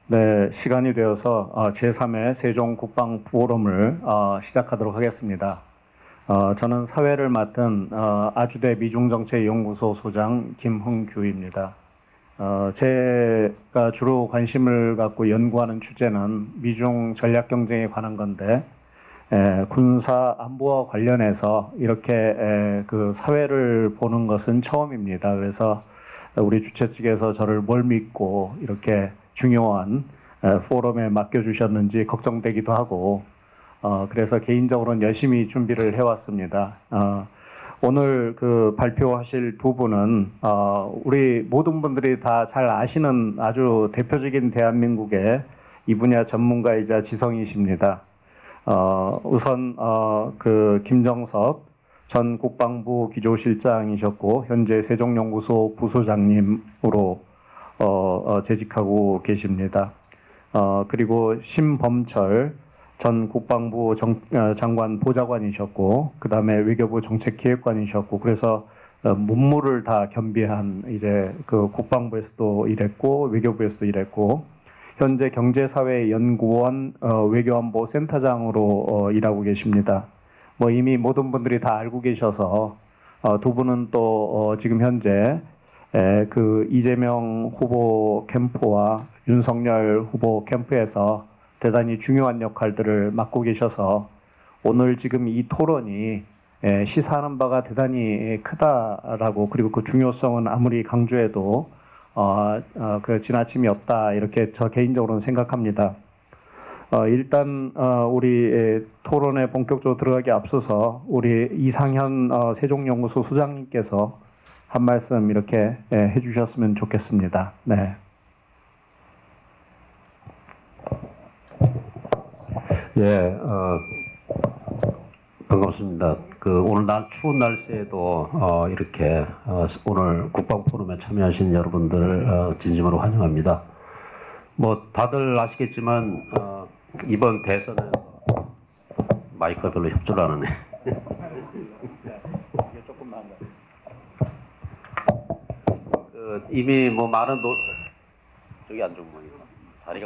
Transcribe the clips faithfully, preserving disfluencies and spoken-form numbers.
네, 시간이 되어서 어, 제삼 회 세종 국방 포럼을 어, 시작하도록 하겠습니다. 어, 저는 사회를 맡은 어, 아주대 미중정책연구소 소장 김흥규입니다. 어, 제가 주로 관심을 갖고 연구하는 주제는 미중 전략 경쟁에 관한 건데, 에, 군사 안보와 관련해서 이렇게 에, 그 사회를 보는 것은 처음입니다. 그래서 우리 주최 측에서 저를 뭘 믿고 이렇게 중요한 에, 포럼에 맡겨주셨는지 걱정되기도 하고, 어, 그래서 개인적으로는 열심히 준비를 해왔습니다. 어, 오늘 그 발표하실 두 분은 어, 우리 모든 분들이 다 잘 아시는 아주 대표적인 대한민국의 이 분야 전문가이자 지성이십니다. 어, 우선 어, 그 김정석 전 국방부 기조실장이셨고 현재 세종연구소 부소장님으로 어, 어, 재직하고 계십니다. 어, 그리고 신범철 전 국방부 정, 어, 장관 보좌관이셨고 그 다음에 외교부 정책기획관이셨고 그래서 어, 문무를 다 겸비한 이제 그 국방부에서도 일했고 외교부에서도 일했고 현재 경제사회연구원 어, 외교안보센터장으로 어, 일하고 계십니다. 뭐 이미 모든 분들이 다 알고 계셔서 어, 두 분은 또 어, 지금 현재 에, 그 이재명 후보 캠프와 윤석열 후보 캠프에서 대단히 중요한 역할들을 맡고 계셔서 오늘 지금 이 토론이 에, 시사하는 바가 대단히 크다라고 그리고 그 중요성은 아무리 강조해도 어, 어, 그 지나침이 없다 이렇게 저 개인적으로는 생각합니다. 어, 일단 어, 우리 에, 토론에 본격적으로 들어가기 앞서서 우리 이상현 어, 세종연구소 소장님께서 한 말씀 이렇게 에, 해주셨으면 좋겠습니다. 네. 예, 어, 반갑습니다. 그 오늘 날 추운 날씨에도 어, 이렇게 어, 오늘 국방 포럼에 참여하신 여러분들을 어, 진심으로 환영합니다. 뭐 다들 아시겠지만 어, 이번 대선은 마이크가 별로 협조를 안 하네. 그 이미 뭐 많은 노 저기 안 좋은 모양이다. 다리가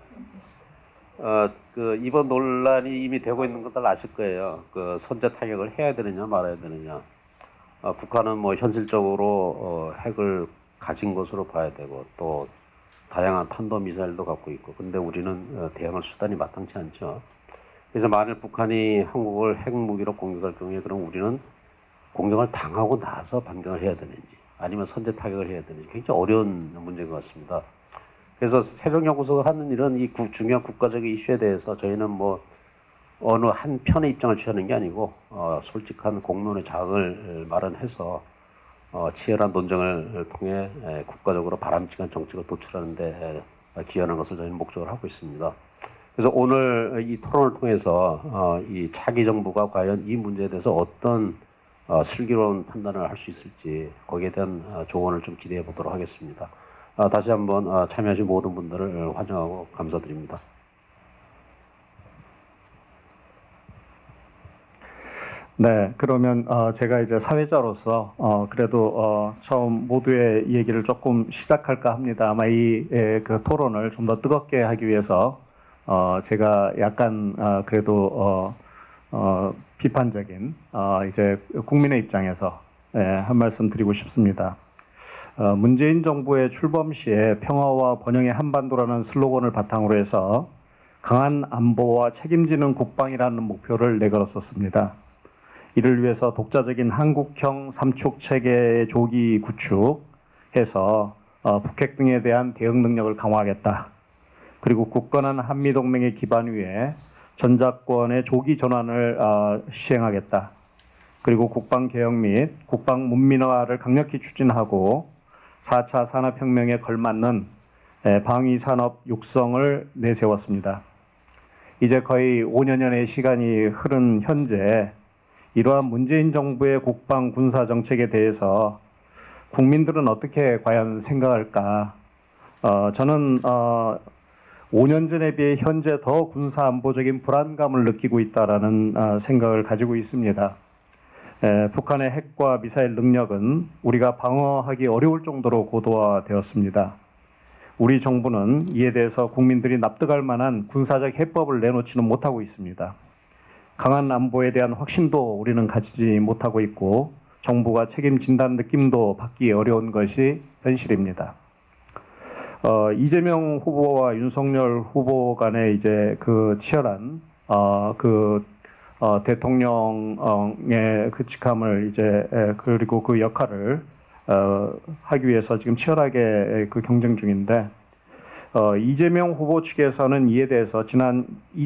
어, 그, 이번 논란이 이미 되고 있는 것들 아실 거예요. 그, 선제 타격을 해야 되느냐, 말아야 되느냐. 어, 북한은 뭐, 현실적으로, 어, 핵을 가진 것으로 봐야 되고, 또, 다양한 탄도미사일도 갖고 있고, 근데 우리는 어, 대응할 수단이 마땅치 않죠. 그래서 만일 북한이 한국을 핵무기로 공격할 경우에, 그럼 우리는 공격을 당하고 나서 반격을 해야 되는지, 아니면 선제 타격을 해야 되는지, 굉장히 어려운 문제인 것 같습니다. 그래서 세종연구소가 하는 일은 이 구, 중요한 국가적인 이슈에 대해서 저희는 뭐 어느 한 편의 입장을 취하는 게 아니고 어, 솔직한 공론의 장을 마련해서 어, 치열한 논쟁을 통해 에, 국가적으로 바람직한 정책을 도출하는 데 에, 기여하는 것을 저희는 목적으로 하고 있습니다. 그래서 오늘 이 토론을 통해서 어, 이 차기 정부가 과연 이 문제에 대해서 어떤 어, 슬기로운 판단을 할 수 있을지 거기에 대한 어, 조언을 좀 기대해 보도록 하겠습니다. 아, 다시 한번 아, 참여하신 모든 분들을 환영하고 감사드립니다. 네, 그러면 어, 제가 이제 사회자로서 어, 그래도 어, 처음 모두의 얘기를 조금 시작할까 합니다. 아마 이 그 토론을 좀 더 뜨겁게 하기 위해서 어, 제가 약간 어, 그래도 어, 어, 비판적인 어, 이제 국민의 입장에서 예, 한 말씀 드리고 싶습니다. 어, 문재인 정부의 출범 시에 평화와 번영의 한반도라는 슬로건을 바탕으로 해서 강한 안보와 책임지는 국방이라는 목표를 내걸었었습니다. 이를 위해서 독자적인 한국형 삼축 체계의 조기 구축해서 어, 북핵 등에 대한 대응 능력을 강화하겠다. 그리고 굳건한 한미동맹의 기반 위에 전작권의 조기 전환을 어, 시행하겠다. 그리고 국방개혁 및 국방 문민화를 강력히 추진하고 사 차 산업혁명에 걸맞는 방위산업 육성을 내세웠습니다. 이제 거의 오 년여의 시간이 흐른 현재 이러한 문재인 정부의 국방 군사 정책에 대해서 국민들은 어떻게 과연 생각할까? 어, 저는 어, 오 년 전에 비해 현재 더 군사 안보적인 불안감을 느끼고 있다라는 어, 생각을 가지고 있습니다. 에, 북한의 핵과 미사일 능력은 우리가 방어하기 어려울 정도로 고도화되었습니다. 우리 정부는 이에 대해서 국민들이 납득할 만한 군사적 해법을 내놓지는 못하고 있습니다. 강한 안보에 대한 확신도 우리는 가지지 못하고 있고 정부가 책임진다는 느낌도 받기 어려운 것이 현실입니다. 어, 이재명 후보와 윤석열 후보 간의 이제 그 치열한 어, 그 어, 대통령의 그 직함을 이제 에, 그리고 그 역할을 어, 하기 위해서 지금 치열하게 그 경쟁 중인데 어, 이재명 후보 측에서는 이에 대해서 지난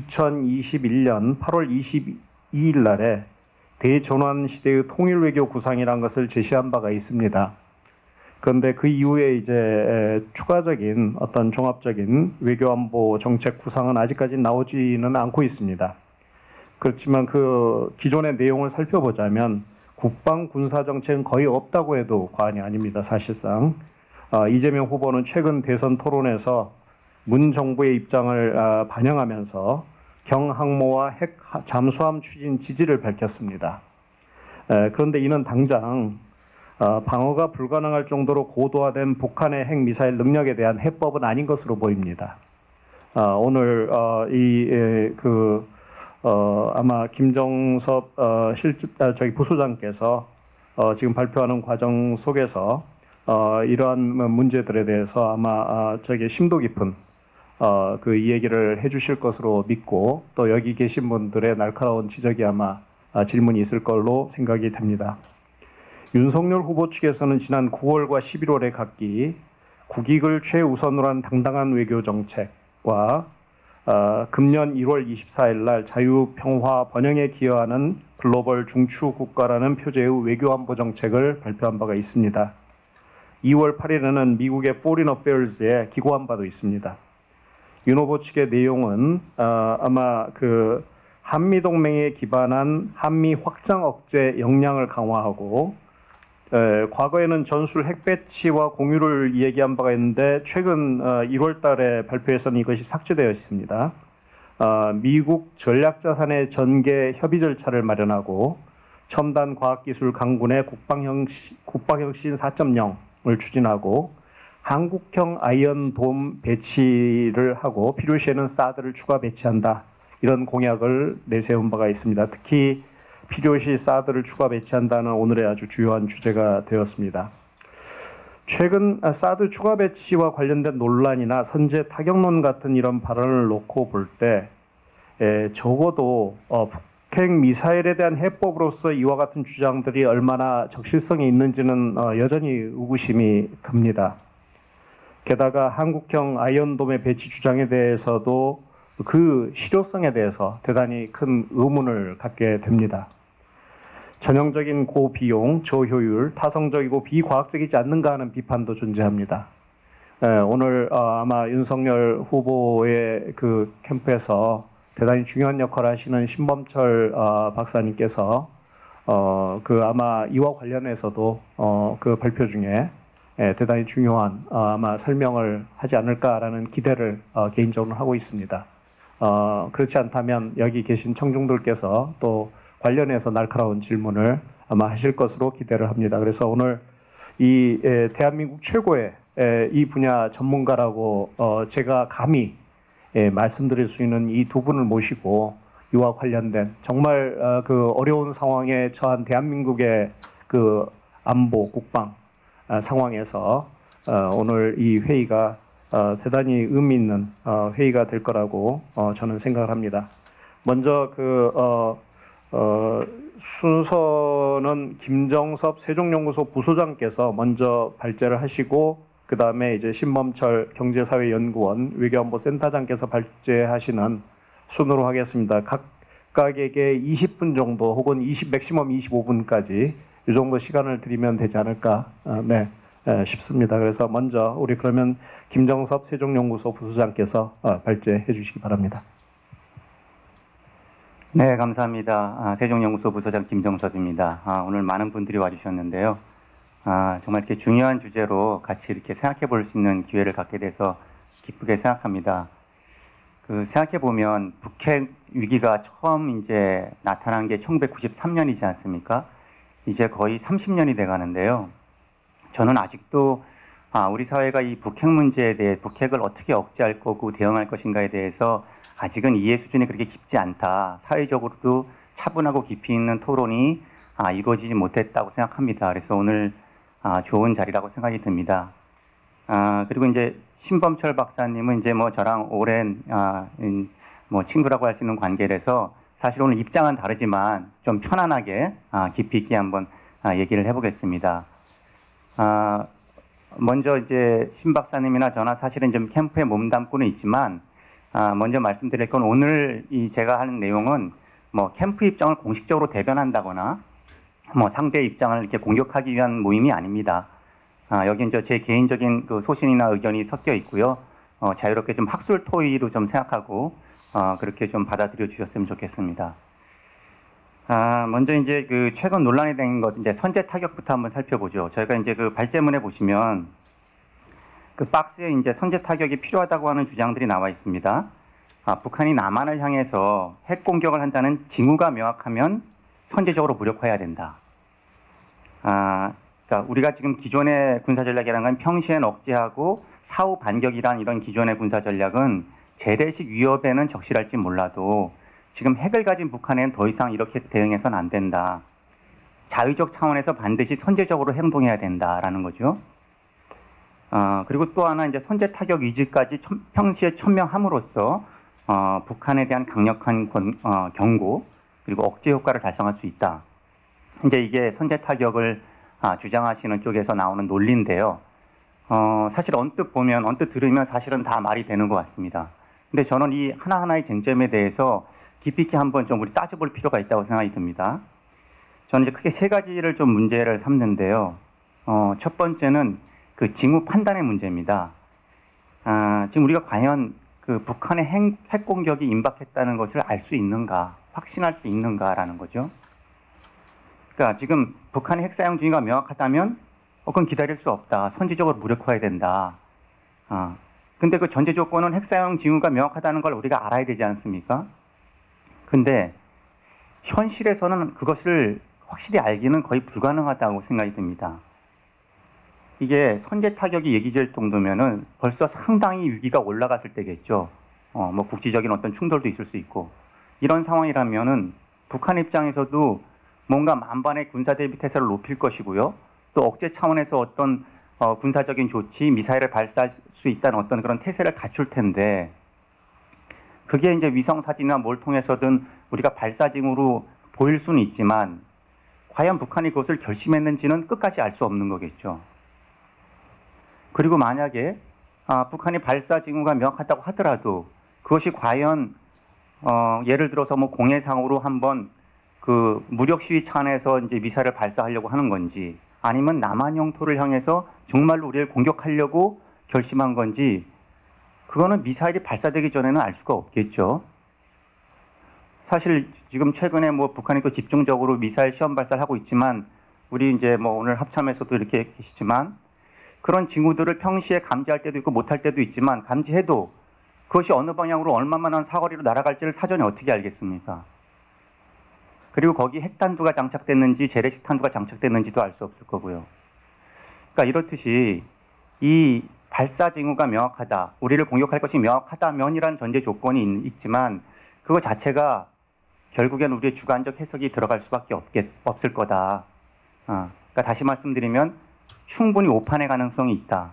이천이십일 년 팔월 이십이일 날에 대전환 시대의 통일 외교 구상이라는 것을 제시한 바가 있습니다. 그런데 그 이후에 이제 추가적인 어떤 종합적인 외교안보 정책 구상은 아직까지 나오지는 않고 있습니다. 그렇지만 그 기존의 내용을 살펴보자면 국방 군사 정책은 거의 없다고 해도 과언이 아닙니다. 사실상 어, 이재명 후보는 최근 대선 토론에서 문 정부의 입장을 어, 반영하면서 경항모와 핵 잠수함 추진 지지를 밝혔습니다. 에, 그런데 이는 당장 어, 방어가 불가능할 정도로 고도화된 북한의 핵미사일 능력에 대한 해법은 아닌 것으로 보입니다. 어, 오늘 어, 이 그 어, 아마 김정섭 어, 실 아, 저기 부소장께서 어, 지금 발표하는 과정 속에서 어, 이러한 문제들에 대해서 아마 아, 저기 심도 깊은 어, 그 이 얘기를 해주실 것으로 믿고 또 여기 계신 분들의 날카로운 지적이 아마 아, 질문이 있을 걸로 생각이 됩니다. 윤석열 후보 측에서는 지난 구월과 십일월에 각기 국익을 최우선으로 한 당당한 외교 정책과 어, 금년 일월 이십사일 날 자유, 평화, 번영에 기여하는 글로벌 중추 국가라는 표제의 외교안보 정책을 발표한 바가 있습니다. 이월 팔일에는 미국의 Foreign Affairs에 기고한 바도 있습니다. 윤 후보 측의 내용은 어, 아마 그 한미 동맹에 기반한 한미 확장 억제 역량을 강화하고 에, 과거에는 전술 핵 배치와 공유를 얘기한 바가 있는데 최근 어, 일월 달에 발표에서는 이것이 삭제되어 있습니다. 어, 미국 전략자산의 전개 협의 절차를 마련하고 첨단 과학기술 강군의 국방혁신, 국방혁신 사 점 영을 추진하고 한국형 아이언돔 배치를 하고 필요시에는 사드를 추가 배치한다. 이런 공약을 내세운 바가 있습니다. 특히 필요시 사드를 추가 배치한다는 오늘의 아주 주요한 주제가 되었습니다. 최근 사드 추가 배치와 관련된 논란이나 선제 타격론 같은 이런 발언을 놓고 볼 때 적어도 어, 북핵 미사일에 대한 해법으로서 이와 같은 주장들이 얼마나 적실성이 있는지는 어, 여전히 의구심이 듭니다. 게다가 한국형 아이언돔의 배치 주장에 대해서도 그 실효성에 대해서 대단히 큰 의문을 갖게 됩니다. 전형적인 고비용, 저효율, 타성적이고 비과학적이지 않는가 하는 비판도 존재합니다. 에, 오늘 어, 아마 윤석열 후보의 그 캠프에서 대단히 중요한 역할을 하시는 신범철 어, 박사님께서 어, 그 아마 이와 관련해서도 어, 그 발표 중에 에, 대단히 중요한 어, 아마 설명을 하지 않을까라는 기대를 어, 개인적으로 하고 있습니다. 어, 그렇지 않다면 여기 계신 청중들께서 또 관련해서 날카로운 질문을 아마 하실 것으로 기대를 합니다. 그래서 오늘 이 에, 대한민국 최고의 에, 이 분야 전문가라고 어, 제가 감히 에, 말씀드릴 수 있는 이 두 분을 모시고 이와 관련된 정말 어, 그 어려운 상황에 처한 대한민국의 그 안보 국방 어, 상황에서 어, 오늘 이 회의가 어, 대단히 의미 있는 어, 회의가 될 거라고 어, 저는 생각을 합니다. 먼저 그 어, 어, 순서는 김정섭 세종연구소 부소장께서 먼저 발제를 하시고 그 다음에 이제 신범철 경제사회연구원 외교안보센터장께서 발제하시는 순으로 하겠습니다. 각각에게 이십 분 정도 혹은 이십, 맥시멈 이십오 분까지 이 정도 시간을 드리면 되지 않을까 어, 네, 에, 싶습니다. 그래서 먼저 우리 그러면 김정섭 세종연구소 부소장께서 어, 발제해 주시기 바랍니다. 네, 감사합니다. 아, 세종연구소 부소장 김정섭입니다. 아, 오늘 많은 분들이 와주셨는데요. 아, 정말 이렇게 중요한 주제로 같이 이렇게 생각해 볼 수 있는 기회를 갖게 돼서 기쁘게 생각합니다. 그, 생각해 보면 북핵 위기가 처음 이제 나타난 게 천구백구십삼 년이지 않습니까? 이제 거의 삼십 년이 돼 가는데요. 저는 아직도 아, 우리 사회가 이 북핵 문제에 대해 북핵을 어떻게 억제할 거고 대응할 것인가에 대해서 아직은 이해 수준이 그렇게 깊지 않다. 사회적으로도 차분하고 깊이 있는 토론이 아, 이루어지지 못했다고 생각합니다. 그래서 오늘 아, 좋은 자리라고 생각이 듭니다. 아, 그리고 이제 신범철 박사님은 이제 뭐 저랑 오랜 아, 음, 뭐 친구라고 할 수 있는 관계라서 사실 오늘 입장은 다르지만 좀 편안하게 아, 깊이 있게 한번 아, 얘기를 해보겠습니다. 아, 먼저 이제 신 박사님이나 저나 사실은 좀 캠프에 몸담고는 있지만 아, 먼저 말씀드릴 건 오늘 이 제가 하는 내용은 뭐 캠프 입장을 공식적으로 대변한다거나 뭐 상대 입장을 이렇게 공격하기 위한 모임이 아닙니다. 아, 여기 이제 제 개인적인 그 소신이나 의견이 섞여 있고요. 어, 자유롭게 좀 학술 토의로 좀 생각하고 어, 그렇게 좀 받아들여 주셨으면 좋겠습니다. 아, 먼저 이제 그 최근 논란이 된 것 이제 선제 타격부터 한번 살펴보죠. 저희가 이제 그 발제문에 보시면 그 박스에 이제 선제 타격이 필요하다고 하는 주장들이 나와 있습니다. 아, 북한이 남한을 향해서 핵 공격을 한다는 징후가 명확하면 선제적으로 무력화해야 된다. 아, 그러니까 우리가 지금 기존의 군사 전략이라는 건 평시엔 억제하고 사후 반격이란 이런 기존의 군사 전략은 재래식 위협에는 적실할지 몰라도 지금 핵을 가진 북한에는 더 이상 이렇게 대응해서는 안 된다. 자위적 차원에서 반드시 선제적으로 행동해야 된다라는 거죠. 어, 그리고 또 하나 이제 선제 타격 의지까지 천, 평시에 천명함으로써 어, 북한에 대한 강력한 권, 어, 경고 그리고 억제 효과를 달성할 수 있다. 이제 이게 선제 타격을 아, 주장하시는 쪽에서 나오는 논리인데요. 어, 사실 언뜻 보면 언뜻 들으면 사실은 다 말이 되는 것 같습니다. 근데 저는 이 하나하나의 쟁점에 대해서 깊이 있게 한번 좀 우리 따져볼 필요가 있다고 생각이 듭니다. 저는 이제 크게 세 가지를 좀 문제를 삼는데요. 어, 첫 번째는 그 징후 판단의 문제입니다. 아, 지금 우리가 과연 그 북한의 핵, 핵 공격이 임박했다는 것을 알 수 있는가, 확신할 수 있는가라는 거죠. 그러니까 지금 북한의 핵 사용 징후가 명확하다면 어, 그건 기다릴 수 없다. 선제적으로 무력화해야 된다. 아, 근데 그 전제 조건은 핵 사용 징후가 명확하다는 걸 우리가 알아야 되지 않습니까? 근데 현실에서는 그것을 확실히 알기는 거의 불가능하다고 생각이 듭니다. 이게 선제 타격이 얘기될 정도면은 벌써 상당히 위기가 올라갔을 때겠죠. 어, 뭐 국지적인 어떤 충돌도 있을 수 있고 이런 상황이라면은 북한 입장에서도 뭔가 만반의 군사 대비 태세를 높일 것이고요. 또 억제 차원에서 어떤 어, 군사적인 조치, 미사일을 발사할 수 있다는 어떤 그런 태세를 갖출 텐데 그게 이제 위성 사진이나 뭘 통해서든 우리가 발사징후로 보일 수는 있지만 과연 북한이 그것을 결심했는지는 끝까지 알 수 없는 거겠죠. 그리고 만약에 아, 북한이 발사 징후가 명확하다고 하더라도 그것이 과연 어, 예를 들어서 뭐 공해상으로 한번 그 무력 시위 차원에서 이제 미사일을 발사하려고 하는 건지 아니면 남한 영토를 향해서 정말로 우리를 공격하려고 결심한 건지 그거는 미사일이 발사되기 전에는 알 수가 없겠죠. 사실 지금 최근에 뭐 북한이 또 집중적으로 미사일 시험 발사를 하고 있지만 우리 이제 뭐 오늘 합참에서도 이렇게 계시지만 그런 징후들을 평시에 감지할 때도 있고 못할 때도 있지만 감지해도 그것이 어느 방향으로 얼마만한 사거리로 날아갈지를 사전에 어떻게 알겠습니까? 그리고 거기 핵탄두가 장착됐는지 재래식 탄두가 장착됐는지도 알 수 없을 거고요. 그러니까 이렇듯이 이 발사 징후가 명확하다, 우리를 공격할 것이 명확하다면이란 전제 조건이 있지만 그거 자체가 결국엔 우리의 주관적 해석이 들어갈 수밖에 없겠, 없을 거다. 어, 그러니까 다시 말씀드리면 충분히 오판의 가능성이 있다.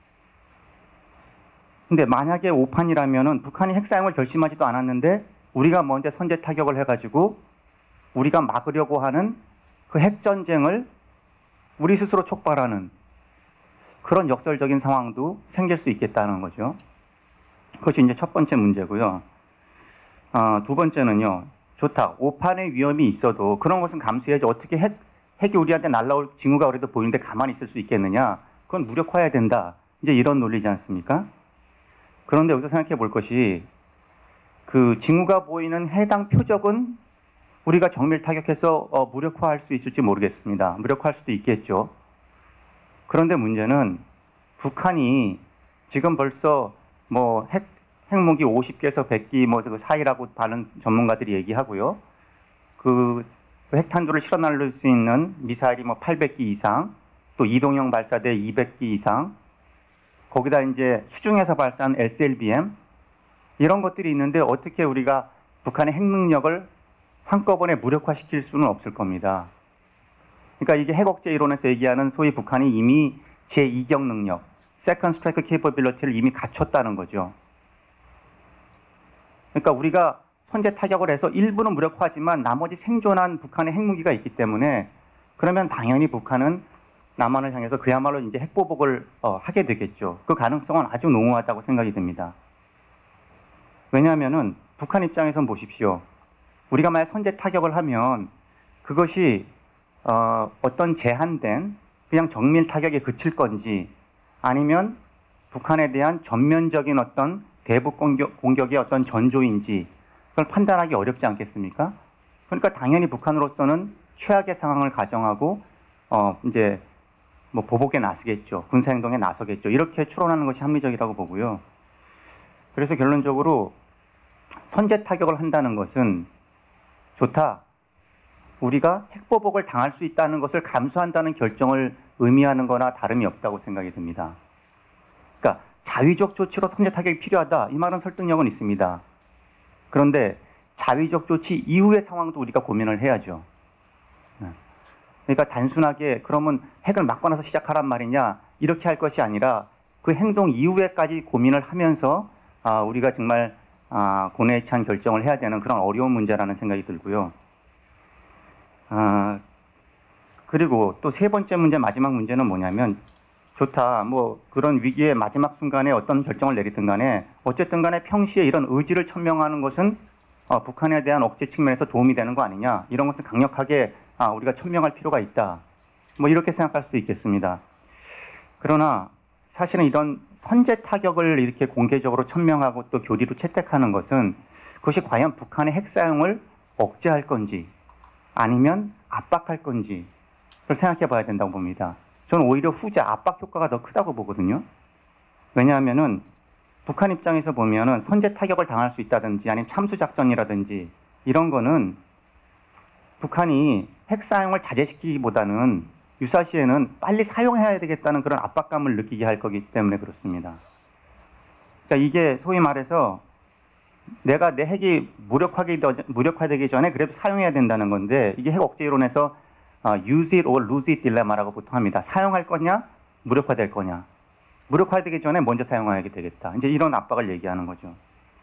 근데 만약에 오판이라면은 북한이 핵 사용을 결심하지도 않았는데 우리가 먼저 선제 타격을 해가지고 우리가 막으려고 하는 그 핵전쟁을 우리 스스로 촉발하는 그런 역설적인 상황도 생길 수 있겠다는 거죠. 그것이 이제 첫 번째 문제고요. 어, 두 번째는요. 좋다. 오판의 위험이 있어도 그런 것은 감수해야지. 어떻게 핵, 핵이 우리한테 날라올 징후가 그래도 보이는데 가만히 있을 수 있겠느냐. 그건 무력화해야 된다. 이제 이런 논리지 않습니까? 그런데 여기서 생각해 볼 것이 그 징후가 보이는 해당 표적은 우리가 정밀 타격해서 어, 무력화할 수 있을지 모르겠습니다. 무력화할 수도 있겠죠. 그런데 문제는 북한이 지금 벌써 뭐 핵, 핵무기 오십 개에서 백 기 뭐 그 사이라고 다른 전문가들이 얘기하고요. 그 핵탄두를 실어 날릴 수 있는 미사일이 뭐 팔백 기 이상, 또 이동형 발사대 이백 기 이상, 거기다 이제 수중에서 발사한 에스엘비엠 이런 것들이 있는데 어떻게 우리가 북한의 핵 능력을 한꺼번에 무력화시킬 수는 없을 겁니다. 그러니까 이게 핵억제 이론에서 얘기하는 소위 북한이 이미 제이격 능력, Second Strike Capability를 이미 갖췄다는 거죠. 그러니까 우리가 선제 타격을 해서 일부는 무력화하지만 나머지 생존한 북한의 핵무기가 있기 때문에 그러면 당연히 북한은 남한을 향해서 그야말로 이제 핵보복을 어, 하게 되겠죠. 그 가능성은 아주 농후하다고 생각이 듭니다. 왜냐하면은 북한 입장에선 보십시오. 우리가 만약 선제 타격을 하면 그것이 어, 어떤 제한된 그냥 정밀 타격에 그칠 건지 아니면 북한에 대한 전면적인 어떤 대북 공격, 공격의 어떤 전조인지 그걸 판단하기 어렵지 않겠습니까? 그러니까 당연히 북한으로서는 최악의 상황을 가정하고 어, 이제 뭐 보복에 나서겠죠. 군사행동에 나서겠죠. 이렇게 추론하는 것이 합리적이라고 보고요. 그래서 결론적으로 선제 타격을 한다는 것은 좋다. 우리가 핵보복을 당할 수 있다는 것을 감수한다는 결정을 의미하는 거나 다름이 없다고 생각이 듭니다. 그러니까 자위적 조치로 선제 타격이 필요하다. 이 말은 설득력은 있습니다. 그런데 자위적 조치 이후의 상황도 우리가 고민을 해야죠. 그러니까 단순하게 그러면 핵을 맞고 나서 시작하란 말이냐 이렇게 할 것이 아니라 그 행동 이후에까지 고민을 하면서 아, 우리가 정말 아, 고뇌에 찬 결정을 해야 되는 그런 어려운 문제라는 생각이 들고요. 아, 그리고 또 세 번째 문제, 마지막 문제는 뭐냐면 좋다. 뭐 그런 위기의 마지막 순간에 어떤 결정을 내리든 간에 어쨌든 간에 평시에 이런 의지를 천명하는 것은 어, 북한에 대한 억제 측면에서 도움이 되는 거 아니냐. 이런 것을 강력하게 아, 우리가 천명할 필요가 있다. 뭐 이렇게 생각할 수도 있겠습니다. 그러나 사실은 이런 선제 타격을 이렇게 공개적으로 천명하고 또 교리로 채택하는 것은 그것이 과연 북한의 핵 사용을 억제할 건지 아니면 압박할 건지 그걸 생각해 봐야 된다고 봅니다. 저는 오히려 후자 압박 효과가 더 크다고 보거든요. 왜냐하면은 북한 입장에서 보면은 선제 타격을 당할 수 있다든지 아니면 참수작전이라든지 이런 거는 북한이 핵 사용을 자제시키기보다는 유사시에는 빨리 사용해야 되겠다는 그런 압박감을 느끼게 할 거기 때문에 그렇습니다. 그러니까 이게 소위 말해서 내가 내 핵이 무력화되기, 무력화되기 전에 그래도 사용해야 된다는 건데 이게 핵 억제 이론에서 use it or lose it 딜레마라고 보통 합니다. 사용할 거냐, 무력화될 거냐. 무력화되기 전에 먼저 사용하게 되겠다. 이제 이런 압박을 얘기하는 거죠.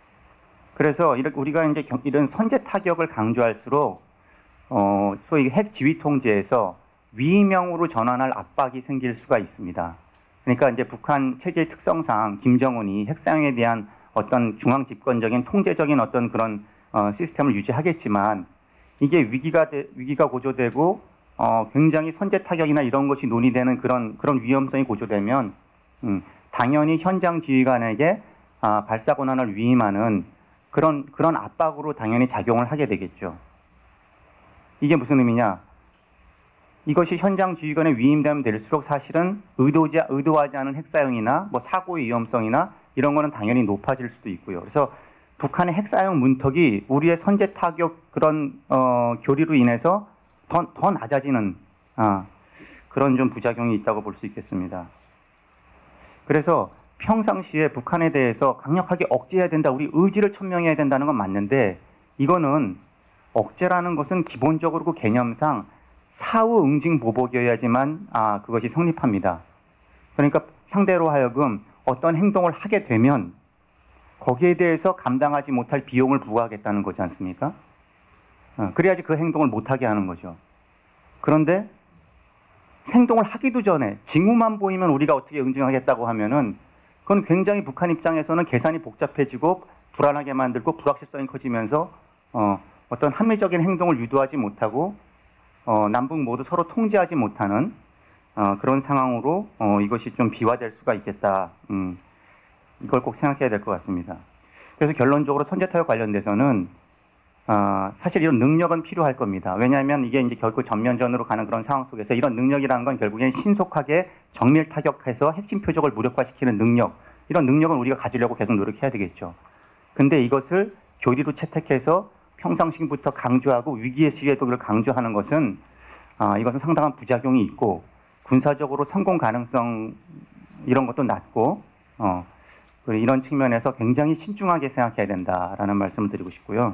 그래서 우리가 이제 이런 선제 타격을 강조할수록 어, 소위 핵 지휘 통제에서 위임형으로 전환할 압박이 생길 수가 있습니다. 그러니까 이제 북한 체제의 특성상 김정은이 핵 사용에 대한 어떤 중앙 집권적인 통제적인 어떤 그런 어, 시스템을 유지하겠지만 이게 위기가 되, 위기가 고조되고 어, 굉장히 선제 타격이나 이런 것이 논의되는 그런 그런 위험성이 고조되면 음, 당연히 현장 지휘관에게 아, 발사 권한을 위임하는 그런 그런 압박으로 당연히 작용을 하게 되겠죠. 이게 무슨 의미냐? 이것이 현장 지휘관에 위임되면 될수록 사실은 의도지, 의도하지 않은 핵사용이나 뭐 사고의 위험성이나 이런 거는 당연히 높아질 수도 있고요. 그래서 북한의 핵사용 문턱이 우리의 선제 타격 그런 어, 교리로 인해서 더, 더 낮아지는 아, 그런 좀 부작용이 있다고 볼 수 있겠습니다. 그래서 평상시에 북한에 대해서 강력하게 억제해야 된다, 우리 의지를 천명해야 된다는 건 맞는데 이거는 억제라는 것은 기본적으로 그 개념상 사후 응징 보복이어야지만 아, 그것이 성립합니다. 그러니까 상대로 하여금 어떤 행동을 하게 되면 거기에 대해서 감당하지 못할 비용을 부과하겠다는 거지 않습니까? 어, 그래야지 그 행동을 못하게 하는 거죠. 그런데 행동을 하기도 전에 징후만 보이면 우리가 어떻게 응징하겠다고 하면은 그건 굉장히 북한 입장에서는 계산이 복잡해지고 불안하게 만들고 불확실성이 커지면서 어, 어떤 합리적인 행동을 유도하지 못하고 어, 남북 모두 서로 통제하지 못하는 어, 그런 상황으로 어, 이것이 좀 비화될 수가 있겠다. 음, 이걸 꼭 생각해야 될 것 같습니다. 그래서 결론적으로 선제타격 관련돼서는 어, 사실 이런 능력은 필요할 겁니다. 왜냐하면 이게 이제 결국 전면전으로 가는 그런 상황 속에서 이런 능력이라는 건 결국엔 신속하게 정밀 타격해서 핵심 표적을 무력화시키는 능력, 이런 능력은 우리가 가지려고 계속 노력해야 되겠죠. 근데 이것을 교리로 채택해서 평상시부터 강조하고 위기의 시기에도 그걸 강조하는 것은 아, 이것은 상당한 부작용이 있고 군사적으로 성공 가능성 이런 것도 낮고 어, 그리고 이런 측면에서 굉장히 신중하게 생각해야 된다라는 말씀을 드리고 싶고요.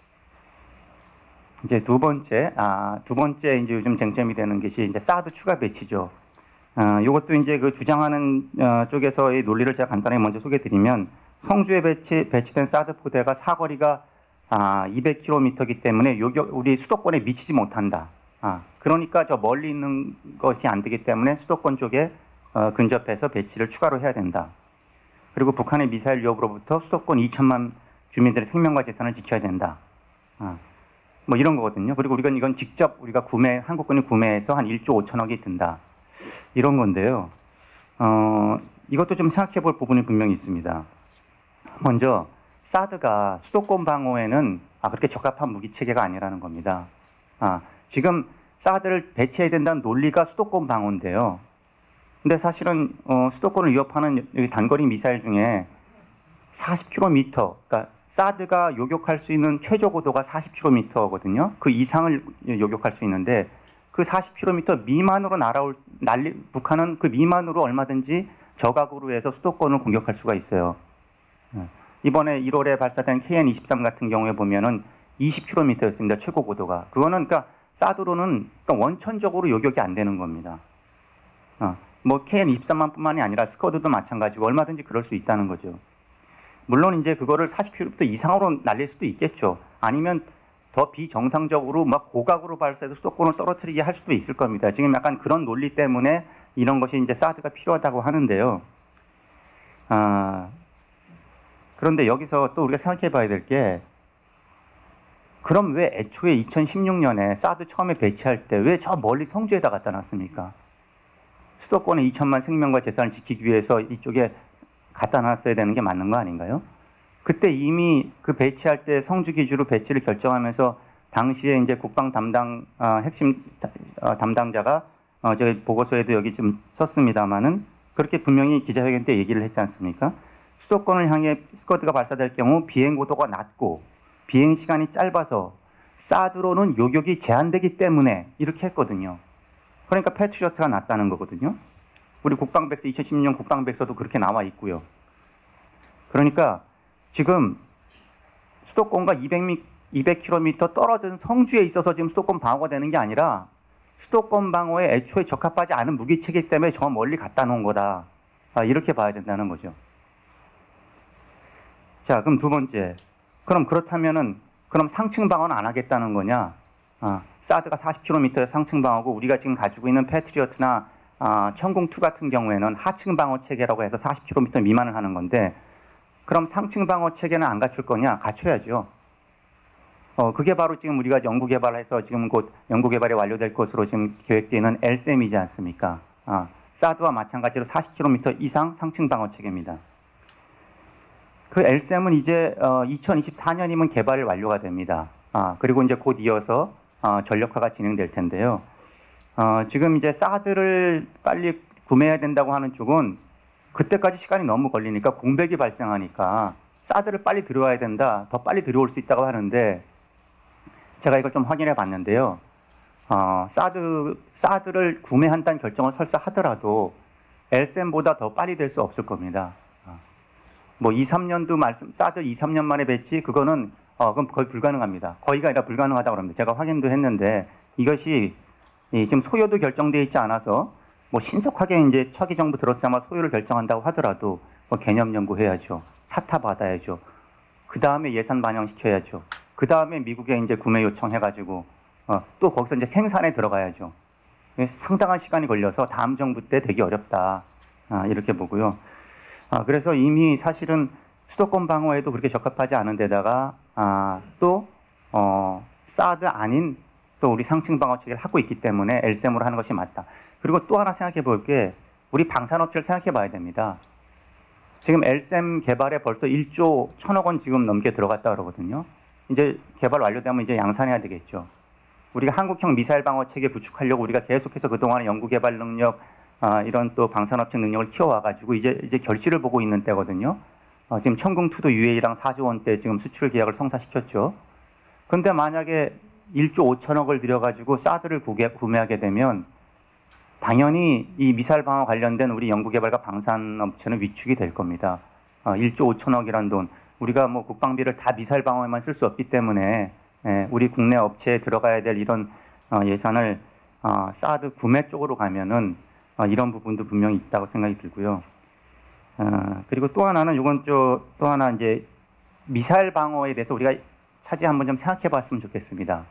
이제 두 번째, 아, 두 번째 이제 요즘 쟁점이 되는 것이 이제 사드 추가 배치죠. 아, 이것도 이제 그 주장하는 어, 쪽에서의 논리를 제가 간단하게 먼저 소개드리면 성주에 배치, 배치된 사드 포대가 사거리가 아, 이백 킬로미터이기 때문에 요격, 우리 수도권에 미치지 못한다. 아, 그러니까 저 멀리 있는 것이 안 되기 때문에 수도권 쪽에 어, 근접해서 배치를 추가로 해야 된다. 그리고 북한의 미사일 위협으로부터 수도권 이천만 주민들의 생명과 재산을 지켜야 된다. 아, 뭐 이런 거거든요. 그리고 우리가 이건 직접 우리가 구매, 한국군이 구매해서 한 일조 오천억이 든다. 이런 건데요. 어, 이것도 좀 생각해 볼 부분이 분명히 있습니다. 먼저, 사드가 수도권 방어에는 아, 그렇게 적합한 무기 체계가 아니라는 겁니다. 아, 지금 사드를 배치해야 된다는 논리가 수도권 방어인데요. 근데 사실은 어, 수도권을 위협하는 여기 단거리 미사일 중에 사십 킬로미터, 그러니까 사드가 요격할 수 있는 최저 고도가 사십 킬로미터거든요. 그 이상을 요격할 수 있는데 그 사십 킬로미터 미만으로 날아올 날리 북한은 그 미만으로 얼마든지 저각으로 해서 수도권을 공격할 수가 있어요. 이번에 일월에 발사된 케이엔 이십삼 같은 경우에 보면은 이십 킬로미터였습니다. 최고 고도가. 그거는 그러니까 사드로는 그러니까 원천적으로 요격이 안 되는 겁니다. 어, 뭐 케이엔 이십삼만뿐만이 아니라 스커드도 마찬가지고 얼마든지 그럴 수 있다는 거죠. 물론 이제 그거를 사십 킬로미터 이상으로 날릴 수도 있겠죠. 아니면 더 비정상적으로 막 고각으로 발사해서 수도권을 떨어뜨리게 할 수도 있을 겁니다. 지금 약간 그런 논리 때문에 이런 것이 이제 사드가 필요하다고 하는데요. 아, 그런데 여기서 또 우리가 생각해 봐야 될 게, 그럼 왜 애초에 이천십육 년에 사드 처음에 배치할 때 왜 저 멀리 성주에다 갖다 놨습니까? 수도권의 이천만 생명과 재산을 지키기 위해서 이쪽에 갖다 놨어야 되는 게 맞는 거 아닌가요? 그때 이미 그 배치할 때 성주 기준으로 배치를 결정하면서 당시에 이제 국방 담당 어, 핵심 어, 담당자가 어, 저희 보고서에도 여기 좀 썼습니다만은 그렇게 분명히 기자회견 때 얘기를 했지 않습니까? 수도권을 향해 스커드가 발사될 경우 비행 고도가 낮고 비행 시간이 짧아서 사드로는 요격이 제한되기 때문에 이렇게 했거든요. 그러니까 패트리어트가 낫다는 거거든요. 우리 국방백서 이천십육 년 국방백서도 그렇게 나와 있고요. 그러니까 지금 수도권과 이백 킬로미터 떨어진 성주에 있어서 지금 수도권 방어가 되는 게 아니라 수도권 방어에 애초에 적합하지 않은 무기체계 때문에 저 멀리 갖다 놓은 거다. 아, 이렇게 봐야 된다는 거죠. 자, 그럼 두 번째. 그럼 그렇다면은 그럼 상층 방어는 안 하겠다는 거냐? 아, 사드가 사십 킬로미터의 상층 방어고 우리가 지금 가지고 있는 패트리어트나 아, 천공투 같은 경우에는 하층 방어 체계라고 해서 사십 킬로미터 미만을 하는 건데 그럼 상층 방어 체계는 안 갖출 거냐? 갖춰야죠. 어, 그게 바로 지금 우리가 연구 개발해서 지금 곧 연구 개발이 완료될 것으로 지금 계획되어 있는 엘셈이지 않습니까? 아, 사드와 마찬가지로 사십 킬로미터 이상 상층 방어 체계입니다. 그 엘셈은 이제 어, 이천이십사 년이면 개발이 완료가 됩니다. 아, 그리고 이제 곧 이어서 어, 전력화가 진행될 텐데요. 어, 지금 이제 사드를 빨리 구매해야 된다고 하는 쪽은 그때까지 시간이 너무 걸리니까 공백이 발생하니까 사드를 빨리 들어와야 된다, 더 빨리 들어올 수 있다고 하는데 제가 이걸 좀 확인해 봤는데요. 어, 사드, 사드를 구매한다는 결정을 설사 하더라도 엘셈보다 더 빨리 될 수 없을 겁니다. 뭐 이, 삼 년도 말씀, 사드 이, 삼 년 만에 배치, 그거는, 어, 그럼 거의 불가능합니다. 거의가 아니라 불가능하다고 합니다. 제가 확인도 했는데, 이것이, 이, 지금 소요도 결정되어 있지 않아서, 뭐 신속하게 이제 차기 정부 들어서 아마 소요를 결정한다고 하더라도, 뭐 개념 연구해야죠. 사타 받아야죠. 그 다음에 예산 반영시켜야죠. 그 다음에 미국에 이제 구매 요청해가지고, 어, 또 거기서 이제 생산에 들어가야죠. 상당한 시간이 걸려서 다음 정부 때 되기 어렵다. 아, 이렇게 보고요. 아, 그래서 이미 사실은 수도권 방어에도 그렇게 적합하지 않은 데다가 아, 또 어, 사드 아닌 또 우리 상층 방어 체계를 하고 있기 때문에 엘셈으로 하는 것이 맞다. 그리고 또 하나 생각해 볼 게 우리 방산업체를 생각해 봐야 됩니다. 지금 엘셈 개발에 벌써 일조 천억 원 지금 넘게 들어갔다 그러거든요. 이제 개발 완료되면 이제 양산해야 되겠죠. 우리가 한국형 미사일 방어 체계 구축하려고 우리가 계속해서 그동안의 연구 개발 능력 아, 이런 또 방산업체 능력을 키워와가지고 이제 이제 결실을 보고 있는 때거든요. 어, 지금 천공투도 유에이랑 사조 원대 지금 수출 계약을 성사시켰죠. 근데 만약에 일조 오천억을 들여가지고 사드를 구매, 구매하게 되면 당연히 이 미사일 방어 관련된 우리 연구개발과 방산 업체는 위축이 될 겁니다. 어, 일조 오천억이라는 돈, 우리가 뭐 국방비를 다 미사일 방어에만 쓸 수 없기 때문에 예, 우리 국내 업체에 들어가야 될 이런 어, 예산을 어, 사드 구매 쪽으로 가면은 어, 이런 부분도 분명히 있다고 생각이 들고요. 어, 그리고 또 하나는 이건 또, 또 하나 이제 미사일 방어에 대해서 우리가 차지 한번 좀 생각해 봤으면 좋겠습니다.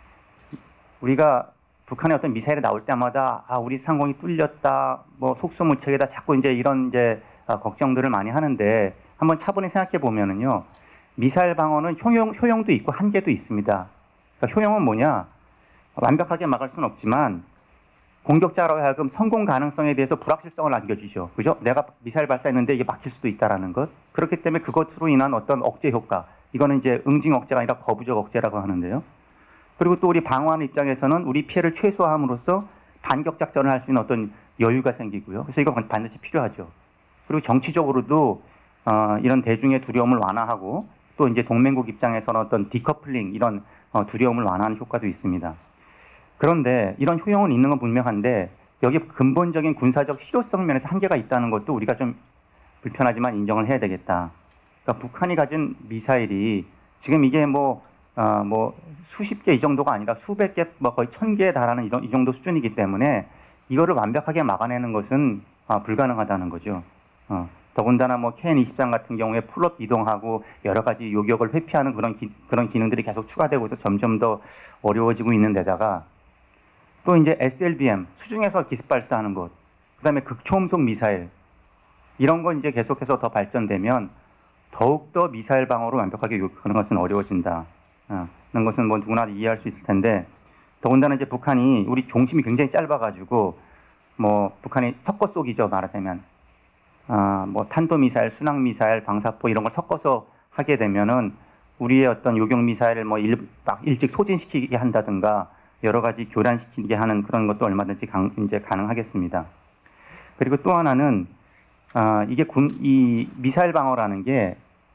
우리가 북한의 어떤 미사일이 나올 때마다 아, 우리 상공이 뚫렸다, 뭐 속수무책이다, 자꾸 이제 이런 이제 아, 걱정들을 많이 하는데 한번 차분히 생각해 보면은요, 미사일 방어는 효용, 효용도 있고 한계도 있습니다. 그러니까 효용은 뭐냐? 완벽하게 막을 수는 없지만 공격자로 하여금 성공 가능성에 대해서 불확실성을 안겨주죠. 그죠? 내가 미사일 발사했는데 이게 막힐 수도 있다라는 것. 그렇기 때문에 그것으로 인한 어떤 억제 효과. 이거는 이제 응징 억제가 아니라 거부적 억제라고 하는데요. 그리고 또 우리 방어하는 입장에서는 우리 피해를 최소화함으로써 반격 작전을 할 수 있는 어떤 여유가 생기고요. 그래서 이거 반드시 필요하죠. 그리고 정치적으로도 어, 이런 대중의 두려움을 완화하고 또 이제 동맹국 입장에서는 어떤 디커플링 이런 어, 두려움을 완화하는 효과도 있습니다. 그런데 이런 효용은 있는 건 분명한데 여기 근본적인 군사적 실효성 면에서 한계가 있다는 것도 우리가 좀 불편하지만 인정을 해야 되겠다. 그러니까 북한이 가진 미사일이 지금 이게 뭐, 어, 뭐 수십 개 이 정도가 아니라 수백 개, 뭐 거의 천 개에 달하는 이런, 이 정도 수준이기 때문에 이거를 완벽하게 막아내는 것은 어, 불가능하다는 거죠. 어, 더군다나 뭐 케이엔 이십삼 같은 경우에 풀업 이동하고 여러 가지 요격을 회피하는 그런 기, 그런 기능들이 계속 추가되고 있어서 점점 더 어려워지고 있는 데다가 또 이제 에스엘비엠, 수중에서 기습 발사하는 것, 그 다음에 극초음속 미사일, 이런 거 이제 계속해서 더 발전되면 더욱더 미사일 방어로 완벽하게 요격하는 것은 어려워진다. 어, 그런 것은 뭐 누구나 이해할 수 있을 텐데, 더군다나 이제 북한이 우리 종심이 굉장히 짧아가지고, 뭐, 북한이 섞어 쏘기죠, 말하자면. 아, 뭐, 탄도미사일, 순항미사일, 방사포 이런 걸 섞어서 하게 되면은 우리의 어떤 요격미사일을 뭐 일, 딱 일찍 소진시키게 한다든가, 여러 가지 교란시키게 하는 그런 것도 얼마든지 강, 이제 가능하겠습니다. 그리고 또 하나는, 아, 이게 군, 이 미사일 방어라는 게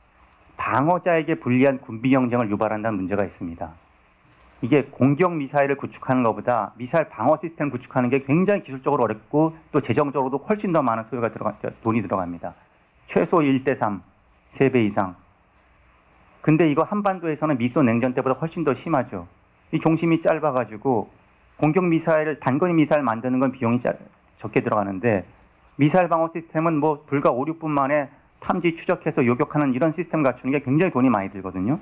방어자에게 불리한 군비 경쟁을 유발한다는 문제가 있습니다. 이게 공격 미사일을 구축하는 것보다 미사일 방어 시스템을 구축하는 게 굉장히 기술적으로 어렵고 또 재정적으로도 훨씬 더 많은 소요가 들어가, 돈이 들어갑니다. 최소 일 대 삼, 세 배 이상. 근데 이거 한반도에서는 미소 냉전 때보다 훨씬 더 심하죠. 이 종심이 짧아가지고 공격 미사일, 단거리 미사일 만드는 건 비용이 짜, 적게 들어가는데 미사일 방어 시스템은 뭐 불과 오, 육 분 만에 탐지 추적해서 요격하는 이런 시스템 갖추는 게 굉장히 돈이 많이 들거든요.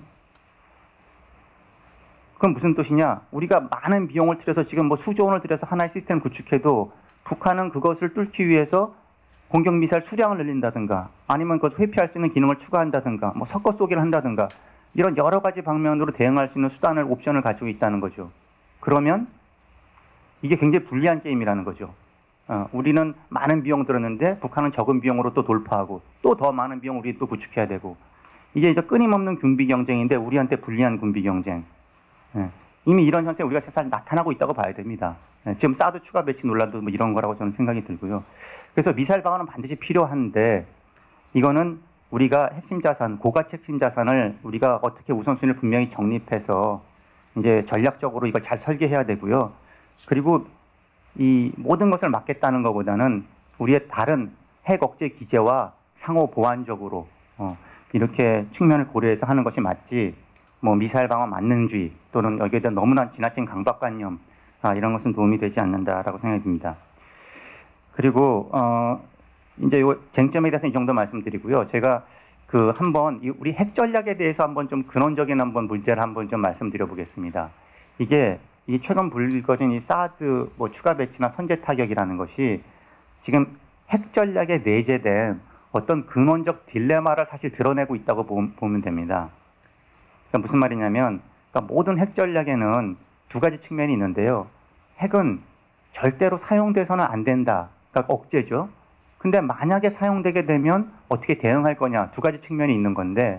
그건 무슨 뜻이냐? 우리가 많은 비용을 들여서 지금 뭐 수조 원을 들여서 하나의 시스템을 구축해도 북한은 그것을 뚫기 위해서 공격 미사일 수량을 늘린다든가 아니면 그것을 회피할 수 있는 기능을 추가한다든가 뭐 섞어 쏘기를 한다든가 이런 여러 가지 방면으로 대응할 수 있는 수단을, 옵션을 가지고 있다는 거죠. 그러면 이게 굉장히 불리한 게임이라는 거죠. 어, 우리는 많은 비용 들었는데 북한은 적은 비용으로 또 돌파하고 또 더 많은 비용 우리 또 구축해야 되고 이게 이제 끊임없는 군비 경쟁인데 우리한테 불리한 군비 경쟁. 예. 이미 이런 현상이 우리가 사실 나타나고 있다고 봐야 됩니다. 예. 지금 사드 추가 배치 논란도 뭐 이런 거라고 저는 생각이 들고요. 그래서 미사일 방어는 반드시 필요한데 이거는 우리가 핵심 자산, 고가치 핵심 자산을 우리가 어떻게 우선순위를 분명히 정립해서 이제 전략적으로 이걸 잘 설계해야 되고요. 그리고 이 모든 것을 막겠다는 것보다는 우리의 다른 핵 억제 기제와 상호 보완적으로 어, 이렇게 측면을 고려해서 하는 것이 맞지. 뭐 미사일 방어 만능주의 또는 여기에 대한 너무나 지나친 강박관념 아, 이런 것은 도움이 되지 않는다라고 생각이 듭니다. 그리고 어, 이제 요 쟁점에 대해서 이 정도 말씀드리고요. 제가 그 한번 우리 핵 전략에 대해서 한번 좀 근원적인 한번 문제를 한번 좀 말씀드려 보겠습니다. 이게 이 최근 불거진 이 사드 뭐 추가 배치나 선제 타격이라는 것이 지금 핵 전략에 내재된 어떤 근원적 딜레마를 사실 드러내고 있다고 보면 됩니다. 그러니까 무슨 말이냐면 그러니까 모든 핵 전략에는 두 가지 측면이 있는데요. 핵은 절대로 사용돼서는 안 된다. 그러니까 억제죠. 근데 만약에 사용되게 되면 어떻게 대응할 거냐. 두 가지 측면이 있는 건데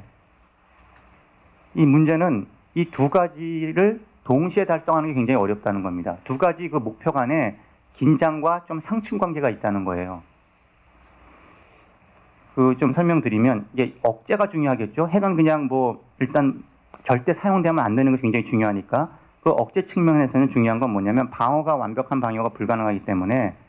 이 문제는 이 두 가지를 동시에 달성하는 게 굉장히 어렵다는 겁니다. 두 가지 그 목표 간에 긴장과 좀 상충 관계가 있다는 거예요. 그 좀 설명드리면 이제 억제가 중요하겠죠. 핵은 그냥 뭐 일단 절대 사용되면 안 되는 것이 굉장히 중요하니까 그 억제 측면에서는 중요한 건 뭐냐면 방어가 완벽한 방어가 불가능하기 때문에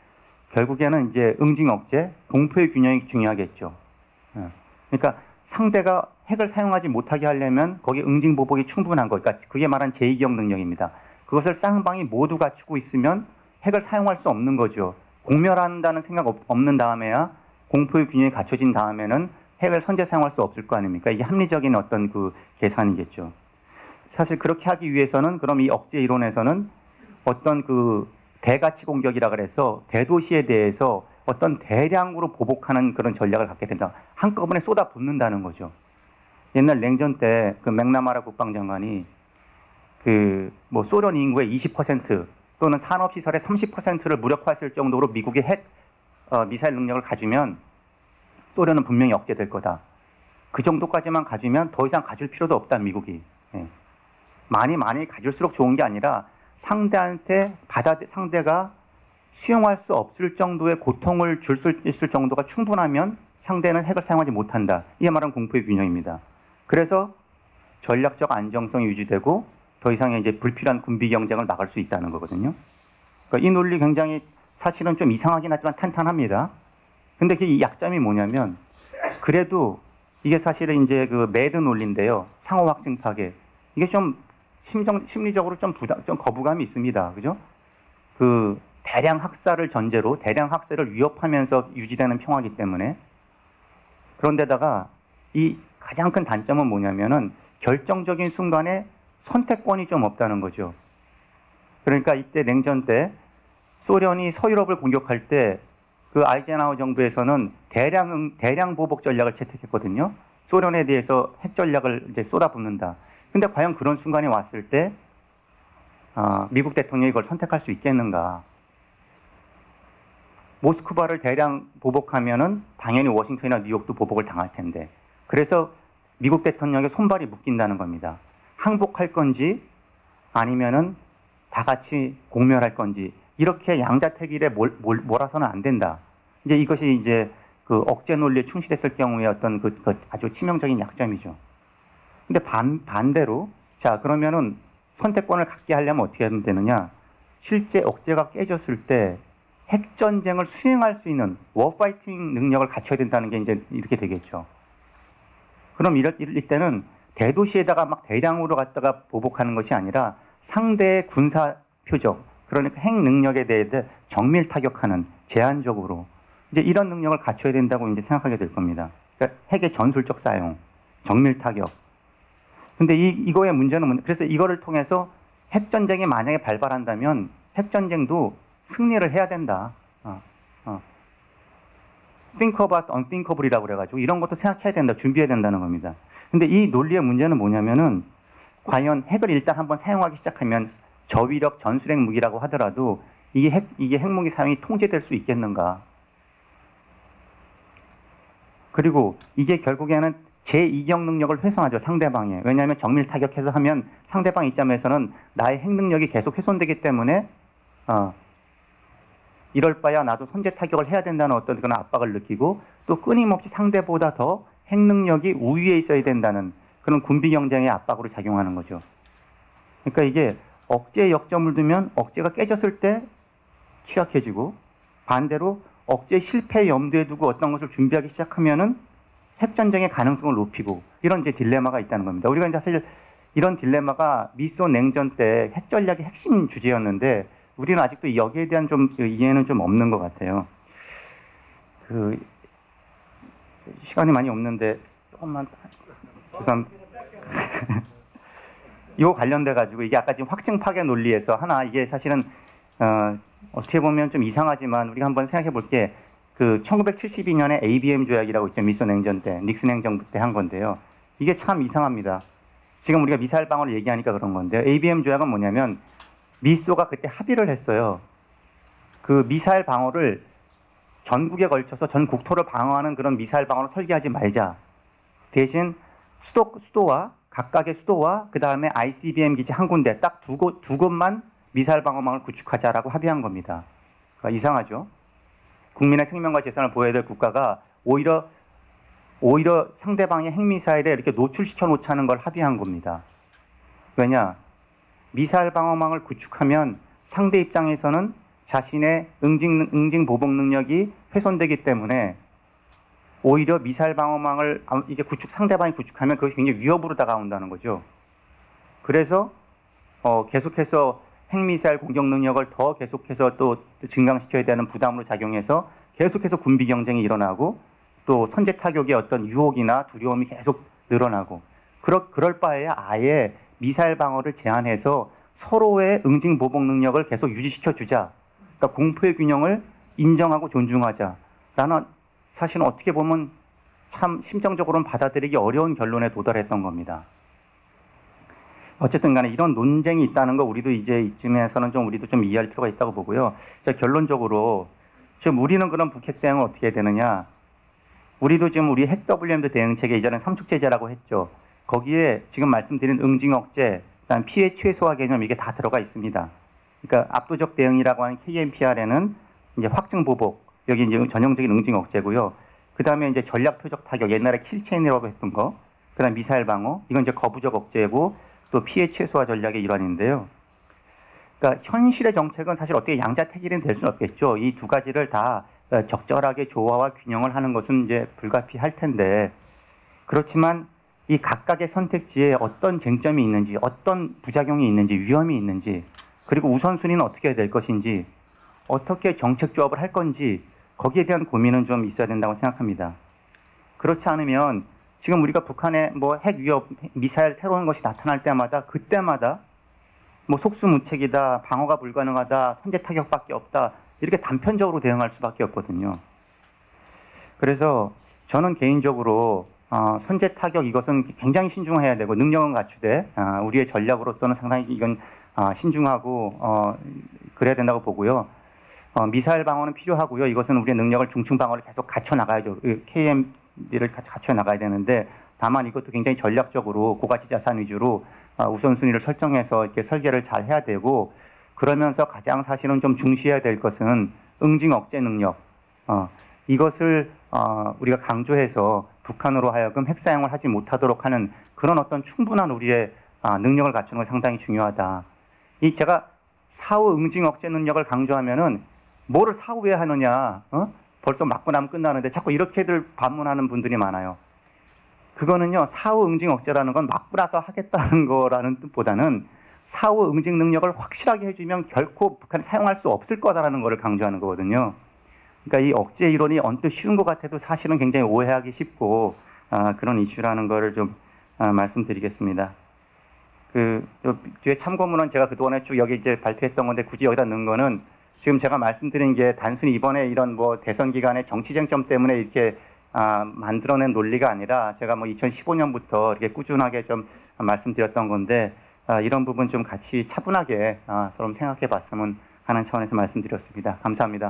결국에는 이제 응징 억제, 공포의 균형이 중요하겠죠. 그러니까 상대가 핵을 사용하지 못하게 하려면 거기에 응징 보복이 충분한 것. 그러니까 그게 말한 제이기억 능력입니다. 그것을 쌍방이 모두 갖추고 있으면 핵을 사용할 수 없는 거죠. 공멸한다는 생각 없는 다음에야 공포의 균형이 갖춰진 다음에는 핵을 선제 사용할 수 없을 거 아닙니까? 이게 합리적인 어떤 그 계산이겠죠. 사실 그렇게 하기 위해서는 그럼 이 억제 이론에서는 어떤 그 대가치 공격이라 그래서 대도시에 대해서 어떤 대량으로 보복하는 그런 전략을 갖게 된다. 한꺼번에 쏟아붓는다는 거죠. 옛날 냉전 때 그 맥나마라 국방장관이 그 뭐 소련 인구의 이십 퍼센트 또는 산업시설의 삼십 퍼센트를 무력화했을 정도로 미국의 핵 어, 미사일 능력을 가지면 소련은 분명히 억제될 거다. 그 정도까지만 가지면 더 이상 가질 필요도 없다, 미국이. 예. 많이 많이 가질수록 좋은 게 아니라 상대한테 받아 상대가 수용할 수 없을 정도의 고통을 줄 수 있을 정도가 충분하면 상대는 핵을 사용하지 못한다. 이게 말하는 공포의 균형입니다. 그래서 전략적 안정성이 유지되고 더 이상의 이제 불필요한 군비 경쟁을 막을 수 있다는 거거든요. 그러니까 이 논리 굉장히 사실은 좀 이상하긴 하지만 탄탄합니다. 근데 그 약점이 뭐냐면 그래도 이게 사실은 이제 그 매드 논리인데요. 상호 확증 파괴. 이게 좀 심정, 심리적으로 좀 부담, 좀 거부감이 있습니다. 그죠? 그 대량 학살을 전제로 대량 학살을 위협하면서 유지되는 평화이기 때문에. 그런데다가 이 가장 큰 단점은 뭐냐면은 결정적인 순간에 선택권이 좀 없다는 거죠. 그러니까 이때 냉전 때 소련이 서유럽을 공격할 때 그 아이젠하워 정부에서는 대량 대량 보복 전략을 채택했거든요. 소련에 대해서 핵 전략을 이제 쏟아붓는다. 근데 과연 그런 순간이 왔을 때 어, 미국 대통령이 이걸 선택할 수 있겠는가? 모스크바를 대량 보복하면은 당연히 워싱턴이나 뉴욕도 보복을 당할 텐데. 그래서 미국 대통령의 손발이 묶인다는 겁니다. 항복할 건지 아니면은 다 같이 공멸할 건지 이렇게 양자택일에 몰, 몰, 몰아서는 안 된다. 이제 이것이 이제 그 억제 논리에 충실했을 경우에 어떤 그, 그 아주 치명적인 약점이죠. 근데 반, 반대로 자 그러면은 선택권을 갖게 하려면 어떻게 하면 되느냐? 실제 억제가 깨졌을 때 핵전쟁을 수행할 수 있는 워파이팅 능력을 갖춰야 된다는 게 이제 이렇게 되겠죠. 그럼 이럴, 이럴 때는 대도시에다가 막 대량으로 갖다가 보복하는 것이 아니라 상대의 군사 표적, 그러니까 핵 능력에 대해 정밀 타격하는 제한적으로 이제 이런 능력을 갖춰야 된다고 이제 생각하게 될 겁니다. 그러니까 핵의 전술적 사용, 정밀 타격. 근데 이, 이거의 문제는 뭐냐? 그래서 이거를 통해서 핵전쟁이 만약에 발발한다면 핵전쟁도 승리를 해야 된다. 어, 어. Think about unthinkable이라고 그래가지고 이런 것도 생각해야 된다, 준비해야 된다는 겁니다. 근데 이 논리의 문제는 뭐냐면은 과연 핵을 일단 한번 사용하기 시작하면 저위력 전술핵 무기라고 하더라도 이게 핵, 이게 핵무기 사용이 통제될 수 있겠는가? 그리고 이게 결국에는 제이격 능력을 훼손하죠, 상대방에. 왜냐하면 정밀 타격해서 하면 상대방 입장에서는 나의 핵 능력이 계속 훼손되기 때문에 어, 이럴 바야 나도 선제 타격을 해야 된다는 어떤 그런 압박을 느끼고 또 끊임없이 상대보다 더 핵 능력이 우위에 있어야 된다는 그런 군비 경쟁의 압박으로 작용하는 거죠. 그러니까 이게 억제에 역점을 두면 억제가 깨졌을 때 취약해지고 반대로 억제 실패 염두에 두고 어떤 것을 준비하기 시작하면은 핵전쟁의 가능성을 높이고 이런 이제 딜레마가 있다는 겁니다. 우리가 이제 사실 이런 딜레마가 미소 냉전 때 핵전략의 핵심 주제였는데 우리는 아직도 여기에 대한 좀 이해는 좀 없는 것 같아요. 그 시간이 많이 없는데 조금만 우선 이거 관련돼 가지고 이게 아까 지금 확증 파괴 논리에서 하나 이게 사실은 어, 어떻게 보면 좀 이상하지만 우리가 한번 생각해 볼게. 그 천구백칠십이 년에 에이비엠 조약이라고 있죠. 미소 냉전 때 닉슨 행정부 때 한 건데요. 이게 참 이상합니다. 지금 우리가 미사일 방어를 얘기하니까 그런 건데요. 에이비엠 조약은 뭐냐면 미소가 그때 합의를 했어요. 그 미사일 방어를 전국에 걸쳐서 전 국토를 방어하는 그런 미사일 방어를 설계하지 말자. 대신 수도, 수도와 각각의 수도와 그 다음에 아이씨비엠 기지 한 군데 딱 두 곳, 두 곳만 미사일 방어망을 구축하자라고 합의한 겁니다. 그러니까 이상하죠. 국민의 생명과 재산을 보호해야 될 국가가 오히려 오히려 상대방의 핵미사일에 이렇게 노출시켜 놓자는 걸 합의한 겁니다. 왜냐? 미사일 방어망을 구축하면 상대 입장에서는 자신의 응징, 응징 보복 능력이 훼손되기 때문에 오히려 미사일 방어망을 이게 구축, 상대방이 구축하면 그것이 굉장히 위협으로 다가온다는 거죠. 그래서 어, 계속해서 핵미사일 공격 능력을 더 계속해서 또 증강시켜야 되는 부담으로 작용해서 계속해서 군비 경쟁이 일어나고 또 선제 타격의 어떤 유혹이나 두려움이 계속 늘어나고 그럴, 그럴 바에야 아예 미사일 방어를 제한해서 서로의 응징 보복 능력을 계속 유지시켜 주자. 그러니까 공포의 균형을 인정하고 존중하자라는 사실은 어떻게 보면 참 심정적으로는 받아들이기 어려운 결론에 도달했던 겁니다. 어쨌든 간에 이런 논쟁이 있다는 거 우리도 이제 이쯤에서는 좀 우리도 좀 이해할 필요가 있다고 보고요. 자, 결론적으로 지금 우리는 그런 북핵 대응을 어떻게 해야 되느냐. 우리도 지금 우리 핵 더블유엠디 대응체계 이전에 삼축제재라고 했죠. 거기에 지금 말씀드린 응징 억제, 그다음 피해 최소화 개념 이게 다 들어가 있습니다. 그러니까 압도적 대응이라고 하는 케이엠피알에는 이제 확증 보복, 여기 이제 전형적인 응징 억제고요. 그 다음에 이제 전략 표적 타격, 옛날에 킬체인이라고 했던 거, 그 다음 미사일 방어, 이건 이제 거부적 억제고 또 피해 최소화 전략의 일환인데요. 그러니까 현실의 정책은 사실 어떻게 양자택일은 될 수는 없겠죠. 이 두 가지를 다 적절하게 조화와 균형을 하는 것은 이제 불가피할 텐데, 그렇지만 이 각각의 선택지에 어떤 쟁점이 있는지, 어떤 부작용이 있는지, 위험이 있는지, 그리고 우선순위는 어떻게 될 것인지, 어떻게 정책 조합을 할 건지 거기에 대한 고민은 좀 있어야 된다고 생각합니다. 그렇지 않으면 지금 우리가 북한의 뭐 핵 위협, 미사일 새로운 것이 나타날 때마다 그때마다 뭐 속수무책이다, 방어가 불가능하다, 선제 타격밖에 없다 이렇게 단편적으로 대응할 수밖에 없거든요. 그래서 저는 개인적으로 어, 선제 타격 이것은 굉장히 신중해야 되고 능력은 갖추되 어, 우리의 전략으로서는 상당히 이건 어, 신중하고 어, 그래야 된다고 보고요. 어, 미사일 방어는 필요하고요. 이것은 우리의 능력을 중층 방어를 계속 갖춰 나가야죠. 케이엠디를 갖춰 나가야 되는데 다만 이것도 굉장히 전략적으로 고가치 자산 위주로 어, 우선순위를 설정해서 이렇게 설계를 잘 해야 되고 그러면서 가장 사실은 좀 중시해야 될 것은 응징 억제 능력. 어, 이것을 어, 우리가 강조해서 북한으로 하여금 핵 사용을 하지 못하도록 하는 그런 어떤 충분한 우리의 아, 능력을 갖추는 건 상당히 중요하다. 이 제가 사후 응징 억제 능력을 강조하면은 뭐를 사후에 하느냐, 어? 벌써 맞고 나면 끝나는데 자꾸 이렇게들 반문하는 분들이 많아요. 그거는요, 사후 응징 억제라는 건 맞고 나서 하겠다는 거라는 뜻보다는 사후 응징 능력을 확실하게 해주면 결코 북한이 사용할 수 없을 거다라는 거를 강조하는 거거든요. 그러니까 이 억제 이론이 언뜻 쉬운 것 같아도 사실은 굉장히 오해하기 쉽고 아, 그런 이슈라는 거를 좀 아, 말씀드리겠습니다. 그 뒤에 참고문은 제가 그동안에 쭉 여기 이제 발표했던 건데 굳이 여기다 넣은 거는 지금 제가 말씀드린 게 단순히 이번에 이런 뭐 대선 기간의 정치 쟁점 때문에 이렇게 아, 만들어낸 논리가 아니라 제가 뭐 이천십오 년부터 이렇게 꾸준하게 좀 말씀드렸던 건데 아, 이런 부분 좀 같이 차분하게 아, 서로 생각해 봤으면 하는 차원에서 말씀드렸습니다. 감사합니다.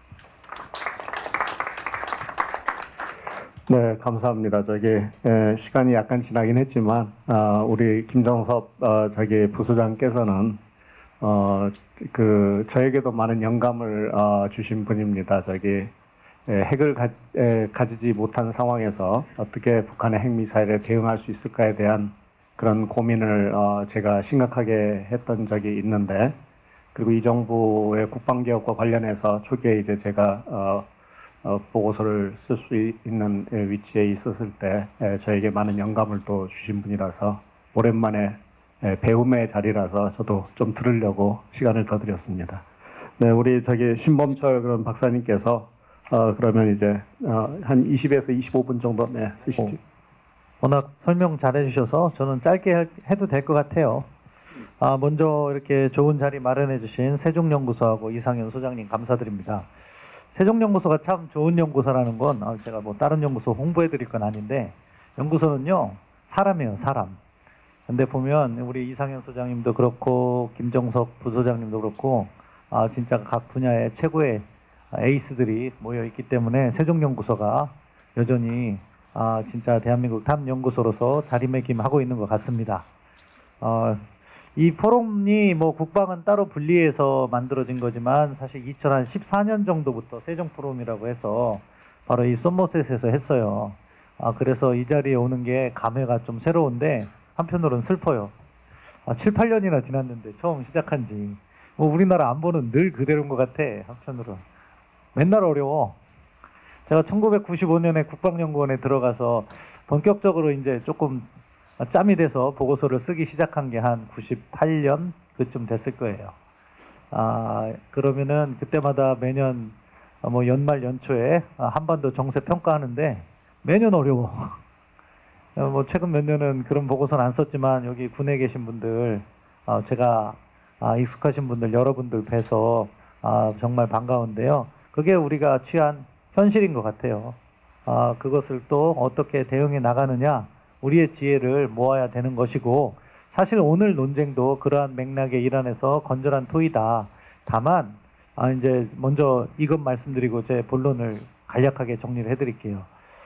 네, 감사합니다. 저기 에, 시간이 약간 지나긴 했지만 어, 우리 김정섭 어, 저기 부소장께서는 어, 그 저에게도 많은 영감을 어, 주신 분입니다. 저기 에, 핵을 가, 에, 가지지 못한 상황에서 어떻게 북한의 핵미사일에 대응할 수 있을까에 대한 그런 고민을 어, 제가 심각하게 했던 적이 있는데, 그리고 이 정부의 국방개혁과 관련해서 초기에 이제 제가 어, 어, 보고서를 쓸 수 있는 위치에 있었을 때 에, 저에게 많은 영감을 또 주신 분이라서 오랜만에 에, 배움의 자리라서 저도 좀 들으려고 시간을 더 드렸습니다. 네, 우리 저기 신범철 그런 박사님께서 어, 그러면 이제 어, 한 이십에서 이십오 분 정도 네, 쓰시죠. 워낙 설명 잘 해주셔서 저는 짧게 해도 될 것 같아요. 아, 먼저 이렇게 좋은 자리 마련해 주신 세종연구소하고 이상현 소장님 감사드립니다. 세종연구소가 참 좋은 연구소라는 건 아, 제가 뭐 다른 연구소 홍보해 드릴 건 아닌데, 연구소는요 사람이에요, 사람. 근데 보면 우리 이상현 소장님도 그렇고 김정석 부소장님도 그렇고 아, 진짜 각 분야의 최고의 에이스들이 모여 있기 때문에 세종연구소가 여전히 아, 진짜 대한민국 탑 연구소로서 자리매김하고 있는 것 같습니다. 어, 이 포럼이 뭐 국방은 따로 분리해서 만들어진 거지만 사실 이천십사 년 정도부터 세종 포럼이라고 해서 바로 이 썸머셋에서 했어요. 아, 그래서 이 자리에 오는 게 감회가 좀 새로운데 한편으로는 슬퍼요. 아, 칠, 팔 년이나 지났는데 처음 시작한 지. 뭐 우리나라 안보는 늘 그대로인 것 같아. 한편으로 맨날 어려워. 제가 천구백구십오 년에 국방연구원에 들어가서 본격적으로 이제 조금 짬이 돼서 보고서를 쓰기 시작한 게 한 구십팔 년 그쯤 됐을 거예요. 아, 그러면은 그때마다 매년 뭐 연말 연초에 한반도 정세 평가하는데 매년 어려워. 뭐 최근 몇 년은 그런 보고서는 안 썼지만 여기 군에 계신 분들, 어, 제가 아, 익숙하신 분들 여러분들 뵈서 아, 정말 반가운데요. 그게 우리가 취한 현실인 것 같아요. 아, 그것을 또 어떻게 대응해 나가느냐, 우리의 지혜를 모아야 되는 것이고, 사실 오늘 논쟁도 그러한 맥락의 일환에서 건전한 토의다. 다만 아, 이제 먼저 이것 말씀드리고 제 본론을 간략하게 정리를 해드릴게요.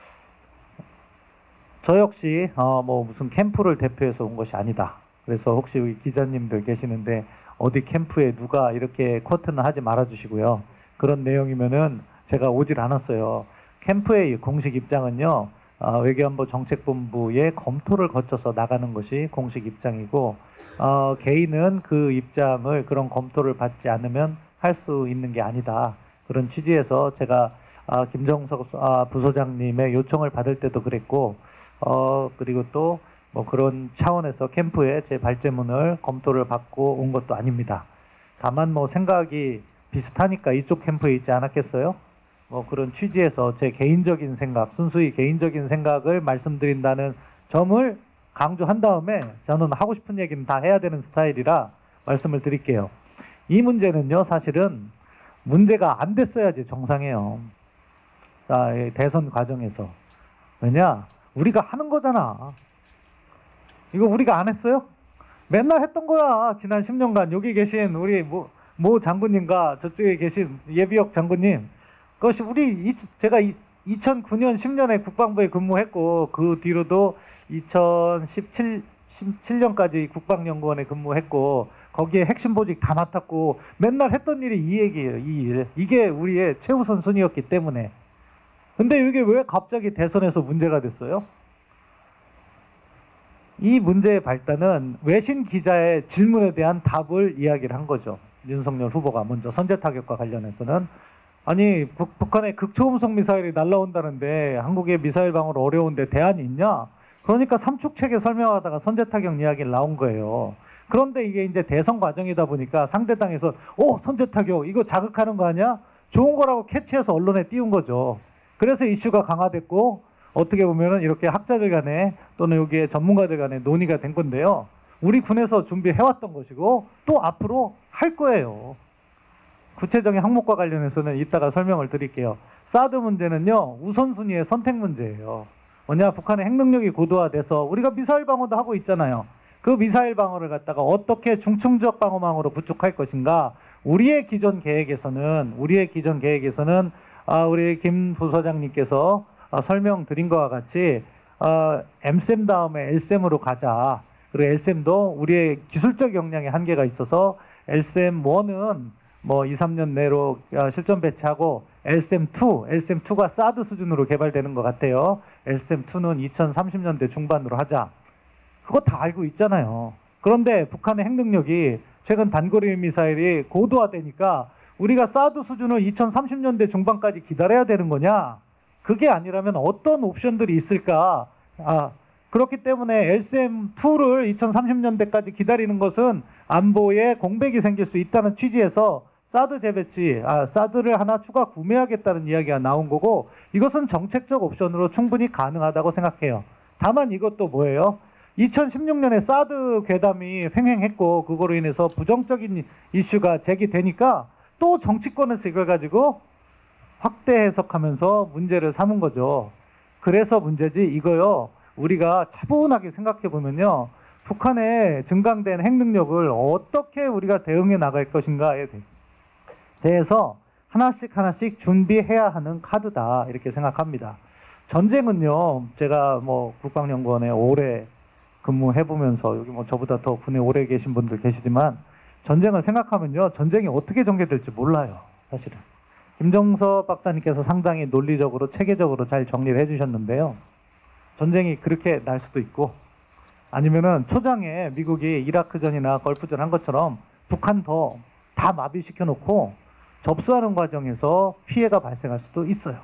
저 역시 어, 뭐 무슨 캠프를 대표해서 온 것이 아니다. 그래서 혹시 우리 기자님들 계시는데 어디 캠프에 누가 이렇게 쿼트는 하지 말아주시고요. 그런 내용이면은 제가 오질 않았어요. 캠프의 공식 입장은요, 어, 외교안보 정책본부의 검토를 거쳐서 나가는 것이 공식 입장이고, 어, 개인은 그 입장을 그런 검토를 받지 않으면 할 수 있는 게 아니다. 그런 취지에서 제가 아, 김정석 아, 부소장님의 요청을 받을 때도 그랬고, 어, 그리고 또 뭐 그런 차원에서 캠프에 제 발제문을 검토를 받고 온 것도 아닙니다. 다만 뭐 생각이 비슷하니까 이쪽 캠프에 있지 않았겠어요? 뭐 그런 취지에서 제 개인적인 생각, 순수히 개인적인 생각을 말씀드린다는 점을 강조한 다음에 저는 하고 싶은 얘기는 다 해야 되는 스타일이라 말씀을 드릴게요. 이 문제는요, 사실은 문제가 안 됐어야지 정상이에요. 자, 대선 과정에서. 왜냐? 우리가 하는 거잖아. 이거 우리가 안 했어요? 맨날 했던 거야. 지난 십 년간 여기 계신 우리 모, 모 장군님과 저쪽에 계신 예비역 장군님, 그것이 우리 이, 제가 이, 이천구 년 십 년에 국방부에 근무했고 그 뒤로도 이천십칠 년까지 국방연구원에 근무했고 거기에 핵심 보직 다 맡았고 맨날 했던 일이 이 얘기예요. 이 일. 이게 우리의 최우선 순위였기 때문에. 근데 이게 왜 갑자기 대선에서 문제가 됐어요? 이 문제의 발단은 외신 기자의 질문에 대한 답을 이야기를 한 거죠. 윤석열 후보가 먼저 선제 타격과 관련해서는 아니 북, 북한의 극초음속 미사일이 날라온다는데 한국의 미사일 방어를 어려운데 대안이 있냐? 그러니까 삼축책에 설명하다가 선제 타격 이야기를 나온 거예요. 그런데 이게 이제 대선 과정이다 보니까 상대당에서 오 선제 타격 이거 자극하는 거 아니야? 좋은 거라고 캐치해서 언론에 띄운 거죠. 그래서 이슈가 강화됐고 어떻게 보면은 이렇게 학자들 간에 또는 여기에 전문가들 간에 논의가 된 건데요. 우리 군에서 준비해왔던 것이고 또 앞으로 할 거예요. 구체적인 항목과 관련해서는 이따가 설명을 드릴게요. 사드 문제는요, 우선순위의 선택 문제예요. 뭐냐, 북한의 핵능력이 고도화돼서 우리가 미사일 방어도 하고 있잖아요. 그 미사일 방어를 갖다가 어떻게 중충적 방어망으로 구축할 것인가. 우리의 기존 계획에서는 우리의 기존 계획에서는 아, 우리 김 부서장님께서 아, 설명드린 것과 같이 아, 엠셈 다음에 엘셈으로 가자. 그리고 엘셈도 우리의 기술적 역량의 한계가 있어서 엘셈 일은 뭐 이, 삼 년 내로 실전 배치하고 엘셈 투, 엘셈 투가 사드 수준으로 개발되는 것 같아요. 엘셈 투는 이천삼십 년대 중반으로 하자. 그거 다 알고 있잖아요. 그런데 북한의 핵능력이 최근 단거리 미사일이 고도화되니까 우리가 사드 수준을 이천삼십 년대 중반까지 기다려야 되는 거냐? 그게 아니라면 어떤 옵션들이 있을까? 아, 그렇기 때문에 엘셈 투를 이천삼십 년대까지 기다리는 것은 안보에 공백이 생길 수 있다는 취지에서 사드 재배치, 아, 사드를 하나 추가 구매하겠다는 이야기가 나온 거고 이것은 정책적 옵션으로 충분히 가능하다고 생각해요. 다만 이것도 뭐예요? 이천십육 년에 사드 괴담이 횡행했고 그거로 인해서 부정적인 이슈가 제기되니까 또 정치권에서 이걸 가지고 확대 해석하면서 문제를 삼은 거죠. 그래서 문제지 이거요. 우리가 차분하게 생각해 보면요. 북한의 증강된 핵능력을 어떻게 우리가 대응해 나갈 것인가에 대해서 하나씩 하나씩 준비해야 하는 카드다. 이렇게 생각합니다. 전쟁은요. 제가 뭐 국방연구원에 오래 근무해 보면서 여기 뭐 저보다 더 군에 오래 계신 분들 계시지만 전쟁을 생각하면요. 전쟁이 어떻게 전개될지 몰라요. 사실은. 김정석 박사님께서 상당히 논리적으로 체계적으로 잘 정리를 해주셨는데요. 전쟁이 그렇게 날 수도 있고 아니면은 초장에 미국이 이라크전이나 걸프전 한 것처럼 북한 더 다 마비시켜 놓고 접수하는 과정에서 피해가 발생할 수도 있어요.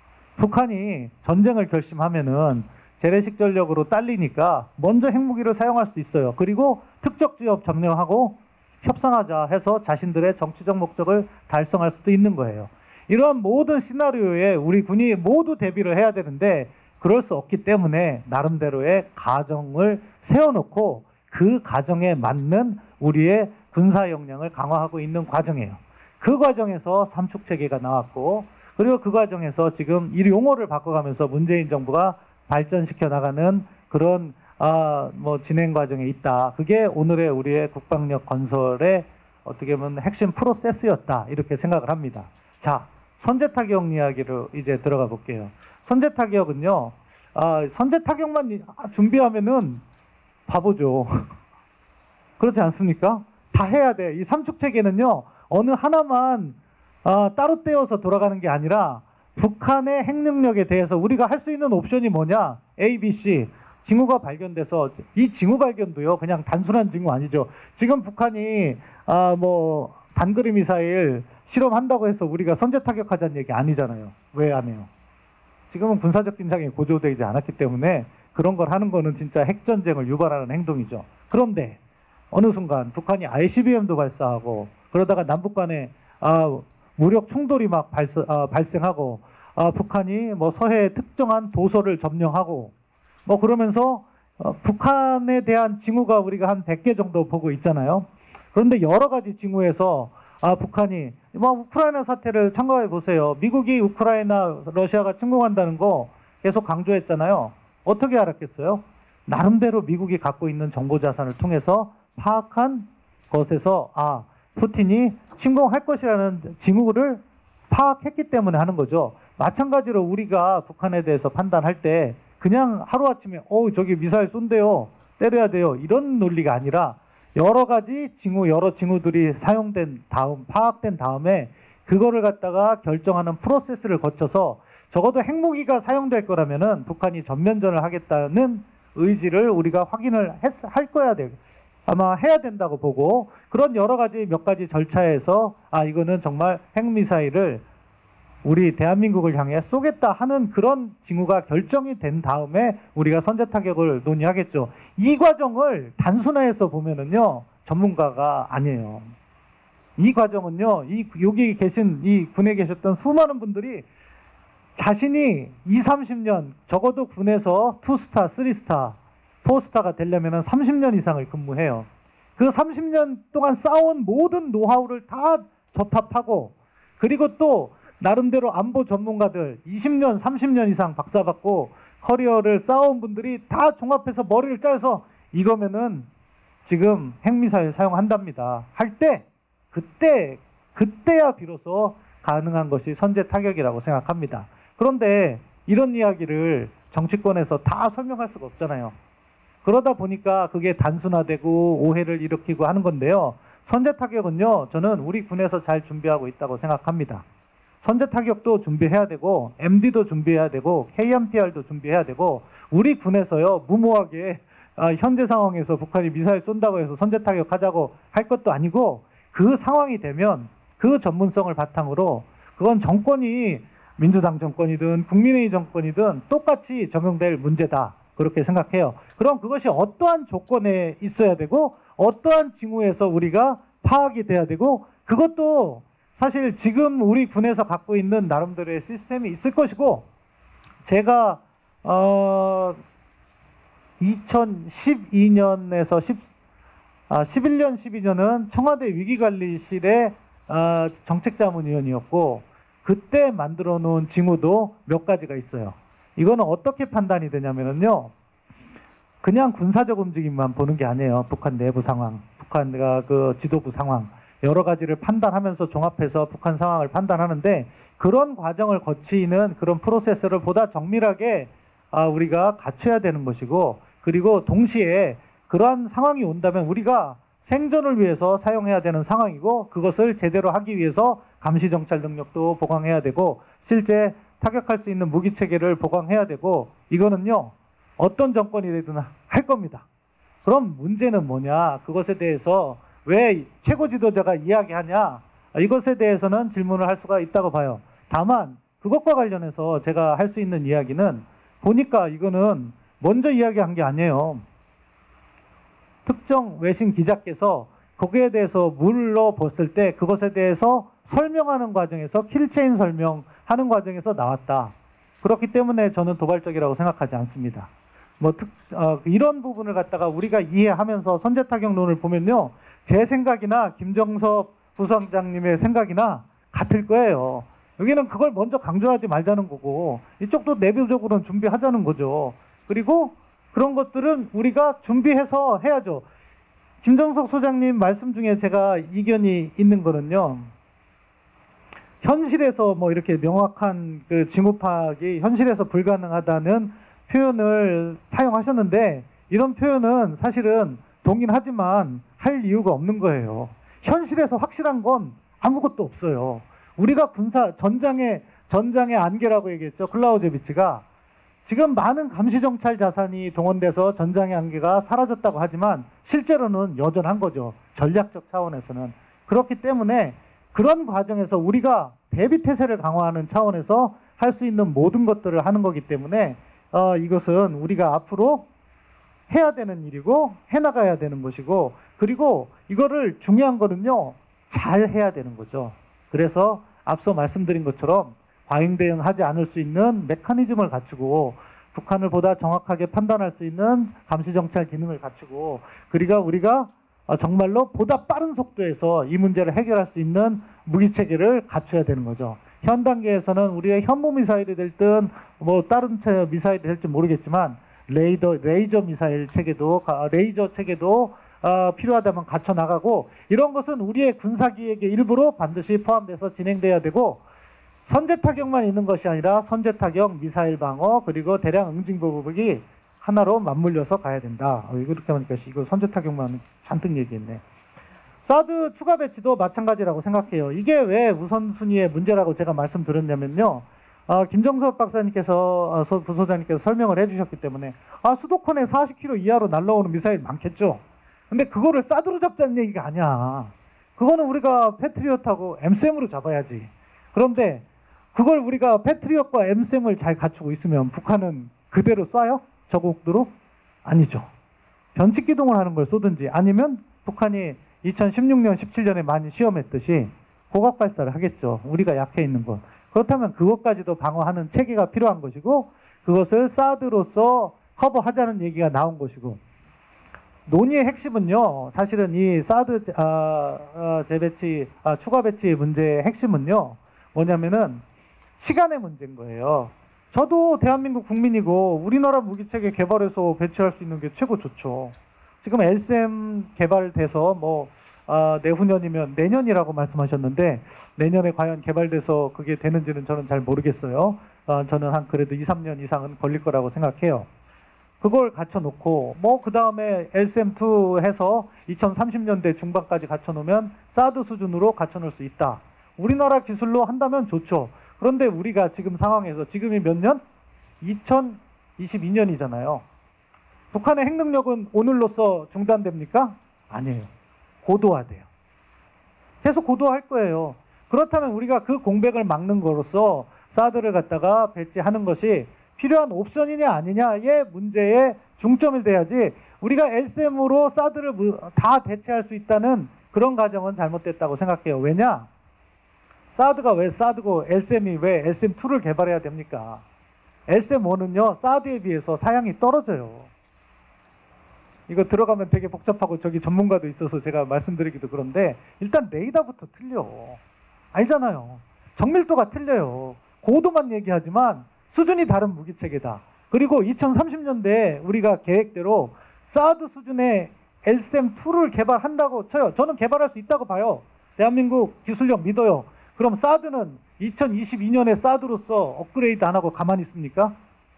북한이 전쟁을 결심하면은 재래식 전력으로 딸리니까 먼저 핵무기를 사용할 수도 있어요. 그리고 특정 지역 점령하고 협상하자 해서 자신들의 정치적 목적을 달성할 수도 있는 거예요. 이러한 모든 시나리오에 우리 군이 모두 대비를 해야 되는데 그럴 수 없기 때문에 나름대로의 가정을 세워놓고 그 가정에 맞는 우리의 군사 역량을 강화하고 있는 과정이에요. 그 과정에서 삼축체계가 나왔고, 그리고 그 과정에서 지금 이 용어를 바꿔가면서 문재인 정부가 발전시켜 나가는 그런 아, 뭐 진행 과정에 있다. 그게 오늘의 우리의 국방력 건설의 어떻게 보면 핵심 프로세스였다. 이렇게 생각을 합니다. 자, 선제 타격 이야기로 이제 들어가 볼게요. 선제 타격은요, 아, 선제 타격만 준비하면은 바보죠. 그렇지 않습니까? 다 해야 돼. 이 삼축 체계는요, 어느 하나만 아, 따로 떼어서 돌아가는 게 아니라 북한의 핵 능력에 대해서 우리가 할 수 있는 옵션이 뭐냐? A, B, C. 징후가 발견돼서 이 징후 발견도요, 그냥 단순한 징후 아니죠. 지금 북한이 아, 뭐 단거리 미사일 실험한다고 해서 우리가 선제 타격하자는 얘기 아니잖아요. 왜 안 해요? 지금은 군사적 긴장이 고조되지 않았기 때문에 그런 걸 하는 거는 진짜 핵전쟁을 유발하는 행동이죠. 그런데 어느 순간 북한이 아이씨비엠도 발사하고 그러다가 남북 간에 아, 무력 충돌이 막 발서, 아, 발생하고 아, 북한이 뭐 서해의 특정한 도서를 점령하고 뭐 그러면서 어, 북한에 대한 징후가 우리가 한 백 개 정도 보고 있잖아요. 그런데 여러 가지 징후에서 아, 북한이 뭐 우크라이나 사태를 참고해 보세요. 미국이 우크라이나 러시아가 침공한다는 거 계속 강조했잖아요. 어떻게 알았겠어요? 나름대로 미국이 갖고 있는 정보 자산을 통해서 파악한 것에서 아, 푸틴이 침공할 것이라는 징후를 파악했기 때문에 하는 거죠. 마찬가지로 우리가 북한에 대해서 판단할 때 그냥 하루아침에 어 저기 미사일 쏜대요, 때려야 돼요, 이런 논리가 아니라 여러 가지 징후, 여러 징후들이 사용된 다음, 파악된 다음에 그거를 갖다가 결정하는 프로세스를 거쳐서 적어도 핵무기가 사용될 거라면은 북한이 전면전을 하겠다는 의지를 우리가 확인을 했, 할 거야 돼. 아마 해야 된다고 보고 그런 여러 가지 몇 가지 절차에서 아, 이거는 정말 핵미사일을 우리 대한민국을 향해 쏘겠다 하는 그런 징후가 결정이 된 다음에 우리가 선제 타격을 논의하겠죠. 이 과정을 단순화해서 보면은요, 전문가가 아니에요. 이 과정은요, 이 여기 계신 이 군에 계셨던 수많은 분들이 자신이 이십, 삼십 년 적어도 군에서 투 스타, 쓰리 스타, 포 스타가 되려면 삼십 년 이상을 근무해요. 그 삼십 년 동안 쌓아온 모든 노하우를 다 접합하고 그리고 또 나름대로 안보 전문가들 이십 년, 삼십 년 이상 박사받고 커리어를 쌓아온 분들이 다 종합해서 머리를 짜서 이거면은 지금 핵미사일 사용한답니다. 할 때 그때 그때야 비로소 가능한 것이 선제 타격이라고 생각합니다. 그런데 이런 이야기를 정치권에서 다 설명할 수가 없잖아요. 그러다 보니까 그게 단순화되고 오해를 일으키고 하는 건데요. 선제 타격은요, 저는 우리 군에서 잘 준비하고 있다고 생각합니다. 선제 타격도 준비해야 되고 엠디도 준비해야 되고 케이엠피알도 준비해야 되고 우리 군에서요, 무모하게 아, 현재 상황에서 북한이 미사일 쏜다고 해서 선제 타격하자고 할 것도 아니고 그 상황이 되면 그 전문성을 바탕으로 그건 정권이 민주당 정권이든 국민의힘 정권이든 똑같이 적용될 문제다, 그렇게 생각해요. 그럼 그것이 어떠한 조건에 있어야 되고 어떠한 징후에서 우리가 파악이 돼야 되고 그것도 사실 지금 우리 군에서 갖고 있는 나름대로의 시스템이 있을 것이고 제가 어 이천십이 년에서 십, 아, 십일 년, 십이 년은 청와대 위기관리실의 어, 정책자문위원이었고 그때 만들어 놓은 징후도 몇 가지가 있어요. 이거는 어떻게 판단이 되냐면요, 그냥 군사적 움직임만 보는 게 아니에요. 북한 내부 상황, 북한 그 지도부 상황, 여러 가지를 판단하면서 종합해서 북한 상황을 판단하는데 그런 과정을 거치는 그런 프로세스를 보다 정밀하게 아, 우리가 갖춰야 되는 것이고 그리고 동시에 그러한 상황이 온다면 우리가 생존을 위해서 사용해야 되는 상황이고 그것을 제대로 하기 위해서 감시정찰 능력도 보강해야 되고 실제 타격할 수 있는 무기체계를 보강해야 되고 이거는요, 어떤 정권이 되든 할 겁니다. 그럼 문제는 뭐냐, 그것에 대해서 왜 최고 지도자가 이야기하냐? 이것에 대해서는 질문을 할 수가 있다고 봐요. 다만 그것과 관련해서 제가 할 수 있는 이야기는 보니까 이거는 먼저 이야기한 게 아니에요. 특정 외신 기자께서 거기에 대해서 물어봤을 때 그것에 대해서 설명하는 과정에서 킬체인 설명하는 과정에서 나왔다. 그렇기 때문에 저는 도발적이라고 생각하지 않습니다. 뭐 특, 어, 이런 부분을 갖다가 우리가 이해하면서 선제타격론을 보면요, 제 생각이나 김정섭 부서장님의 생각이나 같을 거예요. 여기는 그걸 먼저 강조하지 말자는 거고 이쪽도 내부적으로는 준비하자는 거죠. 그리고 그런 것들은 우리가 준비해서 해야죠. 김정석 소장님 말씀 중에 제가 이견이 있는 거는요, 현실에서 뭐 이렇게 명확한 그 징후 파악이 현실에서 불가능하다는 표현을 사용하셨는데, 이런 표현은 사실은 동의하지만 할 이유가 없는 거예요. 현실에서 확실한 건 아무것도 없어요. 우리가 군사 전장의 전장의 안개라고 얘기했죠. 클라우제비치가 지금 많은 감시정찰 자산이 동원돼서 전장의 안개가 사라졌다고 하지만 실제로는 여전한 거죠. 전략적 차원에서는. 그렇기 때문에 그런 과정에서 우리가 대비태세를 강화하는 차원에서 할 수 있는 모든 것들을 하는 거기 때문에 어, 이것은 우리가 앞으로 해야 되는 일이고 해나가야 되는 것이고, 그리고 이거를 중요한 거는요, 잘 해야 되는 거죠. 그래서 앞서 말씀드린 것처럼 과잉 대응하지 않을 수 있는 메커니즘을 갖추고 북한을 보다 정확하게 판단할 수 있는 감시정찰 기능을 갖추고, 그리고 우리가 정말로 보다 빠른 속도에서 이 문제를 해결할 수 있는 무기체계를 갖춰야 되는 거죠. 현 단계에서는 우리의 현무미사일이 될든 뭐 다른 미사일이 될지 모르겠지만 레이더, 레이저 미사일 체계도, 레이저 체계도 어, 필요하다면 갖춰 나가고, 이런 것은 우리의 군사기획의 일부로 반드시 포함돼서 진행돼야 되고, 선제타격만 있는 것이 아니라 선제타격, 미사일 방어, 그리고 대량 응징보복이 하나로 맞물려서 가야 된다. 어, 이렇게 하니까 이거 선제타격만 잔뜩 얘기했네. 사드 추가 배치도 마찬가지라고 생각해요. 이게 왜 우선순위의 문제라고 제가 말씀드렸냐면요, 어, 김정석 박사님께서, 어, 부소장님께서 설명을 해주셨기 때문에, 아, 수도권에 사십 킬로미터 이하로 날라오는 미사일 많겠죠. 근데 그거를 사드로 잡자는 얘기가 아니야. 그거는 우리가 패트리엇하고 엠샘으로 잡아야지. 그런데 그걸 우리가 패트리엇과 엠샘을 잘 갖추고 있으면 북한은 그대로 쏴요? 저국도로? 아니죠. 변칙 기동을 하는 걸 쏘든지, 아니면 북한이 이천십육 년, 십칠 년에 많이 시험했듯이 고각 발사를 하겠죠. 우리가 약해 있는 것. 그렇다면 그것까지도 방어하는 체계가 필요한 것이고, 그것을 사드로서 커버하자는 얘기가 나온 것이고, 논의의 핵심은요, 사실은 이 사드 아, 아, 재배치, 아, 추가 배치 문제의 핵심은요, 뭐냐면은 시간의 문제인 거예요. 저도 대한민국 국민이고 우리나라 무기체계 개발해서 배치할 수 있는 게 최고 좋죠. 지금 엘샘 개발돼서 뭐 아, 내후년이면 내년이라고 말씀하셨는데, 내년에 과연 개발돼서 그게 되는지는 저는 잘 모르겠어요. 아, 저는 한 그래도 이, 삼 년 이상은 걸릴 거라고 생각해요. 그걸 갖춰놓고 뭐 그 다음에 엘샘 투 해서 이천삼십 년대 중반까지 갖춰놓으면 사드 수준으로 갖춰놓을 수 있다. 우리나라 기술로 한다면 좋죠. 그런데 우리가 지금 상황에서, 지금이 몇 년? 이천이십이 년이잖아요. 북한의 핵능력은 오늘로써 중단됩니까? 아니에요. 고도화돼요. 계속 고도화할 거예요. 그렇다면 우리가 그 공백을 막는 거로서 사드를 갖다가 배치하는 것이 필요한 옵션이냐 아니냐의 문제에 중점이 돼야지, 우리가 엘샘으로 사드를 다 대체할 수 있다는 그런 가정은 잘못됐다고 생각해요. 왜냐? 사드가 왜 사드고 엘샘이 왜 엘샘 투를 개발해야 됩니까? 엘샘 원은요, 사드에 비해서 사양이 떨어져요. 이거 들어가면 되게 복잡하고 저기 전문가도 있어서 제가 말씀드리기도 그런데, 일단 레이더부터 틀려. 알잖아요. 정밀도가 틀려요. 고도만 얘기하지만 수준이 다른 무기체계다. 그리고 이천삼십 년대에 우리가 계획대로 사드 수준의 엘샘 투를 개발한다고 쳐요. 저는 개발할 수 있다고 봐요. 대한민국 기술력 믿어요. 그럼 사드는 이천이십이 년에 사드로서 업그레이드 안 하고 가만히 있습니까?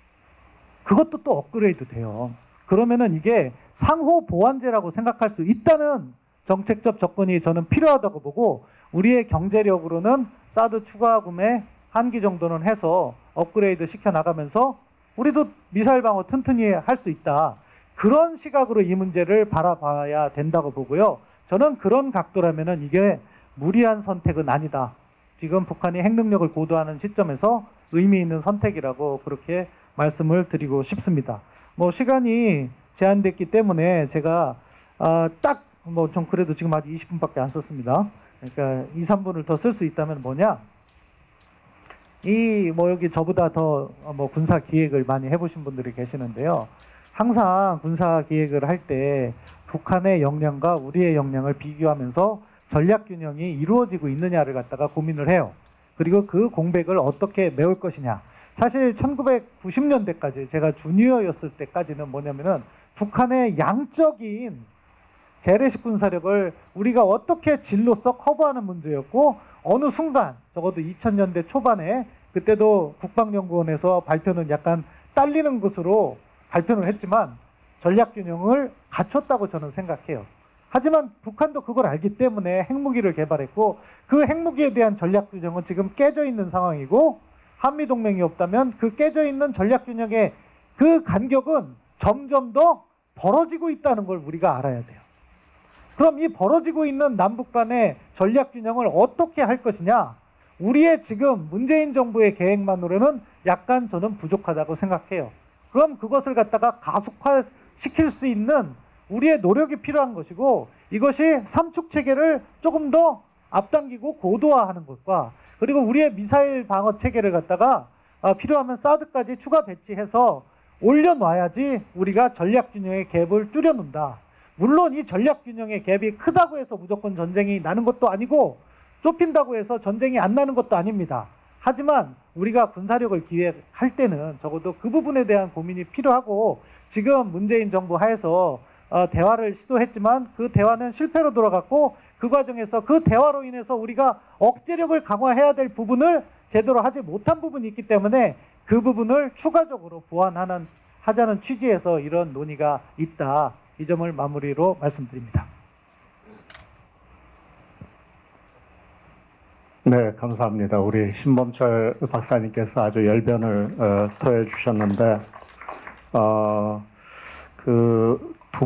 그것도 또 업그레이드 돼요. 그러면은 이게 상호 보완제라고 생각할 수 있다는 정책적 접근이 저는 필요하다고 보고, 우리의 경제력으로는 사드 추가 구매 한기 정도는 해서 업그레이드 시켜 나가면서 우리도 미사일 방어 튼튼히 할 수 있다. 그런 시각으로 이 문제를 바라봐야 된다고 보고요. 저는 그런 각도라면은 이게 무리한 선택은 아니다. 지금 북한이 핵능력을 고도하는 시점에서 의미 있는 선택이라고 그렇게 말씀을 드리고 싶습니다. 뭐 시간이 제한됐기 때문에 제가 아, 딱 뭐 좀 그래도 지금 아직 이십 분밖에 안 썼습니다. 그러니까 이, 삼 분을 더 쓸 수 있다면 뭐냐? 이 뭐 여기 저보다 더 뭐 군사 기획을 많이 해보신 분들이 계시는데요. 항상 군사 기획을 할 때 북한의 역량과 우리의 역량을 비교하면서 전략 균형이 이루어지고 있느냐를 갖다가 고민을 해요. 그리고 그 공백을 어떻게 메울 것이냐. 사실 천구백구십 년대까지 제가 주니어였을 때까지는 뭐냐면은 북한의 양적인 재래식 군사력을 우리가 어떻게 질로써 커버하는 문제였고, 어느 순간 적어도 이천 년대 초반에 그때도 국방연구원에서 발표는 약간 딸리는 것으로 발표를 했지만 전략균형을 갖췄다고 저는 생각해요. 하지만 북한도 그걸 알기 때문에 핵무기를 개발했고, 그 핵무기에 대한 전략균형은 지금 깨져 있는 상황이고, 한미동맹이 없다면 그 깨져 있는 전략균형의 그 간격은 점점 더 벌어지고 있다는 걸 우리가 알아야 돼요. 그럼 이 벌어지고 있는 남북 간의 전략균형을 어떻게 할 것이냐? 우리의 지금 문재인 정부의 계획만으로는 약간 저는 부족하다고 생각해요. 그럼 그것을 갖다가 가속화시킬 수 있는 우리의 노력이 필요한 것이고, 이것이 삼축체계를 조금 더 앞당기고 고도화하는 것과, 그리고 우리의 미사일 방어 체계를 갖다가 필요하면 사드까지 추가 배치해서 올려놔야지 우리가 전략균형의 갭을 줄여놓는다. 물론 이 전략균형의 갭이 크다고 해서 무조건 전쟁이 나는 것도 아니고, 좁힌다고 해서 전쟁이 안 나는 것도 아닙니다. 하지만 우리가 군사력을 기획할 때는 적어도 그 부분에 대한 고민이 필요하고, 지금 문재인 정부 하에서 어, 대화를 시도했지만 그 대화는 실패로 돌아갔고, 그 과정에서 그 대화로 인해서 우리가 억제력을 강화해야 될 부분을 제대로 하지 못한 부분이 있기 때문에 그 부분을 추가적으로 보완하는 하자는 취지에서 이런 논의가 있다. 이 점을 마무리로 말씀드립니다. 네, 감사합니다. 우리 신범철 박사님께서 아주 열변을 어, 토해 주셨는데, 어, 그 두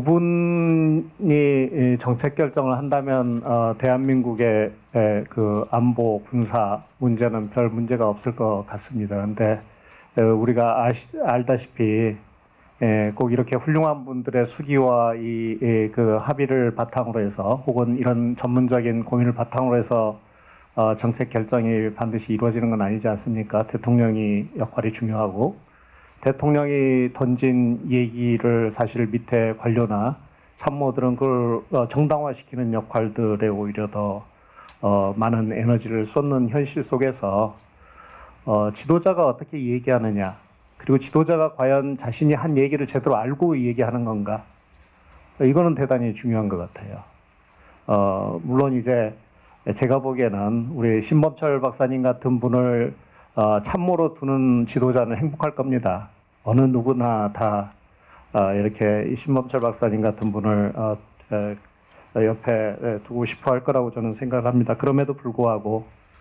분이 정책 결정을 한다면 어, 대한민국의 에, 그 안보 군사 문제는 별 문제가 없을 것 같습니다. 그런데 우리가 아시, 알다시피 에, 꼭 이렇게 훌륭한 분들의 수기와 이 그 합의를 바탕으로 해서, 혹은 이런 전문적인 고민을 바탕으로 해서 어, 정책 결정이 반드시 이루어지는 건 아니지 않습니까? 대통령이 역할이 중요하고, 대통령이 던진 얘기를 사실 밑에 관료나 참모들은 그걸 어, 정당화시키는 역할들에 오히려 더 어, 많은 에너지를 쏟는 현실 속에서 어, 지도자가 어떻게 얘기하느냐, 그리고 지도자가 과연 자신이 한 얘기를 제대로 알고 얘기하는 건가, 이거는 대단히 중요한 것 같아요. 어, 물론 이제 제가 보기에는 우리 신범철 박사님 같은 분을 어, 참모로 두는 지도자는 행복할 겁니다. 어느 누구나 다 어, 이렇게 신범철 박사님 같은 분을 어, 에, 옆에 두고 싶어 할 거라고 저는 생각합니다. 그럼에도 불구하고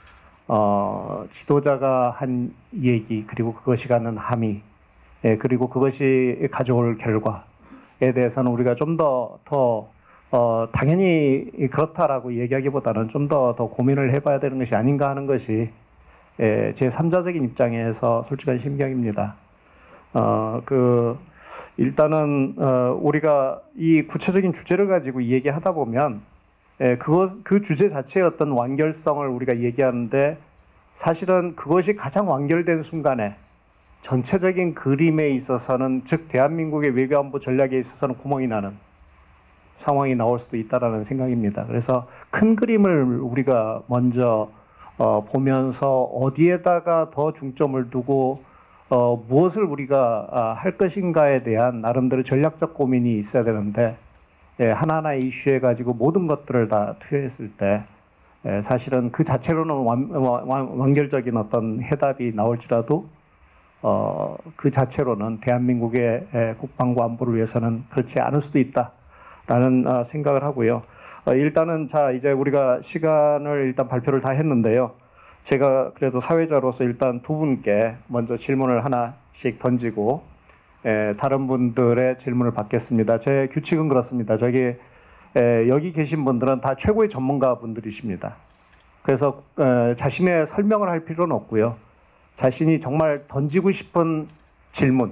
어, 지도자가 한 얘기, 그리고 그것이 갖는 함의, 예, 그리고 그것이 가져올 결과에 대해서는 우리가 좀 더 더 어, 당연히 그렇다라고 얘기하기보다는 좀 더 더 고민을 해봐야 되는 것이 아닌가 하는 것이 예, 제 삼자적인 입장에서 솔직한 심경입니다. 어, 그, 일단은, 어, 우리가 이 구체적인 주제를 가지고 얘기하다 보면, 예, 그것, 그 주제 자체의 어떤 완결성을 우리가 얘기하는데, 사실은 그것이 가장 완결된 순간에 전체적인 그림에 있어서는, 즉, 대한민국의 외교안보 전략에 있어서는 구멍이 나는 상황이 나올 수도 있다라는 생각입니다. 그래서 큰 그림을 우리가 먼저 어, 보면서 어디에다가 더 중점을 두고 어, 무엇을 우리가 아, 할 것인가에 대한 나름대로 전략적 고민이 있어야 되는데, 예, 하나하나의 이슈에 가지고 모든 것들을 다 투여했을 때 예, 사실은 그 자체로는 완, 완, 완결적인 어떤 해답이 나올지라도 어, 그 자체로는 대한민국의 예, 국방과 안보를 위해서는 그렇지 않을 수도 있다라는 어, 생각을 하고요. 어, 일단은 자 이제 우리가 시간을 일단 발표를 다 했는데요. 제가 그래도 사회자로서 일단 두 분께 먼저 질문을 하나씩 던지고 에, 다른 분들의 질문을 받겠습니다. 제 규칙은 그렇습니다. 저기 에, 여기 계신 분들은 다 최고의 전문가 분들이십니다. 그래서 에, 자신의 설명을 할 필요는 없고요. 자신이 정말 던지고 싶은 질문만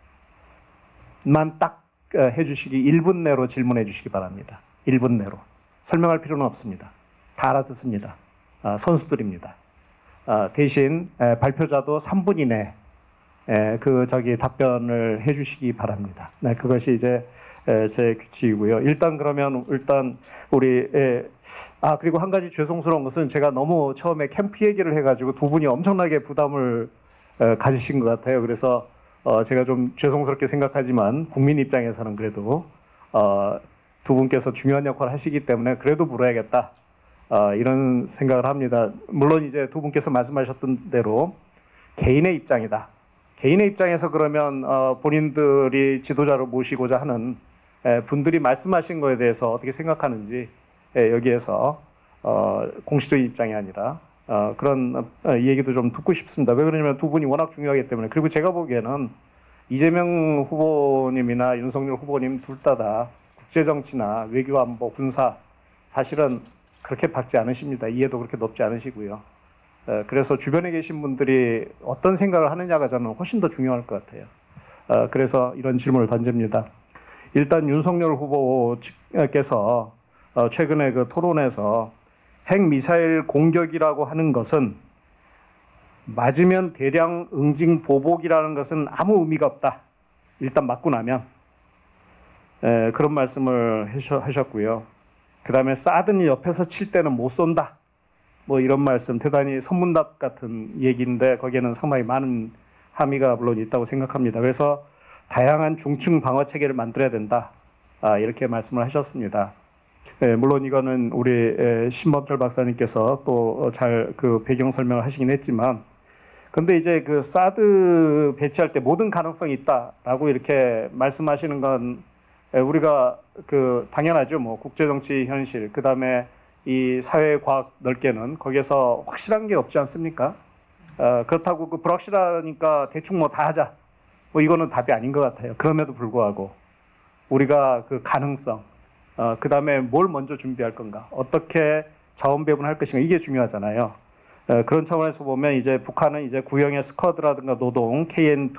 딱 에, 해주시기 일 분 내로 질문해 주시기 바랍니다. 일 분 내로. 설명할 필요는 없습니다. 다 알아듣습니다. 아, 선수들입니다. 아, 대신 에, 발표자도 삼 분 이내 에, 그 저기 답변을 해주시기 바랍니다. 네, 그것이 이제 에, 제 규칙이고요. 일단 그러면 일단 우리 에, 아 그리고 한 가지 죄송스러운 것은 제가 너무 처음에 캠프 얘기를 해가지고 두 분이 엄청나게 부담을 에, 가지신 것 같아요. 그래서 어, 제가 좀 죄송스럽게 생각하지만 국민 입장에서는 그래도 어, 두 분께서 중요한 역할을 하시기 때문에 그래도 물어야겠다. 어, 이런 생각을 합니다. 물론 이제 두 분께서 말씀하셨던 대로 개인의 입장이다. 개인의 입장에서 그러면 어, 본인들이 지도자로 모시고자 하는 에, 분들이 말씀하신 거에 대해서 어떻게 생각하는지 에, 여기에서 어, 공식적인 입장이 아니라 어, 그런 어, 얘기도 좀 듣고 싶습니다. 왜 그러냐면 두 분이 워낙 중요하기 때문에. 그리고 제가 보기에는 이재명 후보님이나 윤석열 후보님 둘 다 다 국제정치나 외교안보, 군사 사실은 그렇게 밝지 않으십니다. 이해도 그렇게 높지 않으시고요. 에, 그래서 주변에 계신 분들이 어떤 생각을 하느냐가 저는 훨씬 더 중요할 것 같아요. 어, 그래서 이런 질문을 던집니다. 일단 윤석열 후보께서 어, 최근에 그 토론에서 핵미사일 공격이라고 하는 것은 맞으면 대량 응징 보복이라는 것은 아무 의미가 없다. 일단 맞고 나면 에, 그런 말씀을 하셨고요. 그 다음에 사드는 옆에서 칠 때는 못 쏜다. 뭐 이런 말씀, 대단히 선문답 같은 얘기인데 거기에는 상당히 많은 함의가 물론 있다고 생각합니다. 그래서 다양한 중층 방어 체계를 만들어야 된다. 아, 이렇게 말씀을 하셨습니다. 예, 물론 이거는 우리 에, 신범철 박사님께서 또 잘 그 배경 설명을 하시긴 했지만, 근데 이제 그 사드 배치할 때 모든 가능성이 있다라고 이렇게 말씀하시는 건 에, 우리가 그 당연하죠. 뭐 국제정치 현실, 그 다음에 이 사회과학 넓게는 거기에서 확실한 게 없지 않습니까? 어, 그렇다고 그 불확실하니까 대충 뭐 다 하자. 뭐 이거는 답이 아닌 것 같아요. 그럼에도 불구하고 우리가 그 가능성, 어, 그 다음에 뭘 먼저 준비할 건가, 어떻게 자원 배분할 것인가, 이게 중요하잖아요. 어, 그런 차원에서 보면 이제 북한은 이제 구형의 스쿼드라든가 노동 케이엔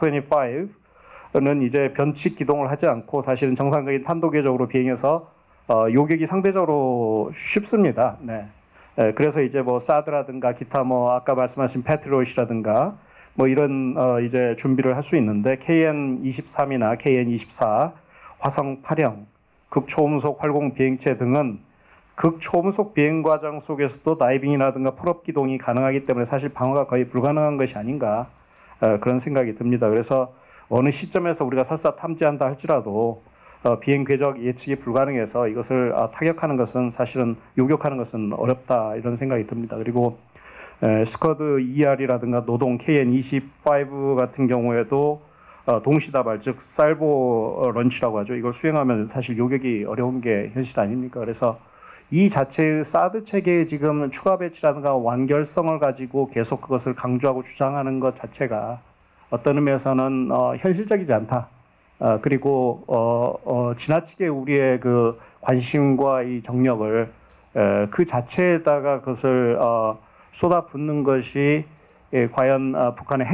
이십오는 이제 변칙 기동을 하지 않고 사실은 정상적인 탄도계적으로 비행해서 어, 요격이 상대적으로 쉽습니다. 네. 에, 그래서 이제 뭐 사드라든가 기타 뭐 아까 말씀하신 패트리엇이라든가 뭐 이런 어, 이제 준비를 할 수 있는데 케이엔 이십삼이나 케이엔 이십사, 화성 팔 형, 극초음속 활공 비행체 등은 극초음속 비행 과정 속에서도 다이빙이라든가 풀업 기동이 가능하기 때문에 사실 방어가 거의 불가능한 것이 아닌가 어, 그런 생각이 듭니다. 그래서 어느 시점에서 우리가 설사 탐지한다 할지라도 어, 비행 궤적 예측이 불가능해서 이것을 어, 타격하는 것은 사실은 요격하는 것은 어렵다 이런 생각이 듭니다. 그리고 에, 스쿼드 이알이라든가 노동 케이엔 이십오 같은 경우에도 어, 동시다발 즉 살보 런치라고 하죠. 이걸 수행하면 사실 요격이 어려운 게 현실 아닙니까? 그래서 이 자체의 사드 체계의 지금 추가 배치라든가 완결성을 가지고 계속 그것을 강조하고 주장하는 것 자체가 어떤 의미에서는 어, 현실적이지 않다. 어, 그리고 어, 어, 지나치게 우리의 그 관심과 이 정력을 에, 그 자체에다가 그것을 어, 쏟아붓는 것이 예, 과연 어, 북한의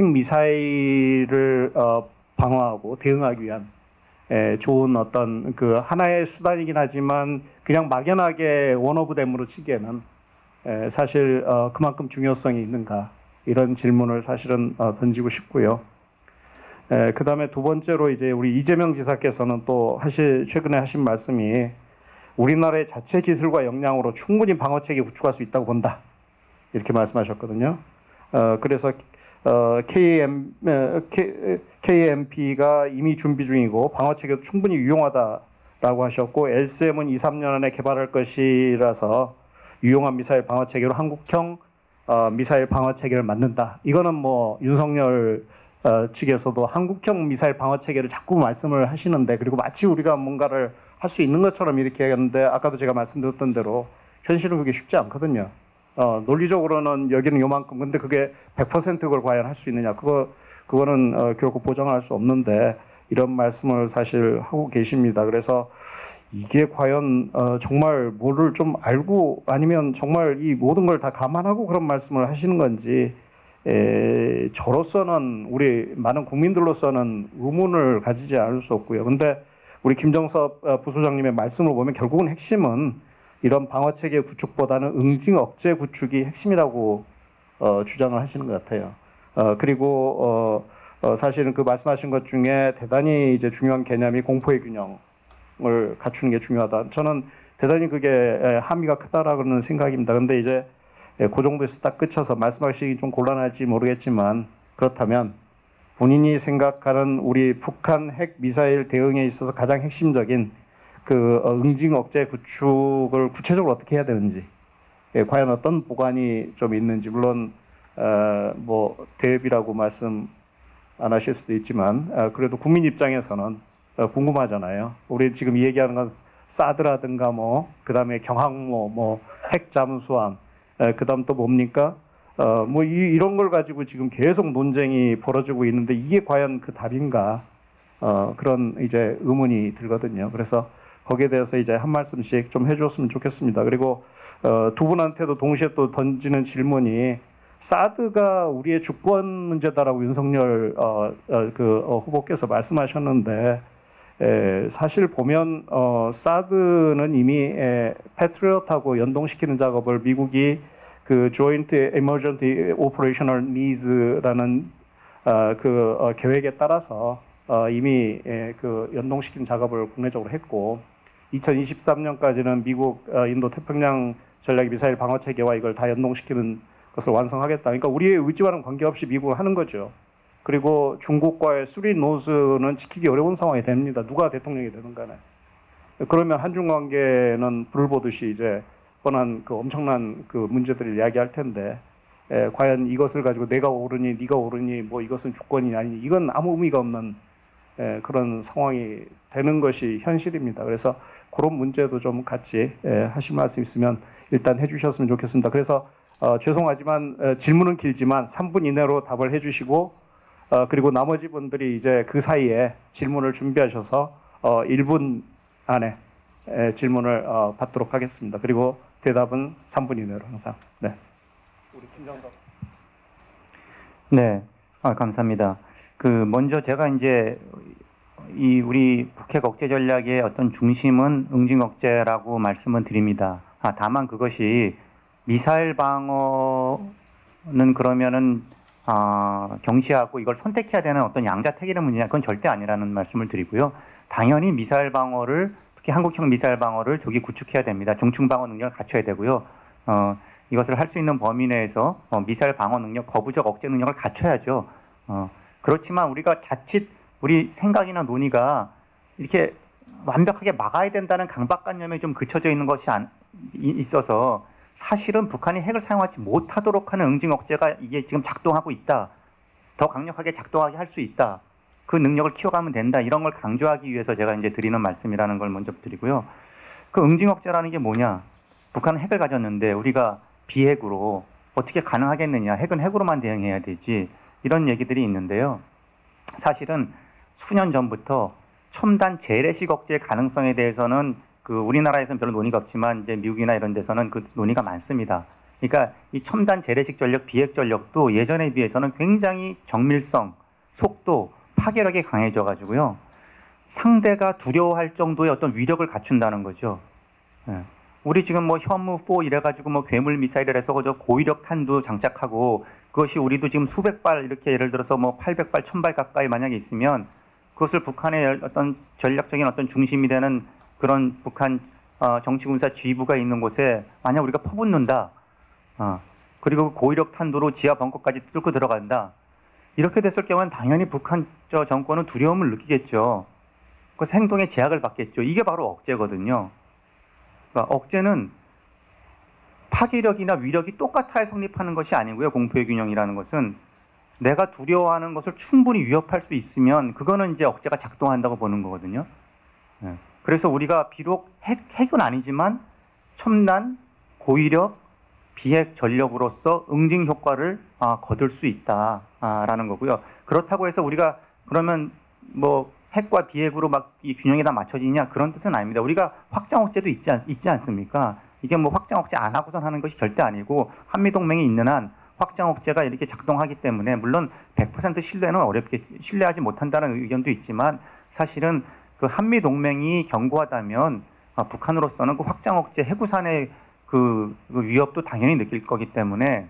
핵미사일을 어, 방어하고 대응하기 위한 에, 좋은 어떤 그 하나의 수단이긴 하지만 그냥 막연하게 원오브댐으로 치기에는 에, 사실 어, 그만큼 중요성이 있는가 이런 질문을 사실은 어, 던지고 싶고요. 그 다음에 두 번째로 이제 우리 이재명 지사께서는 또 하실, 최근에 하신 말씀이 우리나라의 자체 기술과 역량으로 충분히 방어체계 구축할 수 있다고 본다. 이렇게 말씀하셨거든요. 어, 그래서, 어, 케이엠, 케이엠피가 이미 준비 중이고 방어체계도 충분히 유용하다라고 하셨고 엘씨엠은 이, 삼 년 안에 개발할 것이라서 유용한 미사일 방어체계로 한국형 어, 미사일 방어체계를 만든다. 이거는 뭐 윤석열 어, 측에서도 한국형 미사일 방어 체계를 자꾸 말씀을 하시는데, 그리고 마치 우리가 뭔가를 할 수 있는 것처럼 이렇게 했는데 아까도 제가 말씀드렸던 대로 현실은 그게 쉽지 않거든요. 어, 논리적으로는 여기는 요만큼, 근데 그게 백 퍼센트 그걸 과연 할 수 있느냐, 그거 그거는 어, 결코 보장할 수 없는데 이런 말씀을 사실 하고 계십니다. 그래서 이게 과연 어, 정말 뭐를 좀 알고 아니면 정말 이 모든 걸 다 감안하고 그런 말씀을 하시는 건지 에, 저로서는 우리 많은 국민들로서는 의문을 가지지 않을 수 없고요. 근데 우리 김정섭 부소장님의 말씀을 보면 결국은 핵심은 이런 방어체계 구축보다는 응징 억제 구축이 핵심이라고 어, 주장을 하시는 것 같아요. 어, 그리고 어, 어, 사실은 그 말씀하신 것 중에 대단히 이제 중요한 개념이 공포의 균형을 갖추는 게 중요하다. 저는 대단히 그게 함의가 크다라는 생각입니다. 근데 이제 그 정도에서 딱 그쳐서 말씀하시기 좀 곤란할지 모르겠지만 그렇다면 본인이 생각하는 우리 북한 핵 미사일 대응에 있어서 가장 핵심적인 그 응징 억제 구축을 구체적으로 어떻게 해야 되는지, 예, 과연 어떤 보관이 좀 있는지, 물론 어, 뭐 대비라고 말씀 안 하실 수도 있지만 어, 그래도 국민 입장에서는 어, 궁금하잖아요. 우리 지금 얘기하는 건 사드라든가 뭐 그다음에 경항모, 뭐 핵 잠수함, 에, 그다음 또 뭡니까? 어, 뭐 이, 이런 걸 가지고 지금 계속 논쟁이 벌어지고 있는데 이게 과연 그 답인가? 어, 그런 이제 의문이 들거든요. 그래서 거기에 대해서 이제 한 말씀씩 좀 해줬으면 좋겠습니다. 그리고 어, 두 분한테도 동시에 또 던지는 질문이 사드가 우리의 주권 문제다라고 윤석열 어, 어, 그 어, 후보께서 말씀하셨는데 에, 사실 보면 어, 사드는 이미 에, 패트리엇하고 연동시키는 작업을 미국이 그 Joint Emergency Operational Needs라는 어, 그 어, 계획에 따라서 어, 이미 에, 그 연동시키는 작업을 국내적으로 했고 이천이십삼 년까지는 미국 어, 인도 태평양 전략 미사일 방어 체계와 이걸 다 연동시키는 것을 완성하겠다. 그러니까 우리의 의지와는 관계없이 미국을 하는 거죠. 그리고 중국과의 수리 노스는 지키기 어려운 상황이 됩니다. 누가 대통령이 되든 간에. 그러면 한중 관계는 불을 보듯이 이제 뻔한 그 엄청난 그 문제들을 이야기할 텐데 에, 과연 이것을 가지고 내가 옳으니 네가 옳으니 뭐 이것은 주권이 아니니 이건 아무 의미가 없는 에, 그런 상황이 되는 것이 현실입니다. 그래서 그런 문제도 좀 같이 에, 하실 말씀 있으면 일단 해주셨으면 좋겠습니다. 그래서 어, 죄송하지만 에, 질문은 길지만 삼 분 이내로 답을 해주시고 어, 그리고 나머지 분들이 이제 그 사이에 질문을 준비하셔서 어, 일 분 안에 에, 질문을 어, 받도록 하겠습니다. 그리고 대답은 삼 분 이내로 항상. 네. 우리 김정섭. 네, 아, 감사합니다. 그 먼저 제가 이제 이 우리 북핵 억제 전략의 어떤 중심은 응징 억제라고 말씀을 드립니다. 아, 다만 그것이 미사일 방어는 그러면은 아, 경시하고 이걸 선택해야 되는 어떤 양자택일의 문제냐, 그건 절대 아니라는 말씀을 드리고요. 당연히 미사일 방어를, 특히 한국형 미사일 방어를 저기 구축해야 됩니다. 중층 방어 능력을 갖춰야 되고요. 어, 이것을 할 수 있는 범위 내에서 어, 미사일 방어 능력, 거부적 억제 능력을 갖춰야죠. 어, 그렇지만 우리가 자칫 우리 생각이나 논의가 이렇게 완벽하게 막아야 된다는 강박관념에 좀 그쳐져 있는 것이 안, 이, 있어서 사실은 북한이 핵을 사용하지 못하도록 하는 응징 억제가 이게 지금 작동하고 있다. 더 강력하게 작동하게 할 수 있다. 그 능력을 키워가면 된다. 이런 걸 강조하기 위해서 제가 이제 드리는 말씀이라는 걸 먼저 드리고요. 그 응징 억제라는 게 뭐냐? 북한은 핵을 가졌는데 우리가 비핵으로 어떻게 가능하겠느냐? 핵은 핵으로만 대응해야 되지. 이런 얘기들이 있는데요. 사실은 수년 전부터 첨단 재래식 억제의 가능성에 대해서는 그 우리나라에서는 별로 논의가 없지만 이제 미국이나 이런 데서는 그 논의가 많습니다. 그러니까 이 첨단 재래식 전력, 비핵 전력도 예전에 비해서는 굉장히 정밀성, 속도, 파괴력이 강해져 가지고요. 상대가 두려워할 정도의 어떤 위력을 갖춘다는 거죠. 예. 우리 지금 뭐 현무 사 이래가지고 뭐 괴물 미사일을 해서 그저 고위력 탄도 장착하고 그것이 우리도 지금 수백 발 이렇게 예를 들어서 뭐 팔백 발, 천 발 가까이 만약에 있으면 그것을 북한의 어떤 전략적인 어떤 중심이 되는 그런 북한 어, 정치군사 지휘부가 있는 곳에 만약 우리가 퍼붓는다. 어, 그리고 고위력 탄도로 지하 벙커까지 뚫고 들어간다. 이렇게 됐을 경우는 당연히 북한 저 정권은 두려움을 느끼겠죠. 그래서 행동에 제약을 받겠죠. 이게 바로 억제거든요. 그러니까 억제는 파괴력이나 위력이 똑같아야 성립하는 것이 아니고요. 공포의 균형이라는 것은 내가 두려워하는 것을 충분히 위협할 수 있으면 그거는 이제 억제가 작동한다고 보는 거거든요. 네. 그래서 우리가 비록 핵, 핵은 아니지만 첨단, 고위력, 비핵 전력으로서 응징 효과를 아, 거둘 수 있다라는 거고요. 그렇다고 해서 우리가 그러면 뭐 핵과 비핵으로 막 이 균형이 다 맞춰지냐 그런 뜻은 아닙니다. 우리가 확장 억제도 있지, 않, 있지 않습니까? 이게 뭐 확장 억제 안 하고선 하는 것이 절대 아니고 한미 동맹이 있는 한 확장 억제가 이렇게 작동하기 때문에 물론 백 퍼센트 신뢰는 어렵게 신뢰하지 못한다는 의견도 있지만 사실은 그 한미 동맹이 견고하다면 아, 북한으로서는 그 확장 억제 해구산의 그, 그 위협도 당연히 느낄 거기 때문에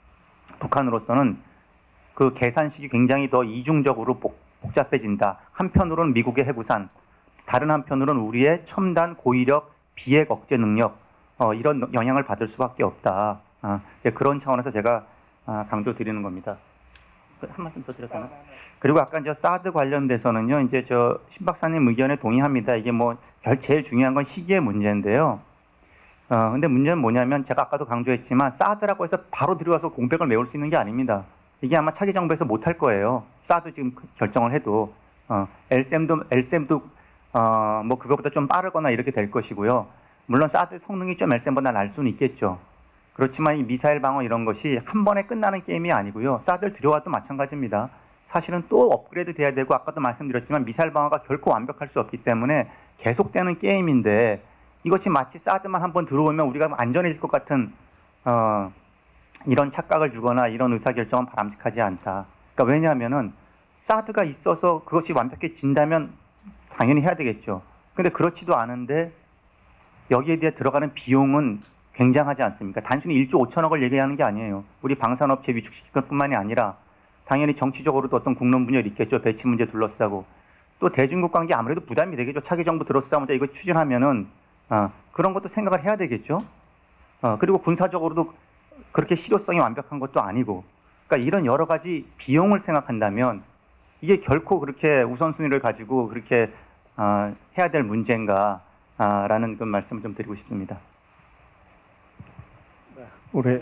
북한으로서는 그 계산식이 굉장히 더 이중적으로 복, 복잡해진다. 한편으로는 미국의 해구산, 다른 한편으로는 우리의 첨단 고위력 비핵 억제 능력 어, 이런 영향을 받을 수밖에 없다. 아, 그런 차원에서 제가 아, 강조드리는 겁니다. 한 말씀 더 드려도 되나? 그리고 아까 저 사드 관련돼서는요, 이제 저 신 박사님 의견에 동의합니다. 이게 뭐 제일 중요한 건 시기의 문제인데요. 어, 근데 문제는 뭐냐면 제가 아까도 강조했지만 사드라고 해서 바로 들어와서 공백을 메울 수 있는 게 아닙니다. 이게 아마 차기 정부에서 못할 거예요. 사드 지금 결정을 해도 어, 엘셈도 엘셈도 어, 뭐 그거보다 좀 빠르거나 이렇게 될 것이고요. 물론 사드 성능이 좀 엘셈보다 날 수는 있겠죠. 그렇지만 이 미사일 방어 이런 것이 한 번에 끝나는 게임이 아니고요. 사드를 들여와도 마찬가지입니다. 사실은 또 업그레이드 돼야 되고 아까도 말씀드렸지만 미사일 방어가 결코 완벽할 수 없기 때문에 계속되는 게임인데 이것이 마치 사드만 한번 들어오면 우리가 안전해질 것 같은 어, 이런 착각을 주거나 이런 의사결정은 바람직하지 않다. 그러니까 왜냐하면은 사드가 있어서 그것이 완벽해진다면 당연히 해야 되겠죠. 근데 그렇지도 않은데 여기에 대해 들어가는 비용은 굉장하지 않습니까? 단순히 일조 오천억을 얘기하는 게 아니에요. 우리 방산업체 위축시킬 것뿐만이 아니라 당연히 정치적으로도 어떤 국론 분열이 있겠죠. 배치 문제 둘러싸고 또 대중국 관계 아무래도 부담이 되겠죠. 차기 정부 들어서자마자 이거 추진하면은 어, 그런 것도 생각을 해야 되겠죠. 어, 그리고 군사적으로도 그렇게 실효성이 완벽한 것도 아니고, 그러니까 이런 여러 가지 비용을 생각한다면 이게 결코 그렇게 우선순위를 가지고 그렇게 어, 해야 될 문제인가라는 그 말씀을 좀 드리고 싶습니다. 우리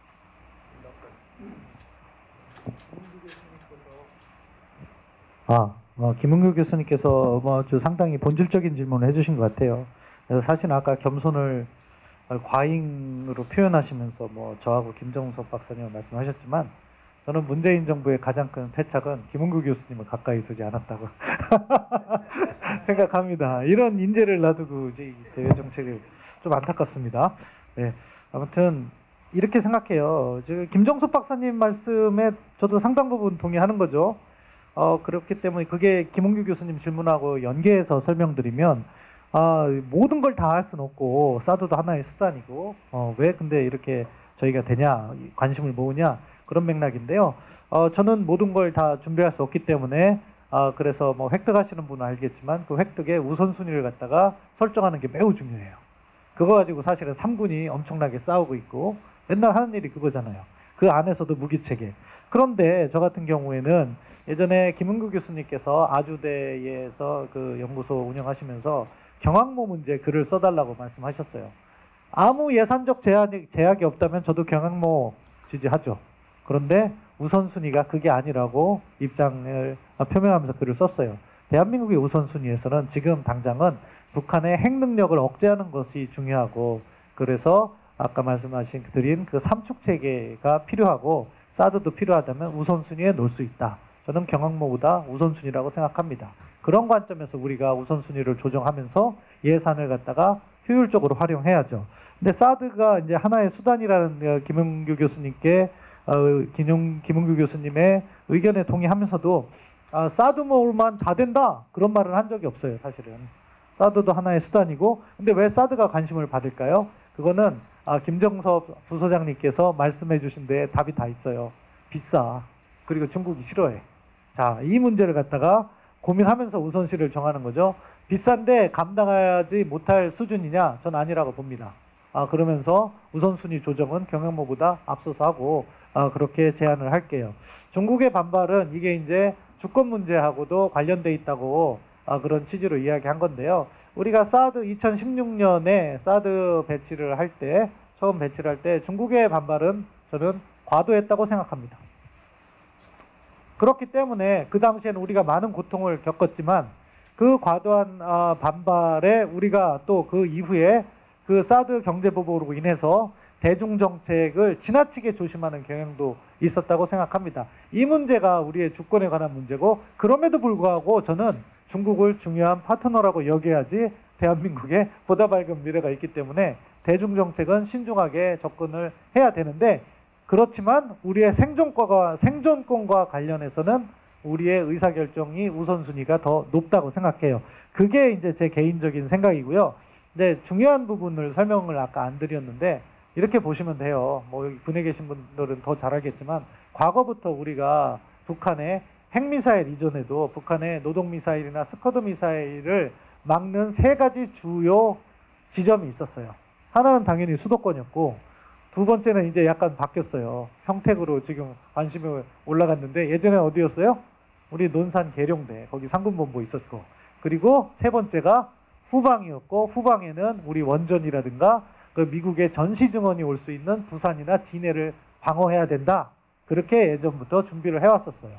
아, 어, 김은규 교수님께서 뭐 아주 상당히 본질적인 질문을 해주신 것 같아요. 그래서 사실 아까 겸손을 과잉으로 표현하시면서 뭐 저하고 김정석 박사님을 말씀하셨지만 저는 문재인 정부의 가장 큰 패착은 김은규 교수님을 가까이 두지 않았다고 생각합니다. 이런 인재를 놔두고 이제 대외 정책을 좀 안타깝습니다. 네, 아무튼 이렇게 생각해요. 지금 김정석 박사님 말씀에 저도 상당 부분 동의하는 거죠. 어, 그렇기 때문에 그게 김은규 교수님 질문하고 연계해서 설명드리면 아, 모든 걸 다 할 수는 없고 사드도 하나의 수단이고 어, 왜 근데 이렇게 저희가 되냐 관심을 모으냐 그런 맥락인데요. 어, 저는 모든 걸 다 준비할 수 없기 때문에 아, 그래서 뭐 획득하시는 분은 알겠지만 그 획득의 우선순위를 갖다가 설정하는 게 매우 중요해요. 그거 가지고 사실은 삼군이 엄청나게 싸우고 있고 맨날 하는 일이 그거잖아요. 그 안에서도 무기체계. 그런데 저 같은 경우에는 예전에 김은규 교수님께서 아주대에서 그 연구소 운영하시면서 경항모 문제 글을 써달라고 말씀하셨어요. 아무 예산적 제한이, 제약이 없다면 저도 경항모 지지하죠. 그런데 우선순위가 그게 아니라고 입장을 표명하면서 글을 썼어요. 대한민국의 우선순위에서는 지금 당장은 북한의 핵 능력을 억제하는 것이 중요하고 그래서 아까 말씀하신 드린 그 삼축 체계가 필요하고 사드도 필요하다면 우선순위에 놓을 수 있다. 저는 경항모보다 우선순위라고 생각합니다. 그런 관점에서 우리가 우선순위를 조정하면서 예산을 갖다가 효율적으로 활용해야죠. 근데 사드가 이제 하나의 수단이라는 김은규 교수님께 어, 김용, 김은규 교수님의 의견에 동의하면서도 아, 사드 모을만 다 된다 그런 말을 한 적이 없어요. 사실은 사드도 하나의 수단이고 근데 왜 사드가 관심을 받을까요? 그거는 아, 김정석 부소장님께서 말씀해 주신 데에 답이 다 있어요. 비싸. 그리고 중국이 싫어해. 자, 이 문제를 갖다가 고민하면서 우선순위를 정하는 거죠. 비싼데 감당하지 못할 수준이냐? 전 아니라고 봅니다. 아, 그러면서 우선순위 조정은 경항모보다 앞서서 하고 아, 그렇게 제안을 할게요. 중국의 반발은 이게 이제 주권 문제하고도 관련돼 있다고 아, 그런 취지로 이야기한 건데요. 우리가 사드 이천십육 년에 사드 배치를 할 때, 처음 배치를 할 때 중국의 반발은 저는 과도했다고 생각합니다. 그렇기 때문에 그 당시에는 우리가 많은 고통을 겪었지만 그 과도한 반발에 우리가 또 그 이후에 그 사드 경제보복으로 인해서 대중정책을 지나치게 조심하는 경향도 있었다고 생각합니다. 이 문제가 우리의 주권에 관한 문제고 그럼에도 불구하고 저는 중국을 중요한 파트너라고 여겨야지 대한민국에 보다 밝은 미래가 있기 때문에 대중정책은 신중하게 접근을 해야 되는데, 그렇지만 우리의 생존권과, 생존권과 관련해서는 우리의 의사결정이 우선순위가 더 높다고 생각해요. 그게 이제 제 개인적인 생각이고요. 근데 중요한 부분을 설명을 아까 안 드렸는데, 이렇게 보시면 돼요. 뭐 여기 군에 계신 분들은 더 잘 알겠지만, 과거부터 우리가 북한의 핵미사일 이전에도 북한의 노동미사일이나 스커드 미사일을 막는 세 가지 주요 지점이 있었어요. 하나는 당연히 수도권이었고, 두 번째는 이제 약간 바뀌었어요. 평택으로 지금 관심이 올라갔는데, 예전에 어디였어요? 우리 논산 계룡대, 거기 상군본부 있었고, 그리고 세 번째가 후방이었고, 후방에는 우리 원전이라든가 그 미국의 전시 증원이 올 수 있는 부산이나 진해를 방어해야 된다. 그렇게 예전부터 준비를 해왔었어요.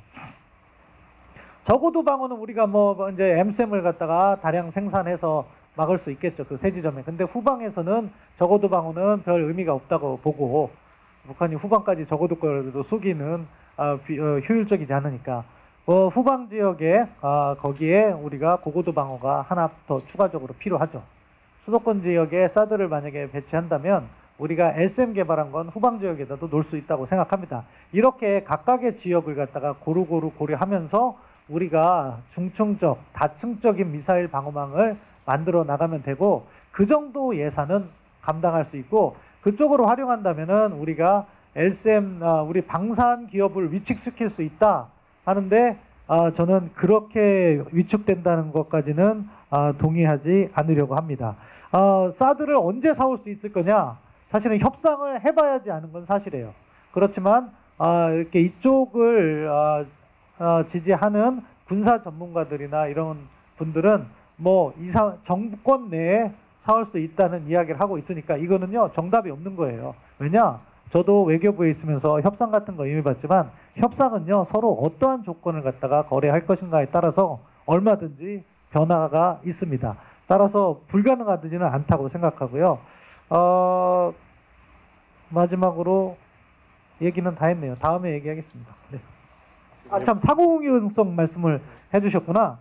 적어도 방어는 우리가 뭐 이제 엠샘을 갖다가 다량 생산해서 막을 수 있겠죠. 그 세 지점에. 근데 후방에서는 적어도 방어는 별 의미가 없다고 보고, 북한이 후방까지 적어도 거라도 쏘기는 아, 비, 어, 효율적이지 않으니까 어, 후방 지역에 아, 거기에 우리가 고고도 방어가 하나 더 추가적으로 필요하죠. 수도권 지역에 사드를 만약에 배치한다면 우리가 에스엠 개발한 건 후방 지역에다도 놓을 수 있다고 생각합니다. 이렇게 각각의 지역을 갖다가 고루고루 고려하면서 우리가 중층적, 다층적인 미사일 방어망을 만들어 나가면 되고, 그 정도 예산은 감당할 수 있고, 그쪽으로 활용한다면은 우리가 엘씨엠, 아, 우리 방산 기업을 위축시킬 수 있다 하는데, 아, 저는 그렇게 위축된다는 것까지는 아, 동의하지 않으려고 합니다. 아, 사드를 언제 사올 수 있을 거냐? 사실은 협상을 해봐야지 아는 건 사실이에요. 그렇지만 아, 이렇게 이쪽을 아, 아, 지지하는 군사 전문가들이나 이런 분들은 뭐 이사 정부권 내에 사올 수 있다는 이야기를 하고 있으니까 이거는요 정답이 없는 거예요. 왜냐? 저도 외교부에 있으면서 협상 같은 거 임해봤지만, 협상은요 서로 어떠한 조건을 갖다가 거래할 것인가에 따라서 얼마든지 변화가 있습니다. 따라서 불가능하지는 않다고 생각하고요. 어, 마지막으로 얘기는 다 했네요. 다음에 얘기하겠습니다. 네. 아, 참, 상호응용성 말씀을 해주셨구나.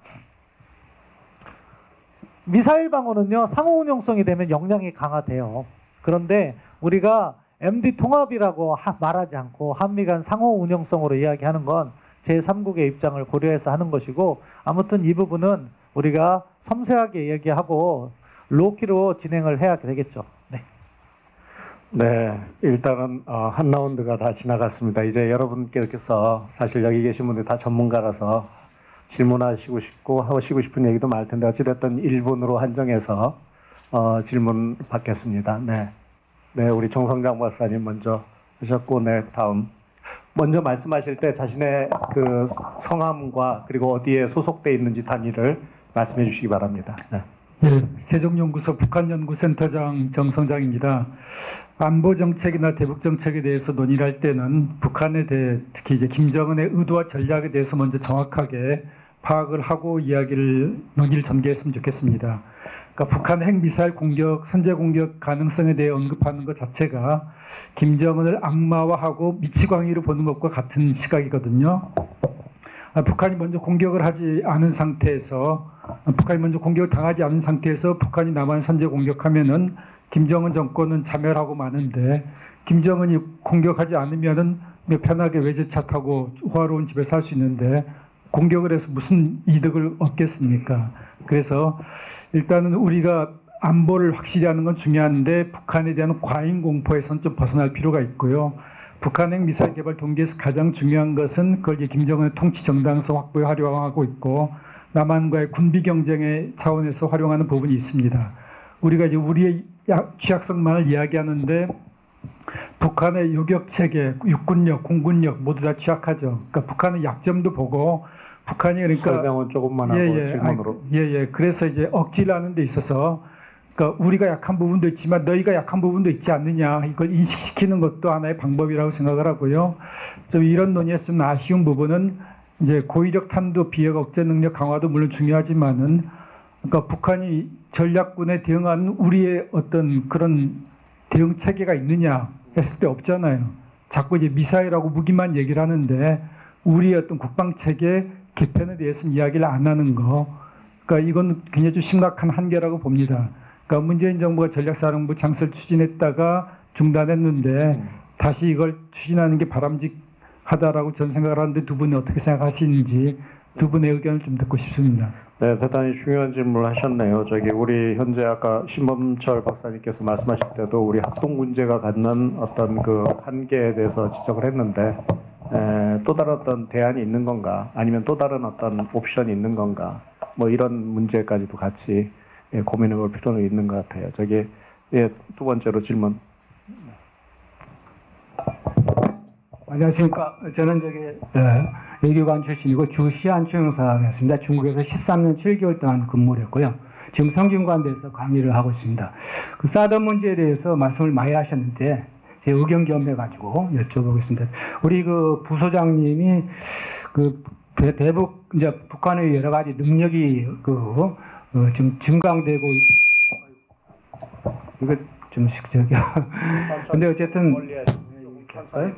미사일 방어는요 상호운용성이 되면 역량이 강화돼요. 그런데 우리가 엠디 통합이라고 하, 말하지 않고 한미 간 상호운용성으로 이야기하는 건 제삼국의 입장을 고려해서 하는 것이고, 아무튼 이 부분은 우리가 섬세하게 얘기하고 로키로 진행을 해야 되겠죠. 네. 네, 일단은 어, 한 라운드가 다 지나갔습니다. 이제 여러분께서 사실 여기 계신 분들 다 전문가라서 질문하시고 싶고 하시고 싶은 얘기도 많을 텐데, 어찌됐든 일 분으로 한정해서 어, 질문 받겠습니다. 네, 네, 우리 정성장 박사님 먼저 하셨고, 네, 다음. 먼저 말씀하실 때 자신의 그 성함과 그리고 어디에 소속돼 있는지 단위를 말씀해 주시기 바랍니다. 네. 네, 세종연구소 북한연구센터장 정성장입니다. 안보 정책이나 대북 정책에 대해서 논의를 할 때는 북한에 대해, 특히 이제 김정은의 의도와 전략에 대해서 먼저 정확하게 파악을 하고 이야기를 논의를 전개했으면 좋겠습니다. 그러니까 북한 핵미사일 공격, 선제 공격 가능성에 대해 언급하는 것 자체가 김정은을 악마화하고 미치광이로 보는 것과 같은 시각이거든요. 북한이 먼저 공격을 하지 않은 상태에서, 북한이 먼저 공격을 당하지 않은 상태에서 북한이 남한 선제 공격하면은 김정은 정권은 자멸하고 마는데, 김정은이 공격하지 않으면은 편하게 외제차 타고 호화로운 집에 살 수 있는데 공격을 해서 무슨 이득을 얻겠습니까? 그래서 일단은 우리가 안보를 확실히 하는 건 중요한데, 북한에 대한 과잉 공포에서는 좀 벗어날 필요가 있고요. 북한 핵 미사일 개발 동기에서 가장 중요한 것은 그걸 김정은의 통치 정당성 확보에 활용하고 있고, 남한과의 군비 경쟁의 차원에서 활용하는 부분이 있습니다. 우리가 이제 우리의 취약성만을 이야기하는데, 북한의 요격 체계, 육군력, 공군력 모두 다 취약하죠. 그러니까 북한의 약점도 보고, 북한이 그러니까 설명은 조금만 하고 예, 예, 질문으로. 예예. 예. 그래서 이제 억지를 하는 데 있어서, 그러니까 우리가 약한 부분도 있지만 너희가 약한 부분도 있지 않느냐, 이걸 인식시키는 것도 하나의 방법이라고 생각을 하고요. 좀 이런 논의에서 좀 아쉬운 부분은 이제 고위력 탄도 비핵 억제 능력 강화도 물론 중요하지만은, 그러니까 북한이 전략군에 대응하는 우리의 어떤 그런 대응 체계가 있느냐 했을 때 없잖아요. 자꾸 이제 미사일하고 무기만 얘기를 하는데 우리의 어떤 국방 체계 개편에 대해서는 이야기를 안 하는 거, 그러니까 이건 굉장히 좀 심각한 한계라고 봅니다. 그러니까 문재인 정부가 전략사령부 창설 추진했다가 중단했는데 음. 다시 이걸 추진하는 게 바람직하다라고 저는 생각을 하는데 두 분이 어떻게 생각하시는지 두 분의 의견을 좀 듣고 싶습니다. 네, 대단히 중요한 질문을 하셨네요. 저기 우리 현재 아까 신범철 박사님께서 말씀하실 때도 우리 합동군제가 갖는 어떤 그 한계에 대해서 지적을 했는데 에, 또 다른 어떤 대안이 있는 건가, 아니면 또 다른 어떤 옵션이 있는 건가, 뭐 이런 문제까지도 같이 예, 고민해볼 필요는 있는 것 같아요. 저기 예, 두 번째로 질문. 안녕하십니까. 저는 저기 네, 외교관 출신이고 주 시안총영사였습니다. 중국에서 십삼 년 칠 개월 동안 근무를 했고요. 지금 성균관대에서 강의를 하고 있습니다. 그 사드 문제에 대해서 말씀을 많이 하셨는데 제 의견 겸해가지고 여쭤보겠습니다. 우리 그 부소장님이 그 대북 이제 북한의 여러 가지 능력이 그 어, 좀 증강되고 이거 좀 저기요. 근데 어쨌든 네.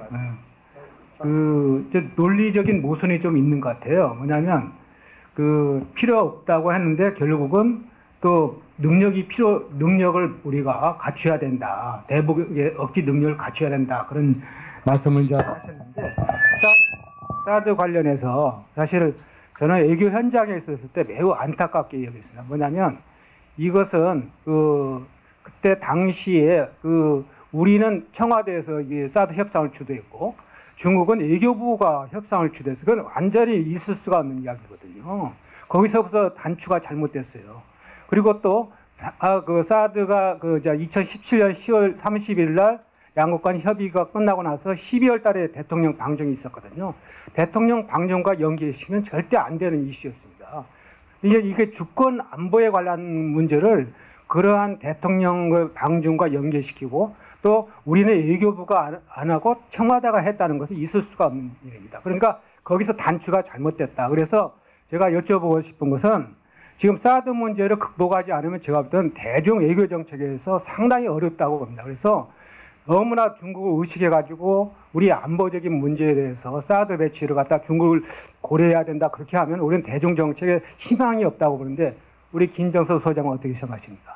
그 논리적인 모순이 좀 있는 것 같아요. 뭐냐면 그 필요 없다고 했는데 결국은 또 능력이 필요 능력을 우리가 갖춰야 된다. 대북의 억지 능력을 갖춰야 된다. 그런 말씀을 이제 하셨는데 사, 사드 관련해서 사실 저는 외교 현장에 있었을 때 매우 안타깝게 여겼습니다. 뭐냐면 이것은 그 그때 당시에 그 우리는 청와대에서 이 사드 협상을 주도했고 중국은 외교부가 협상을 주도해서 그건 완전히 있을 수가 없는 이야기거든요. 거기서부터 단추가 잘못됐어요. 그리고 또 아, 그 사드가 그 이천십칠 년 시월 삼십일 날 양국 간 협의가 끝나고 나서 십이월 달에 대통령 방정이 있었거든요. 대통령 방정과 연계시키면 절대 안 되는 이슈였습니다. 이게 이게 주권 안보에 관한 문제를 그러한 대통령 방중과 연계시키고 또 우리는 외교부가 안 하고 청와대가 했다는 것은 있을 수가 없는 일입니다. 그러니까 거기서 단추가 잘못됐다. 그래서 제가 여쭤보고 싶은 것은 지금 사드 문제를 극복하지 않으면 제가 볼 때는 대중 외교 정책에서 상당히 어렵다고 봅니다. 그래서 너무나 중국을 의식해가지고 우리 안보적인 문제에 대해서 사드 배치를 갖다 중국을 고려해야 된다. 그렇게 하면 우리는 대중 정책에 희망이 없다고 보는데 우리 김정석 소장은 어떻게 생각하십니까?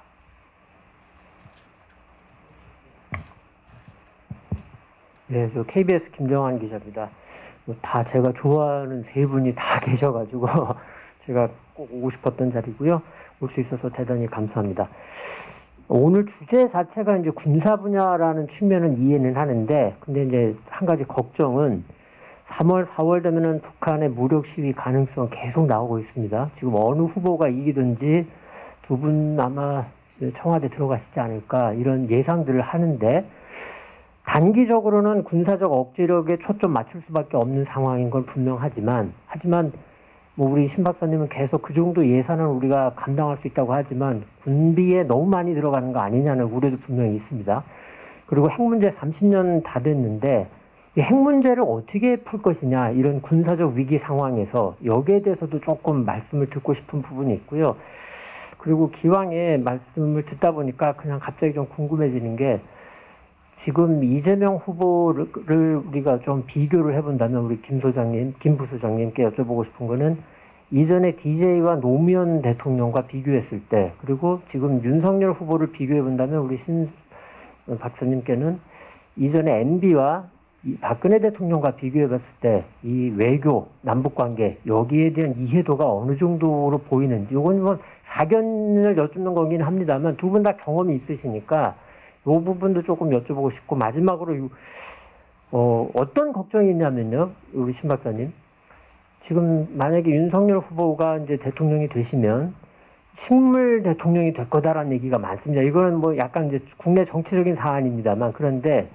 네, 저 케이비에스 김정환 기자입니다. 뭐 다 제가 좋아하는 세 분이 다 계셔가지고 제가 꼭 오고 싶었던 자리고요. 올 수 있어서 대단히 감사합니다. 오늘 주제 자체가 이제 군사 분야라는 측면은 이해는 하는데, 근데 이제 한 가지 걱정은 삼월, 사월 되면은 북한의 무력 시위 가능성 계속 나오고 있습니다. 지금 어느 후보가 이기든지 두 분 아마 청와대 들어가시지 않을까 이런 예상들을 하는데, 단기적으로는 군사적 억제력에 초점 맞출 수밖에 없는 상황인 건 분명하지만, 하지만 뭐 우리 신 박사님은 계속 그 정도 예산은 우리가 감당할 수 있다고 하지만 군비에 너무 많이 들어가는 거 아니냐는 우려도 분명히 있습니다. 그리고 핵 문제 삼십 년 다 됐는데 이 핵 문제를 어떻게 풀 것이냐, 이런 군사적 위기 상황에서 여기에 대해서도 조금 말씀을 듣고 싶은 부분이 있고요. 그리고 기왕에 말씀을 듣다 보니까 그냥 갑자기 좀 궁금해지는 게, 지금 이재명 후보를 우리가 좀 비교를 해본다면 우리 김 소장님, 김 부소장님께 여쭤보고 싶은 거는, 이전에 디제이와 노무현 대통령과 비교했을 때, 그리고 지금 윤석열 후보를 비교해본다면 우리 신 박사님께는 이전에 엠비와 박근혜 대통령과 비교해봤을 때 이 외교, 남북관계 여기에 대한 이해도가 어느 정도로 보이는지, 이건 뭐 사견을 여쭙는 거긴 합니다만 두 분 다 경험이 있으시니까 이 부분도 조금 여쭤보고 싶고, 마지막으로 어, 어떤 걱정이 있냐면요, 우리 신 박사님, 지금 만약에 윤석열 후보가 이제 대통령이 되시면 식물 대통령이 될 거다라는 얘기가 많습니다. 이거는 뭐 약간 이제 국내 정치적인 사안입니다만, 그런데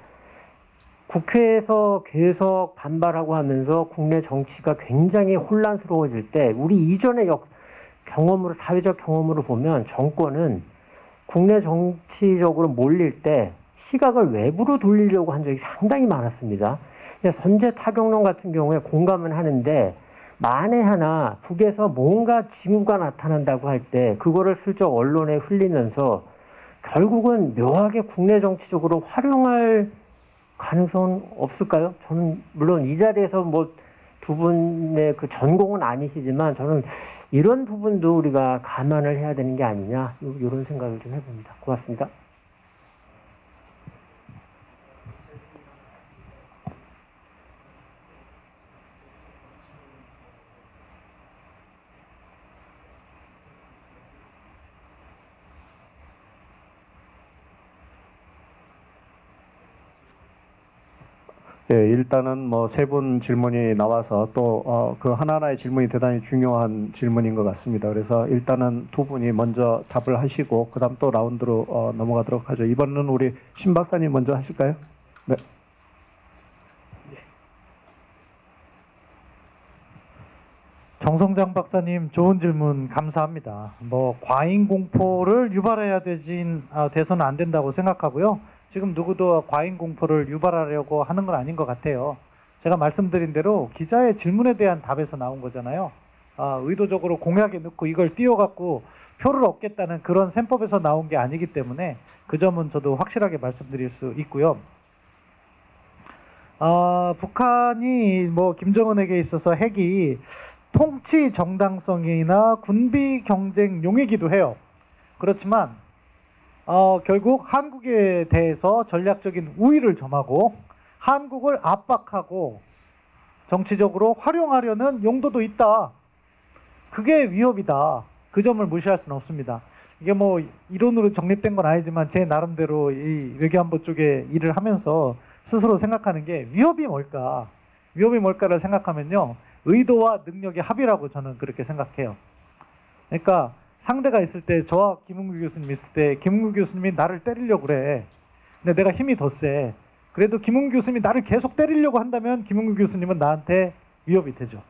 국회에서 계속 반발하고 하면서 국내 정치가 굉장히 혼란스러워질 때, 우리 이전의 역, 경험으로, 사회적 경험으로 보면 정권은 국내 정치적으로 몰릴 때 시각을 외부로 돌리려고 한 적이 상당히 많았습니다. 선제 타격론 같은 경우에 공감은 하는데, 만에 하나 북에서 뭔가 징후가 나타난다고 할 때 그거를 슬쩍 언론에 흘리면서 결국은 묘하게 국내 정치적으로 활용할 가능성은 없을까요? 저는 물론 이 자리에서 뭐 두 분의 그 전공은 아니시지만 저는 이런 부분도 우리가 감안을 해야 되는 게 아니냐, 이런 생각을 좀 해봅니다. 고맙습니다. 예, 일단은 뭐 세 분 질문이 나와서 또 어, 그 하나하나의 질문이 대단히 중요한 질문인 것 같습니다. 그래서 일단은 두 분이 먼저 답을 하시고 그다음 또 라운드로 어, 넘어가도록 하죠. 이번에는 우리 신 박사님 먼저 하실까요? 네. 정성장 박사님 좋은 질문 감사합니다. 뭐 과잉 공포를 유발해야 되진 아, 돼서는 안 된다고 생각하고요. 지금 누구도 과잉 공포를 유발하려고 하는 건 아닌 것 같아요. 제가 말씀드린 대로 기자의 질문에 대한 답에서 나온 거잖아요. 아, 의도적으로 공약에 넣고 이걸 띄워갖고 표를 얻겠다는 그런 셈법에서 나온 게 아니기 때문에 그 점은 저도 확실하게 말씀드릴 수 있고요. 아, 북한이 뭐 김정은에게 있어서 핵이 통치 정당성이나 군비 경쟁용이기도 해요. 그렇지만 어, 결국 한국에 대해서 전략적인 우위를 점하고 한국을 압박하고 정치적으로 활용하려는 용도도 있다. 그게 위협이다. 그 점을 무시할 수는 없습니다. 이게 뭐 이론으로 정립된 건 아니지만 제 나름대로 이 외교안보 쪽에 일을 하면서 스스로 생각하는 게 위협이 뭘까? 위협이 뭘까를 생각하면요. 의도와 능력의 합이라고 저는 그렇게 생각해요. 그러니까 상대가 있을 때 저와 김은구 교수님 있을 때 김은구 교수님이 나를 때리려고 그래. 근데 내가 힘이 더 세. 그래도 김은구 교수님이 나를 계속 때리려고 한다면 김은구 교수님은 나한테 위협이 되죠.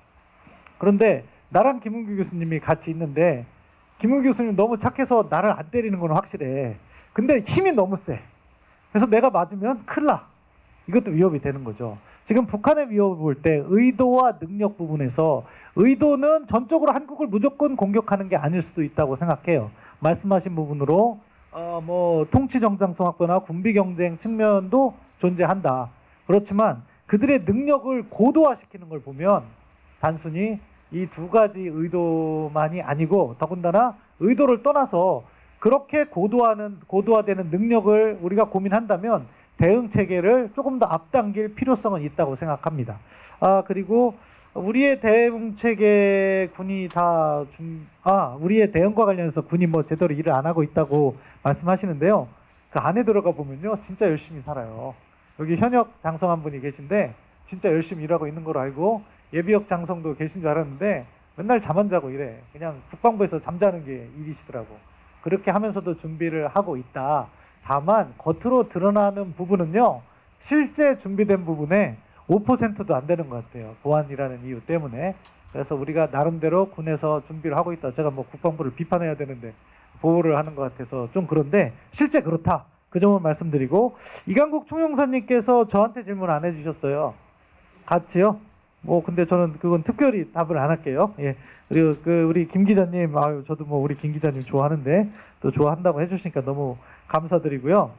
그런데 나랑 김은구 교수님이 같이 있는데 김은구 교수님 너무 착해서 나를 안 때리는 건 확실해. 근데 힘이 너무 세. 그래서 내가 맞으면 큰일 나. 이것도 위협이 되는 거죠. 지금 북한의 위협을 볼 때 의도와 능력 부분에서 의도는 전적으로 한국을 무조건 공격하는 게 아닐 수도 있다고 생각해요. 말씀하신 부분으로 어, 뭐 통치 정당성 확보나 군비 경쟁 측면도 존재한다. 그렇지만 그들의 능력을 고도화시키는 걸 보면 단순히 이 두 가지 의도만이 아니고 더군다나 의도를 떠나서 그렇게 고도화는 고도화되는 능력을 우리가 고민한다면 대응 체계를 조금 더 앞당길 필요성은 있다고 생각합니다. 아, 그리고 우리의 대응 체계 군이 다 중, 아, 우리의 대응과 관련해서 군이 뭐 제대로 일을 안 하고 있다고 말씀하시는데요. 그 안에 들어가 보면요. 진짜 열심히 살아요. 여기 현역 장성 한 분이 계신데 진짜 열심히 일하고 있는 걸로 알고 예비역 장성도 계신 줄 알았는데 맨날 잠 안 자고 이래. 그냥 국방부에서 잠자는 게 일이시더라고. 그렇게 하면서도 준비를 하고 있다. 다만 겉으로 드러나는 부분은요. 실제 준비된 부분에 오 퍼센트도 안 되는 것 같아요. 보안이라는 이유 때문에. 그래서 우리가 나름대로 군에서 준비를 하고 있다. 제가 뭐 국방부를 비판해야 되는데 보호를 하는 것 같아서 좀 그런데 실제 그렇다. 그 점을 말씀드리고 이강국 총영사님께서 저한테 질문 안 해주셨어요. 같이요? 뭐 근데 저는 그건 특별히 답을 안 할게요. 예. 그리고 그 우리 김 기자님, 아유 저도 뭐 우리 김 기자님 좋아하는데 또 좋아한다고 해주시니까 너무 감사드리고요.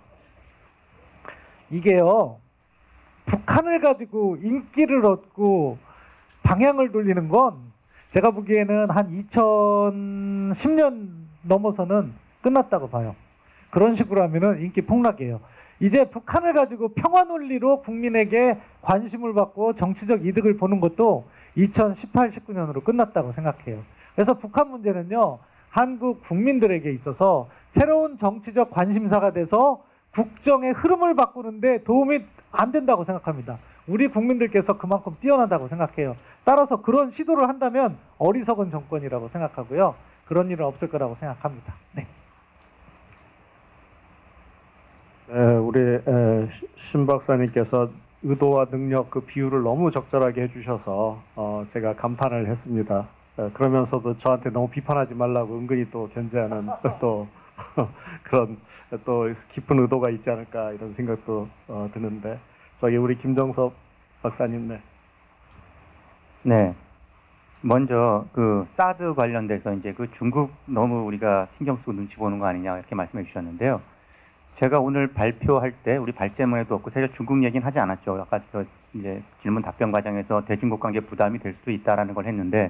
이게요. 북한을 가지고 인기를 얻고 방향을 돌리는 건 제가 보기에는 한 이천십 년 넘어서는 끝났다고 봐요. 그런 식으로 하면은 인기 폭락이에요. 이제 북한을 가지고 평화 논리로 국민에게 관심을 받고 정치적 이득을 보는 것도 이천십팔, 십구 년으로 끝났다고 생각해요. 그래서 북한 문제는요. 한국 국민들에게 있어서 새로운 정치적 관심사가 돼서 국정의 흐름을 바꾸는데 도움이 안 된다고 생각합니다. 우리 국민들께서 그만큼 뛰어나다고 생각해요. 따라서 그런 시도를 한다면 어리석은 정권이라고 생각하고요. 그런 일은 없을 거라고 생각합니다. 네. 네, 우리 에, 신 박사님께서 의도와 능력 그 비율을 너무 적절하게 해주셔서 어, 제가 감탄을 했습니다. 에, 그러면서도 저한테 너무 비판하지 말라고 은근히 또 견제하는 또 그런 또 깊은 의도가 있지 않을까 이런 생각도 어, 드는데 저기 우리 김정섭 박사님 네. 네. 먼저 그 사드 관련돼서 이제 그 중국 너무 우리가 신경 쓰고 눈치 보는 거 아니냐 이렇게 말씀해 주셨는데요. 제가 오늘 발표할 때 우리 발제문에도 없고 사실 중국 얘기는 하지 않았죠. 아까 저 이제 질문 답변 과정에서 대중국 관계 부담이 될 수도 있다라는 걸 했는데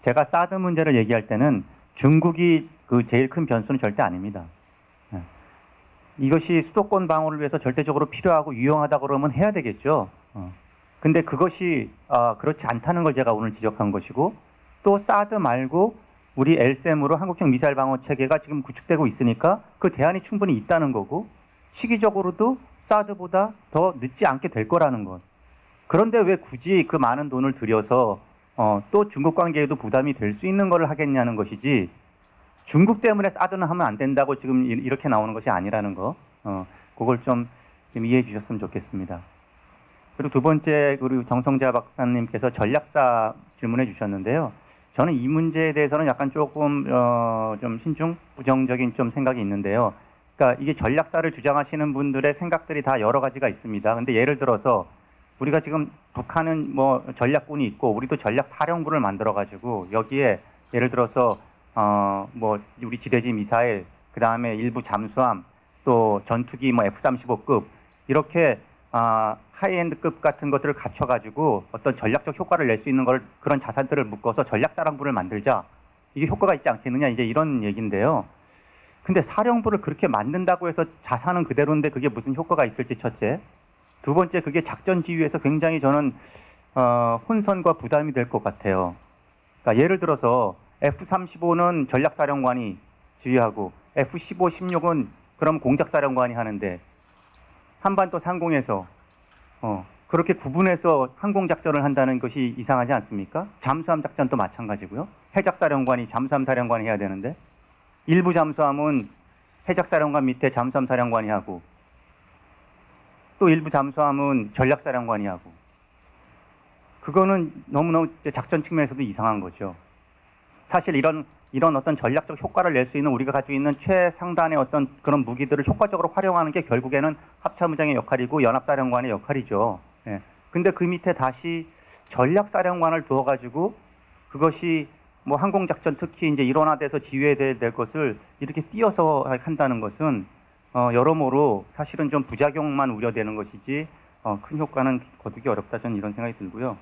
제가 사드 문제를 얘기할 때는 중국이 그 제일 큰 변수는 절대 아닙니다. 예. 이것이 수도권 방어를 위해서 절대적으로 필요하고 유용하다 그러면 해야 되겠죠. 어. 근데 그것이 어, 그렇지 않다는 걸 제가 오늘 지적한 것이고, 또 사드 말고 우리 엘샘으로 한국형 미사일 방어 체계가 지금 구축되고 있으니까 그 대안이 충분히 있다는 거고, 시기적으로도 사드보다 더 늦지 않게 될 거라는 것. 그런데 왜 굳이 그 많은 돈을 들여서 어, 또 중국 관계에도 부담이 될 수 있는 걸 하겠냐는 것이지, 중국 때문에 사드는 하면 안 된다고 지금 이렇게 나오는 것이 아니라는 거, 어, 그걸 좀, 좀 이해해 주셨으면 좋겠습니다. 그리고 두 번째, 그리고 정성자 박사님께서 전략사 질문해 주셨는데요. 저는 이 문제에 대해서는 약간 조금 어, 좀 신중, 부정적인 좀 생각이 있는데요. 그러니까 이게 전략사를 주장하시는 분들의 생각들이 다 여러 가지가 있습니다. 근데 예를 들어서 우리가 지금 북한은 뭐 전략군이 있고 우리도 전략사령부를 만들어 가지고 여기에 예를 들어서 어 뭐 우리 지대지 미사일, 그 다음에 일부 잠수함, 또 전투기 뭐 에프 삼십오급 이렇게 아 하이엔드급 같은 것들을 갖춰 가지고 어떤 전략적 효과를 낼 수 있는 걸, 그런 자산들을 묶어서 전략사령부를 만들자, 이게 효과가 있지 않겠느냐, 이제 이런 얘기인데요. 근데 사령부를 그렇게 만든다고 해서 자산은 그대로인데 그게 무슨 효과가 있을지, 첫째. 두 번째, 그게 작전 지휘에서 굉장히 저는 어, 혼선과 부담이 될 것 같아요. 그러니까 예를 들어서 에프 삼십오는 전략사령관이 지휘하고 에프 십오, 십육은 그럼 공작사령관이 하는데, 한반도 상공에서 어, 그렇게 구분해서 항공작전을 한다는 것이 이상하지 않습니까? 잠수함 작전도 마찬가지고요. 해작사령관이 잠수함 사령관이 해야 되는데, 일부 잠수함은 해작사령관 밑에 잠수함 사령관이 하고, 또 일부 잠수함은 전략사령관이 하고, 그거는 너무너무 작전 측면에서도 이상한 거죠. 사실 이런 이런 어떤 전략적 효과를 낼 수 있는 우리가 가지고 있는 최상단의 어떤 그런 무기들을 효과적으로 활용하는 게 결국에는 합참의장의 역할이고 연합사령관의 역할이죠. 예. 근데 그 밑에 다시 전략사령관을 두어가지고 그것이 뭐 항공작전 특히 이제 일원화돼서 지휘해야 될 것을 이렇게 띄어서 한다는 것은 어, 여러모로 사실은 좀 부작용만 우려되는 것이지 어, 큰 효과는 거두기 어렵다, 저는 이런 생각이 들고요.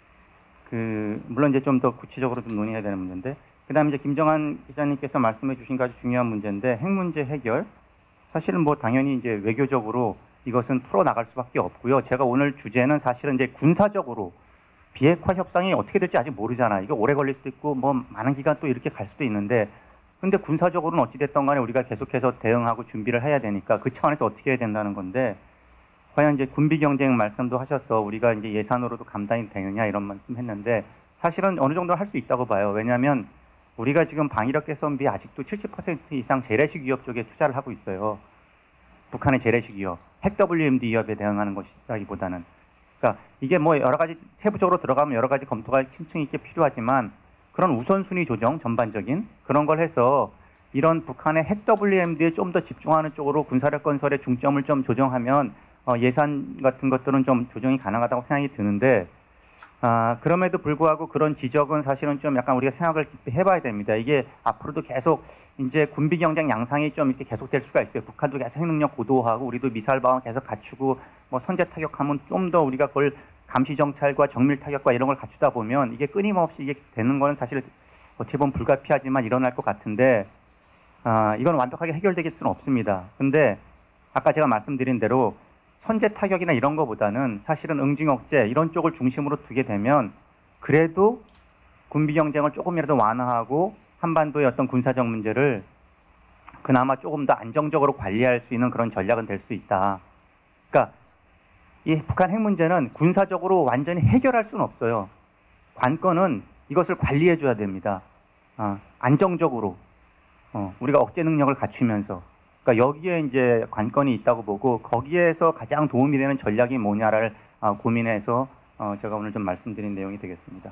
그 물론 이제 좀 더 구체적으로 좀 논의해야 되는 문제인데, 그다음에 이제 김정한 기자님께서 말씀해 주신 아주 중요한 문제인데, 핵 문제 해결, 사실은 뭐 당연히 이제 외교적으로 이것은 풀어 나갈 수밖에 없고요. 제가 오늘 주제는 사실은 이제 군사적으로 비핵화 협상이 어떻게 될지 아직 모르잖아요. 이거 오래 걸릴 수도 있고 뭐 많은 기간 또 이렇게 갈 수도 있는데, 근데 군사적으로는 어찌 됐던 간에 우리가 계속해서 대응하고 준비를 해야 되니까 그 차원에서 어떻게 해야 된다는 건데, 과연 이제 군비 경쟁 말씀도 하셔서 우리가 이제 예산으로도 감당이 되느냐 이런 말씀했는데, 사실은 어느 정도 할 수 있다고 봐요. 왜냐하면 우리가 지금 방위력 개선비 아직도 칠십 퍼센트 이상 재래식 위협 쪽에 투자를 하고 있어요. 북한의 재래식 위협, 핵 더블유엠디 위협에 대응하는 것이라기보다는. 그러니까 이게 뭐 여러 가지 세부적으로 들어가면 여러 가지 검토가 심층 있게 필요하지만, 그런 우선순위 조정 전반적인 그런 걸 해서 이런 북한의 핵 더블유엠디에 좀 더 집중하는 쪽으로 군사력 건설의 중점을 좀 조정하면 어, 예산 같은 것들은 좀 조정이 가능하다고 생각이 드는데, 아, 그럼에도 불구하고 그런 지적은 사실은 좀 약간 우리가 생각을 깊이 해봐야 됩니다. 이게 앞으로도 계속 이제 군비 경쟁 양상이 좀 이렇게 계속될 수가 있어요. 북한도 계속 핵능력 고도화하고 우리도 미사일 방어 계속 갖추고 뭐 선제 타격하면 좀 더 우리가 그걸 감시 정찰과 정밀 타격과 이런 걸 갖추다 보면 이게 끊임없이 이게 되는 거는 사실 어떻게 보면 불가피하지만 일어날 것 같은데, 아, 이건 완벽하게 해결되길 수는 없습니다. 근데 아까 제가 말씀드린 대로 선제 타격이나 이런 거보다는 사실은 응징 억제 이런 쪽을 중심으로 두게 되면 그래도 군비 경쟁을 조금이라도 완화하고 한반도의 어떤 군사적 문제를 그나마 조금 더 안정적으로 관리할 수 있는 그런 전략은 될 수 있다. 그러니까 이 북한 핵 문제는 군사적으로 완전히 해결할 수는 없어요. 관건은 이것을 관리해 줘야 됩니다. 아, 안정적으로 어, 우리가 억제 능력을 갖추면서. 그러니까 여기에 이제 관건이 있다고 보고, 거기에서 가장 도움이 되는 전략이 뭐냐를 어, 고민해서 어, 제가 오늘 좀 말씀드린 내용이 되겠습니다.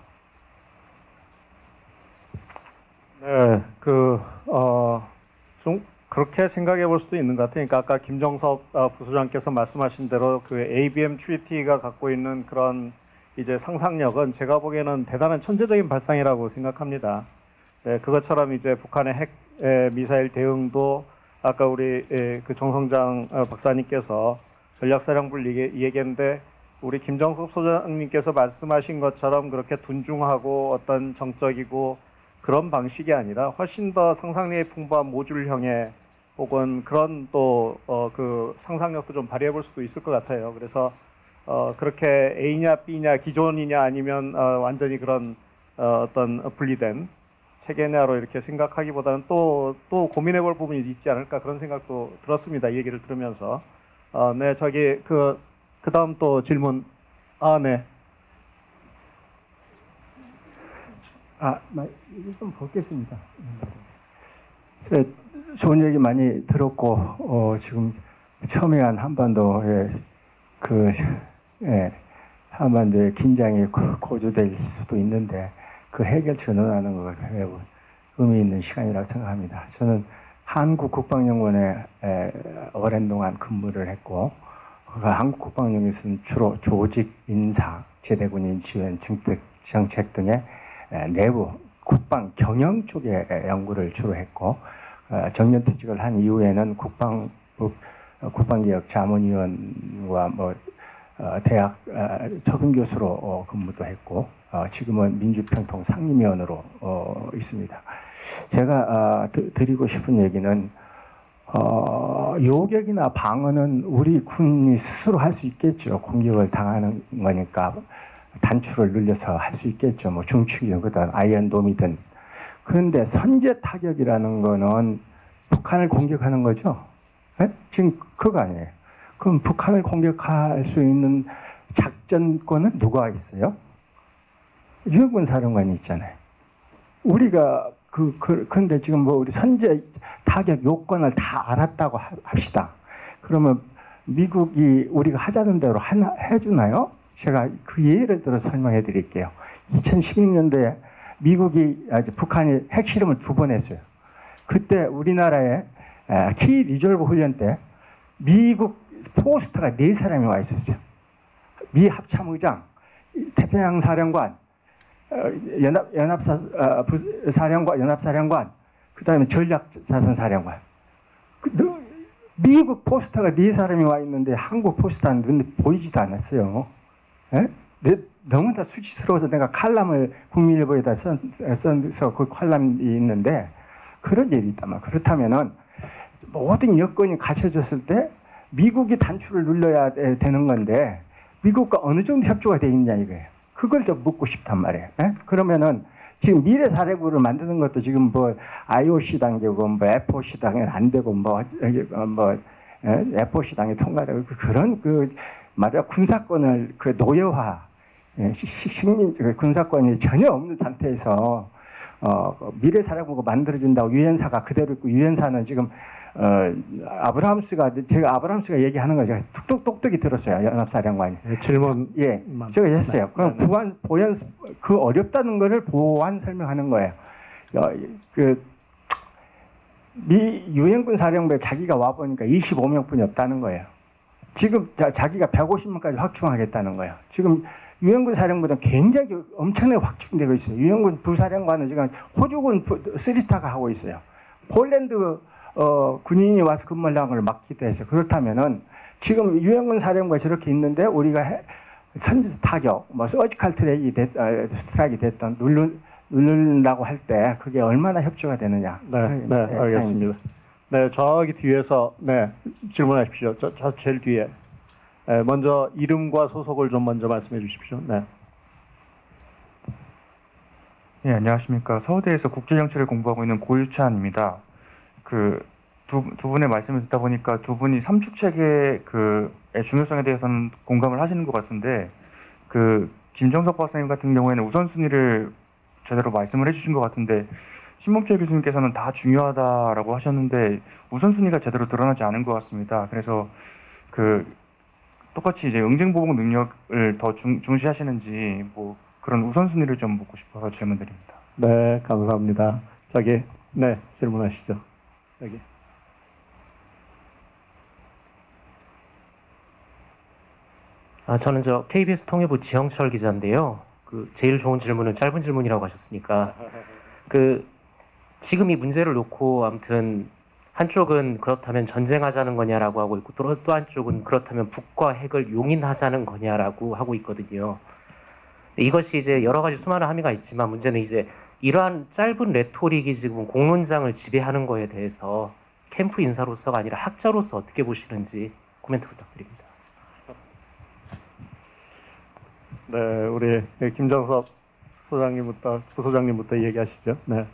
네, 그, 어, 좀 그렇게 생각해 볼 수도 있는 것 같아요. 그러니까 아까 김정석 어, 부소장께서 말씀하신 대로 그 에이비엠 트리티가 갖고 있는 그런 이제 상상력은 제가 보기에는 대단한 천재적인 발상이라고 생각합니다. 네, 그것처럼 이제 북한의 핵 에, 미사일 대응도 아까 우리 에, 그 정성장 어, 박사님께서 전략사령부를 얘기, 얘기했는데, 우리 김정석 소장님께서 말씀하신 것처럼 그렇게 둔중하고 어떤 정적이고 그런 방식이 아니라 훨씬 더 상상력이 풍부한 모듈형의 혹은 그런 또 어, 그 상상력도 좀 발휘해 볼 수도 있을 것 같아요. 그래서 어, 그렇게 A냐 B냐 기존이냐 아니면 어, 완전히 그런 어, 어떤 분리된 체계냐로 이렇게 생각하기보다는 또, 또 고민해 볼 부분이 있지 않을까 그런 생각도 들었습니다. 이 얘기를 들으면서. 어, 네, 저기 그, 그 다음 또 질문. 아, 네. 아, 이거 좀 보겠습니다. 네, 좋은 얘기 많이 들었고, 어, 지금 첨예한 한반도의 그, 예, 한반도의 긴장이 고조될 수도 있는데, 그 해결책을 논하는 거 매우 의미 있는 시간이라고 생각합니다. 저는 한국국방연구원에 에, 오랜 동안 근무를 했고, 그 한국국방연구원에서는 주로 조직, 인사, 제대군인 지원, 정책, 정책 등의 에, 내부 국방 경영 쪽의 연구를 주로 했고, 어, 정년퇴직을 한 이후에는 국방부 어, 국방개혁 자문위원과 뭐 어, 대학 어, 적응 교수로 어, 근무도 했고, 어, 지금은 민주평통 상임위원으로 어, 있습니다. 제가 어, 드, 드리고 싶은 얘기는 어, 요격이나 방어는 우리 군이 스스로 할 수 있겠죠. 공격을 당하는 거니까 단추를 늘려서 할 수 있겠죠. 뭐 중추기든 아이언돔이든. 그런데 선제 타격이라는 거는 북한을 공격하는 거죠. 네? 지금 그거 아니에요. 그럼 북한을 공격할 수 있는 작전권은 누가 있어요? 유엔군 사령관이 있잖아요. 우리가 그, 그, 근데 지금 뭐 우리 선제 타격 요건을 다 알았다고 합시다. 그러면 미국이 우리가 하자는 대로 하나, 해주나요? 제가 그 예를 들어 설명해 드릴게요. 이천십육 년도에 미국이, 아, 북한이 핵실험을 두 번 했어요. 그때 우리나라에 키 리졸브 훈련 때 미국 포스터가 네 사람이 와 있었어요. 미 합참의장, 태평양 사령관, 연합 연합사 부, 사령관, 연합사령관, 그 다음에 전략사선 사령관. 그, 미국 포스터가 네 사람이 와 있는데 한국 포스터는 눈에 보이지도 않았어요. 에? 내, 너무나 수치스러워서 내가 칼럼을 국민일보에다 써, 써서 그 칼럼이 있는데 그런 일이 있단 말이야. 그렇다면은 모든 여건이 갖춰졌을 때 미국이 단추를 눌러야 되는 건데 미국과 어느 정도 협조가 돼 있냐 이거예요. 그걸 좀 묻고 싶단 말이에요. 에? 그러면은 지금 미래 사령부를 만드는 것도 지금 뭐 아이오씨 단계고 뭐 에프오씨 단계는 안 되고 뭐 뭐 에프오씨 단계 통과되고 그런 그 말이야 군사권을 그 노예화 식민 군사권이 전혀 없는 상태에서 어, 미래 사령부가 만들어진다고 유엔사가 그대로 있고 유엔사는 지금 어, 아브라함스가 제가 아브라함스가 얘기하는 거 제가 툭툭 똑똑히 들었어요. 연합사령관이. 네, 질문 예, 제가 했어요. 그럼 네, 네. 보완 보완 그 어렵다는 거를 보완 설명하는 거예요. 어, 그 미 유엔군 사령부에 자기가 와 보니까 이십오 명뿐이 없다는 거예요. 지금 자, 자기가 백오십 명까지 확충하겠다는 거예요. 지금 유엔군 사령부는 굉장히 엄청나게 확충되고 있어요. 유엔군 부사령관은 지금 호주군 쓰리스타가 하고 있어요. 폴란드 어, 군인이 와서 근무하는 걸 막기도 했어요. 그렇다면은 지금 유엔군 사령부가 저렇게 있는데 우리가 해, 선제 타격, 뭐 서지컬 트랙이 됐, 어, 스트라이크이 됐던 누르, 누른다고 할 때 그게 얼마나 협조가 되느냐. 네, 네, 네, 알겠습니다. 네, 저기 뒤에서 네 질문하십시오. 저, 저 제일 뒤에. 네, 먼저 이름과 소속을 좀 먼저 말씀해 주십시오. 네. 네, 안녕하십니까. 서울대에서 국제정치를 공부하고 있는 고유찬입니다. 그 두 두 분의 말씀을 듣다 보니까 두 분이 삼축 체계의 그 중요성에 대해서는 공감을 하시는 것 같은데 그 김정석 박사님 같은 경우에는 우선순위를 제대로 말씀을 해주신 것 같은데 신범철 교수님께서는 다 중요하다라고 하셨는데 우선순위가 제대로 드러나지 않은 것 같습니다. 그래서 그 똑같이 이제 응징보복 능력을 더 중, 중시하시는지 뭐 그런 우선순위를 좀 묻고 싶어서 질문드립니다. 네, 감사합니다. 저기 네 질문하시죠. 여기. 아, 저는 저 케이비에스 통일부 지영철 기자인데요. 그 제일 좋은 질문은 짧은 질문이라고 하셨으니까 그 지금 이 문제를 놓고 아무튼 한쪽은 그렇다면 전쟁하자는 거냐라고 하고 있고 또, 또 한쪽은 그렇다면 북과 핵을 용인하자는 거냐라고 하고 있거든요. 이것이 이제 여러 가지 수많은 함의가 있지만 문제는 이제 이러한 짧은 레토릭이 지금 공론장을 지배하는 거에 대해서 캠프 인사로서가 아니라 학자로서 어떻게 보시는지 코멘트 부탁드립니다. 네, 우리 김정섭 소장님부터 부소장님부터 얘기하시죠. 네.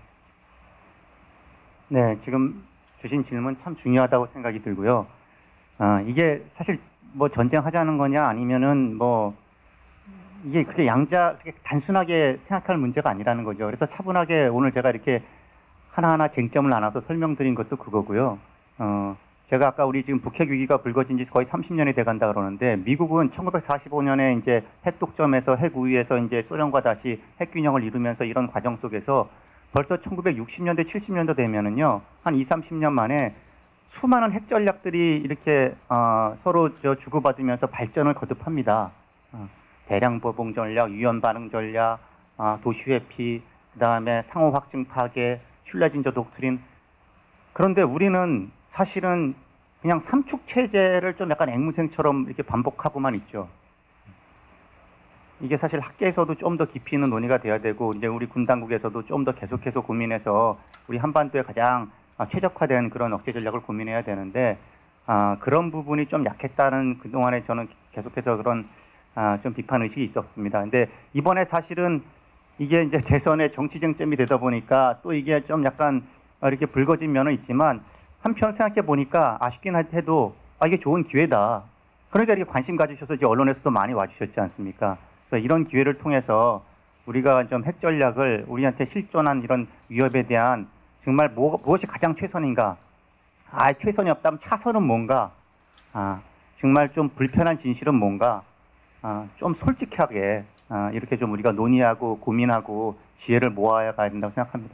네, 지금 주신 질문 참 중요하다고 생각이 들고요. 아, 이게 사실 뭐 전쟁하자는 거냐 아니면은 뭐 이게 그게 양자 그게 단순하게 생각할 문제가 아니라는 거죠. 그래서 차분하게 오늘 제가 이렇게 하나하나 쟁점을 나눠서 설명드린 것도 그거고요. 어, 제가 아까 우리 지금 북핵 위기가 불거진 지 거의 삼십 년이 돼 간다 그러는데 미국은 천구백사십오 년에 이제 핵 독점에서 핵 우위에서 이제 소련과 다시 핵 균형을 이루면서 이런 과정 속에서 벌써 천구백육십 년대, 칠십 년도 되면은요, 한 이삼십 년 만에 수많은 핵 전략들이 이렇게 어, 서로 저 주고받으면서 발전을 거듭합니다. 어, 대량 보복 전략, 유연 반응 전략, 어, 도시 회피, 그다음에 상호 확증 파괴, 슐레진저 독트린. 그런데 우리는 사실은 그냥 삼축 체제를 좀 약간 앵무새처럼 이렇게 반복하고만 있죠. 이게 사실 학계에서도 좀 더 깊이 있는 논의가 돼야 되고, 이제 우리 군 당국에서도 좀 더 계속해서 고민해서 우리 한반도에 가장 최적화된 그런 억제 전략을 고민해야 되는데, 아, 그런 부분이 좀 약했다는 그동안에 저는 계속해서 그런 아, 좀 비판 의식이 있었습니다. 근데 이번에 사실은 이게 이제 대선의 정치 쟁점이 되다 보니까 또 이게 좀 약간 이렇게 불거진 면은 있지만, 한편 생각해 보니까 아쉽긴 해도 아, 이게 좋은 기회다. 그러니까 이렇게 관심 가지셔서 이제 언론에서도 많이 와주셨지 않습니까? 그래서 이런 기회를 통해서 우리가 좀 핵 전략을 우리한테 실존한 이런 위협에 대한 정말 뭐, 무엇이 가장 최선인가? 아, 최선이 없다면 차선은 뭔가? 아, 정말 좀 불편한 진실은 뭔가? 아, 좀 솔직하게 아, 이렇게 좀 우리가 논의하고 고민하고 지혜를 모아야 가야 된다고 생각합니다.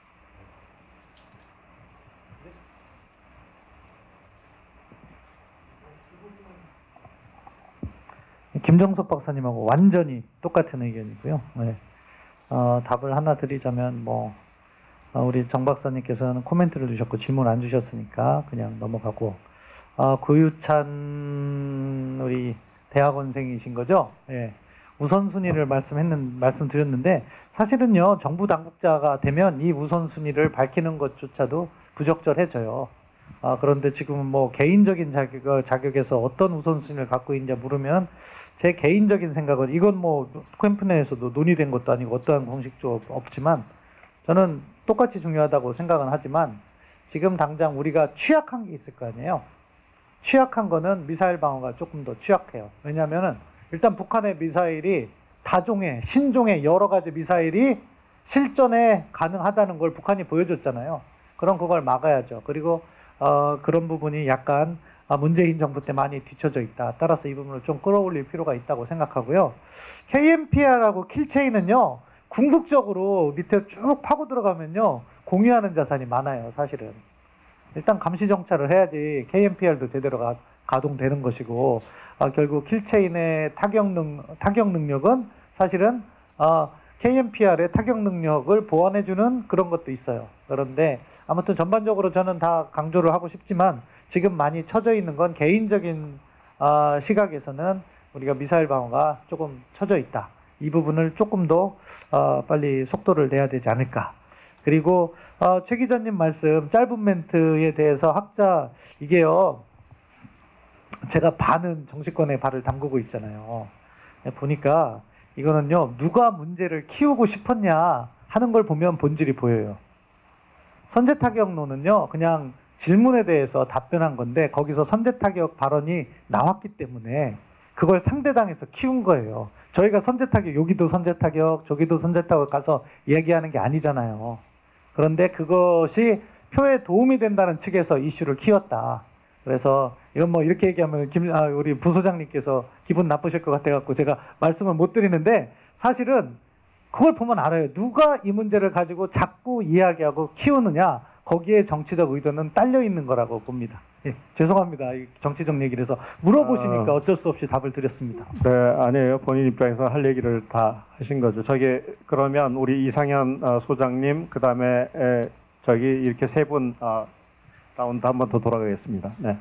김정섭 박사님하고 완전히 똑같은 의견이고요. 네. 어, 답을 하나 드리자면 뭐 어, 우리 정 박사님께서는 코멘트를 주셨고 질문 안 주셨으니까 그냥 넘어가고, 어, 고유찬 우리 대학원생이신 거죠? 예. 우선순위를 말씀했는 말씀드렸는데 사실은요, 정부 당국자가 되면 이 우선순위를 밝히는 것조차도 부적절해져요. 아, 그런데 지금은 뭐 개인적인 자격, 자격에서 어떤 우선순위를 갖고 있는지 물으면 제 개인적인 생각은, 이건 뭐 캠프 내에서도 논의된 것도 아니고 어떠한 공식도 없지만 저는 똑같이 중요하다고 생각은 하지만, 지금 당장 우리가 취약한 게 있을 거 아니에요. 취약한 거는 미사일 방어가 조금 더 취약해요. 왜냐하면은 일단 북한의 미사일이 다종의, 신종의 여러 가지 미사일이 실전에 가능하다는 걸 북한이 보여줬잖아요. 그럼 그걸 막아야죠. 그리고 어, 그런 부분이 약간 문재인 정부 때 많이 뒤쳐져 있다. 따라서 이 부분을 좀 끌어올릴 필요가 있다고 생각하고요. 케이엠피알하고 킬체인은요, 궁극적으로 밑에 쭉 파고 들어가면요, 공유하는 자산이 많아요, 사실은. 일단 감시 정찰을 해야지 케이엠피알도 제대로 가, 가동되는 것이고, 어, 결국 킬체인의 타격, 능, 타격 능력은 사실은 어, 케이엠피알의 타격 능력을 보완해주는 그런 것도 있어요. 그런데 아무튼 전반적으로 저는 다 강조를 하고 싶지만, 지금 많이 처져 있는 건 개인적인 어, 시각에서는 우리가 미사일 방어가 조금 처져 있다. 이 부분을 조금 더 어, 빨리 속도를 내야 되지 않을까. 그리고 어, 최 기자님 말씀 짧은 멘트에 대해서 학자, 이게요, 제가 반은 정치권에 발을 담그고 있잖아요. 보니까 이거는요, 누가 문제를 키우고 싶었냐 하는 걸 보면 본질이 보여요. 선제타격론은요, 그냥 질문에 대해서 답변한 건데 거기서 선제타격 발언이 나왔기 때문에 그걸 상대당에서 키운 거예요. 저희가 선제타격, 여기도 선제타격, 저기도 선제타격 가서 얘기하는 게 아니잖아요. 그런데 그것이 표에 도움이 된다는 측에서 이슈를 키웠다. 그래서 이건 뭐 이렇게 얘기하면 김, 아, 우리 부소장님께서 기분 나쁘실 것 같아갖고 제가 말씀을 못 드리는데, 사실은 그걸 보면 알아요. 누가 이 문제를 가지고 자꾸 이야기하고 키우느냐, 거기에 정치적 의도는 딸려 있는 거라고 봅니다. 예, 죄송합니다. 정치적 얘기를 해서 물어보시니까 어쩔 수 없이 답을 드렸습니다. 네, 아니에요. 본인 입장에서 할 얘기를 다 하신 거죠. 저기 그러면 우리 이상현 어, 소장님, 그 다음에 저기 이렇게 세 분 어, 라운드 한 번 더 돌아가겠습니다. 네.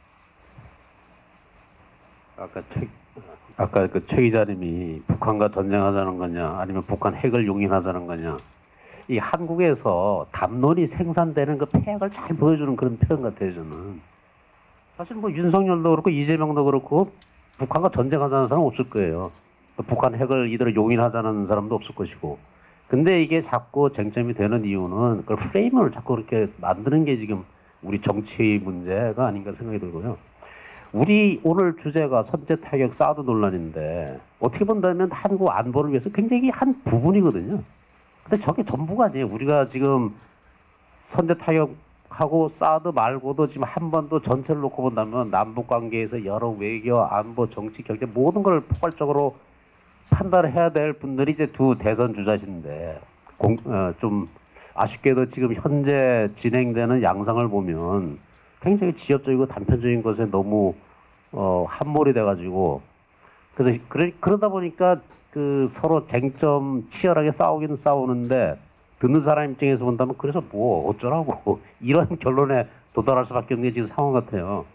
아까 최, 아까 그 최 기자님이 북한과 전쟁하자는 거냐, 아니면 북한 핵을 용인하자는 거냐, 이 한국에서 담론이 생산되는 그 폐악을 잘 보여주는 그런 표현 같아요, 저는. 사실 뭐 윤석열도 그렇고 이재명도 그렇고 북한과 전쟁하자는 사람 없을 거예요. 북한 핵을 이대로 용인하자는 사람도 없을 것이고. 근데 이게 자꾸 쟁점이 되는 이유는 그 프레임을 자꾸 그렇게 만드는 게 지금 우리 정치 문제가 아닌가 생각이 들고요. 우리 오늘 주제가 선제 타격 사드 논란인데 어떻게 본다면 한국 안보를 위해서 굉장히 한 부분이거든요. 근데 저게 전부가 아니에요. 우리가 지금 선제 타격하고 사드 말고도 지금 한 번도 전체를 놓고 본다면 남북 관계에서 여러 외교, 안보, 정치, 경제 모든 걸 포괄적으로 판단해야 될 분들이 이제 두 대선 주자신데 공, 어, 좀 아쉽게도 지금 현재 진행되는 양상을 보면 굉장히 지역적이고 단편적인 것에 너무 어, 함몰이 돼가지고 그래서 그러, 그러다 보니까 그 서로 쟁점 치열하게 싸우기는 싸우는데 듣는 사람 입장에서 본다면 그래서 뭐 어쩌라고 이런 결론에 도달할 수밖에 없는 게 지금 상황 같아요.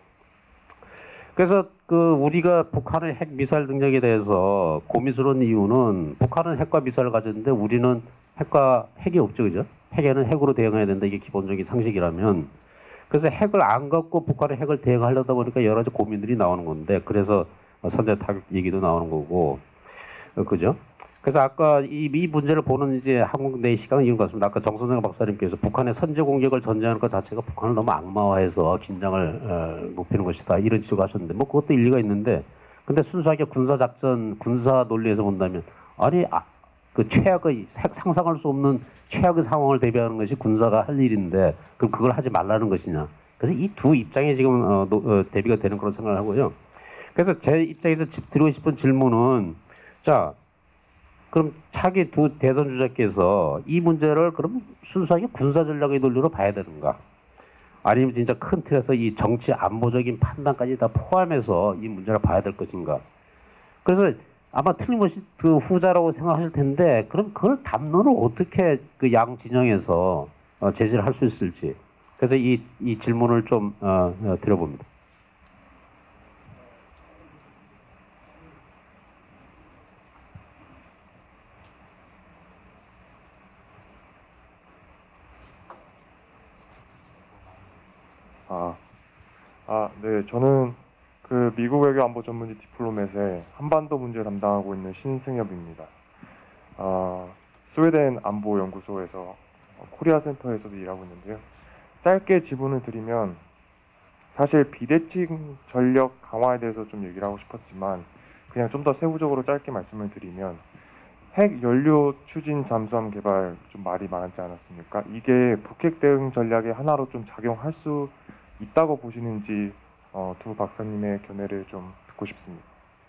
그래서 그 우리가 북한의 핵 미사일 능력에 대해서 고민스러운 이유는 북한은 핵과 미사일을 가졌는데 우리는 핵과 핵이 없죠, 그죠? 핵에는 핵으로 대응해야 된다 이게 기본적인 상식이라면 그래서 핵을 안 갖고 북한의 핵을 대응하려다 보니까 여러 가지 고민들이 나오는 건데 그래서 선제 타격 얘기도 나오는 거고 어, 그죠? 그래서 아까 이, 이 문제를 보는 이제 한국 내 시각은 이런 것 같습니다. 아까 정선생 박사님께서 북한의 선제 공격을 전제하는 것 자체가 북한을 너무 악마화해서 긴장을 어, 높이는 것이다 이런 지적을 하셨는데 뭐 그것도 일리가 있는데 근데 순수하게 군사작전 군사 논리에서 본다면 아니 아, 그 최악의 상상할 수 없는 최악의 상황을 대비하는 것이 군사가 할 일인데 그럼 그걸 하지 말라는 것이냐. 그래서 이 두 입장이 지금 어, 노, 어, 대비가 되는 그런 생각을 하고요. 그래서 제 입장에서 드리고 싶은 질문은 자 그럼 차기 두 대선 주자께서 이 문제를 그럼 순수하게 군사 전략의 논리로 봐야 되는가? 아니면 진짜 큰 틀에서 이 정치 안보적인 판단까지 다 포함해서 이 문제를 봐야 될 것인가? 그래서 아마 틀림없이 그 후자라고 생각하실 텐데 그럼 그걸 담론을 어떻게 그 양 진영에서 어, 제시를 할 수 있을지 그래서 이, 이 질문을 좀 어, 어, 드려봅니다. 아, 아, 네, 저는 그 미국 외교 안보 전문지 디플로맷의 한반도 문제 담당하고 있는 신승엽입니다. 아, 스웨덴 안보 연구소에서 코리아 센터에서도 일하고 있는데요. 짧게 지분을 드리면 사실 비대칭 전력 강화에 대해서 좀 얘기를 하고 싶었지만 그냥 좀 더 세부적으로 짧게 말씀을 드리면 핵 연료 추진 잠수함 개발 좀 말이 많았지 않았습니까? 이게 북핵 대응 전략의 하나로 좀 작용할 수 있다고 보시는지 어, 두 박사님의 견해를 좀 듣고 싶습니다.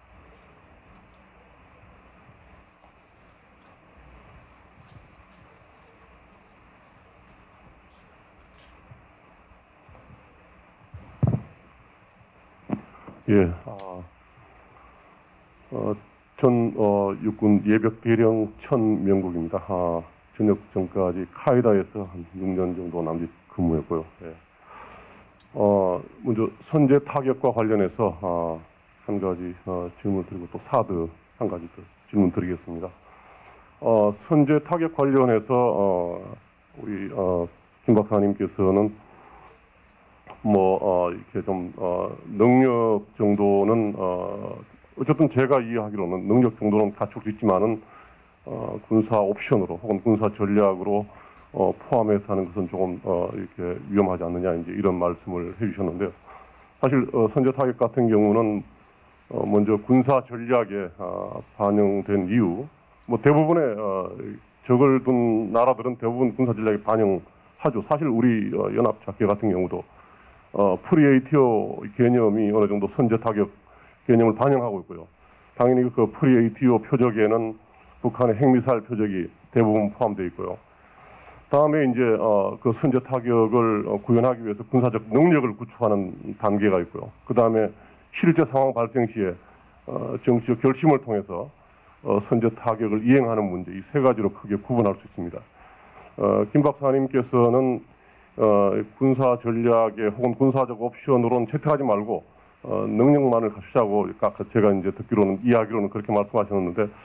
예, 아, 어, 전 어, 육군 예벽 대령 천명국입니다. 아, 저녁 전까지 카이다에서 한 육 년 정도 남짓 근무했고요. 예. 어, 먼저 선제 타격과 관련해서 어, 한 가지 어, 질문 드리고 또 사드 한 가지 더 질문 드리겠습니다. 어, 선제 타격 관련해서 어, 우리 어, 김 박사님께서는 뭐 어, 이렇게 좀 어, 능력 정도는 어, 어쨌든 제가 이해하기로는 능력 정도는 갖출 수 있지만은 어, 군사 옵션으로 혹은 군사 전략으로 어, 포함해서 하는 것은 조금 어, 이렇게 위험하지 않느냐 이제 이런 말씀을 해주셨는데요. 사실 어, 선제 타격 같은 경우는 어, 먼저 군사 전략에 어, 반영된 이유, 뭐 대부분의 어, 적을 둔 나라들은 대부분 군사 전략에 반영하죠. 사실 우리 어, 연합작계 같은 경우도 어, 프리에이티오 개념이 어느 정도 선제 타격 개념을 반영하고 있고요. 당연히 그 프리에이티오 표적에는 북한의 핵미사일 표적이 대부분 포함되어 있고요. 다음에 이제 어, 그 선제 타격을 어, 구현하기 위해서 군사적 능력을 구축하는 단계가 있고요. 그 다음에 실제 상황 발생 시에 어, 정치적 결심을 통해서 어, 선제 타격을 이행하는 문제 이 세 가지로 크게 구분할 수 있습니다. 어, 김 박사님께서는 어, 군사 전략에 혹은 군사적 옵션으로는 채택하지 말고 어, 능력만을 갖추자고 제가 이제 듣기로는 이야기로는 그렇게 말씀하셨는데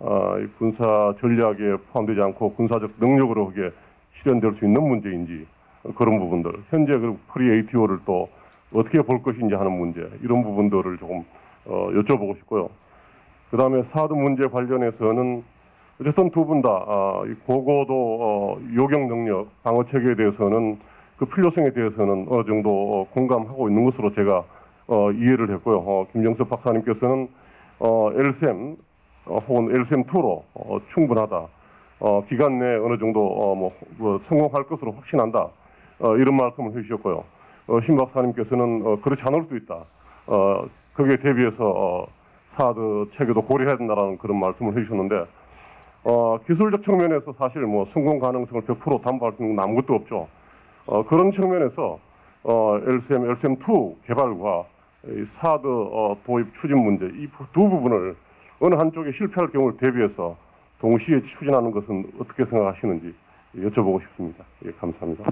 어, 이 군사 전략에 포함되지 않고 군사적 능력으로 그게 실현될 수 있는 문제인지 어, 그런 부분들, 현재 그 프리 에이티오를 또 어떻게 볼 것인지 하는 문제, 이런 부분들을 조금 어, 여쭤보고 싶고요. 그 다음에 사드 문제 관련해서는 어쨌든 두 분 다 어, 고고도 어, 요격 능력, 방어 체계에 대해서는 그 필요성에 대해서는 어느 정도 어, 공감하고 있는 것으로 제가 어, 이해를 했고요. 어, 김정석 박사님께서는 어, 엘셈 어, 혹은 엘셈 투로 어, 충분하다. 어, 기간 내에 어느 정도 어, 뭐, 뭐 성공할 것으로 확신한다. 어, 이런 말씀을 해주셨고요. 어, 신 박사님께서는 어, 그렇지 않을 수 있다. 어, 거기에 대비해서 어, 사드 체계도 고려해야 된다라는 그런 말씀을 해주셨는데, 어, 기술적 측면에서 사실 뭐 성공 가능성을 백 퍼센트 담보할 수 있는 건 아무것도 없죠. 어, 그런 측면에서 어, 엘셈, 엘셈 투 개발과 이 사드 어, 도입 추진 문제, 이 두 부분을 어느 한쪽에 실패할 경우를 대비해서 동시에 추진하는 것은 어떻게 생각하시는지 여쭤보고 싶습니다. 예, 감사합니다.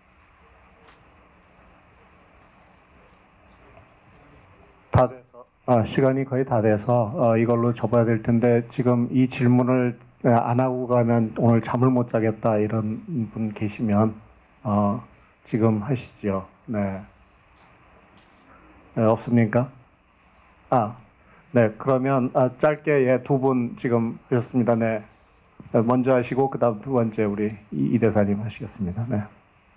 다 돼서, 아, 시간이 거의 다 돼서 어, 이걸로 접어야 될 텐데 지금 이 질문을 안 하고 가면 오늘 잠을 못 자겠다 이런 분 계시면 어, 지금 하시죠. 네. 네, 없습니까? 아, 네. 그러면 아, 짧게 예, 두 분 지금 하셨습니다. 네. 먼저 하시고 그다음 두 번째 우리 이 대사님 하시겠습니다. 네.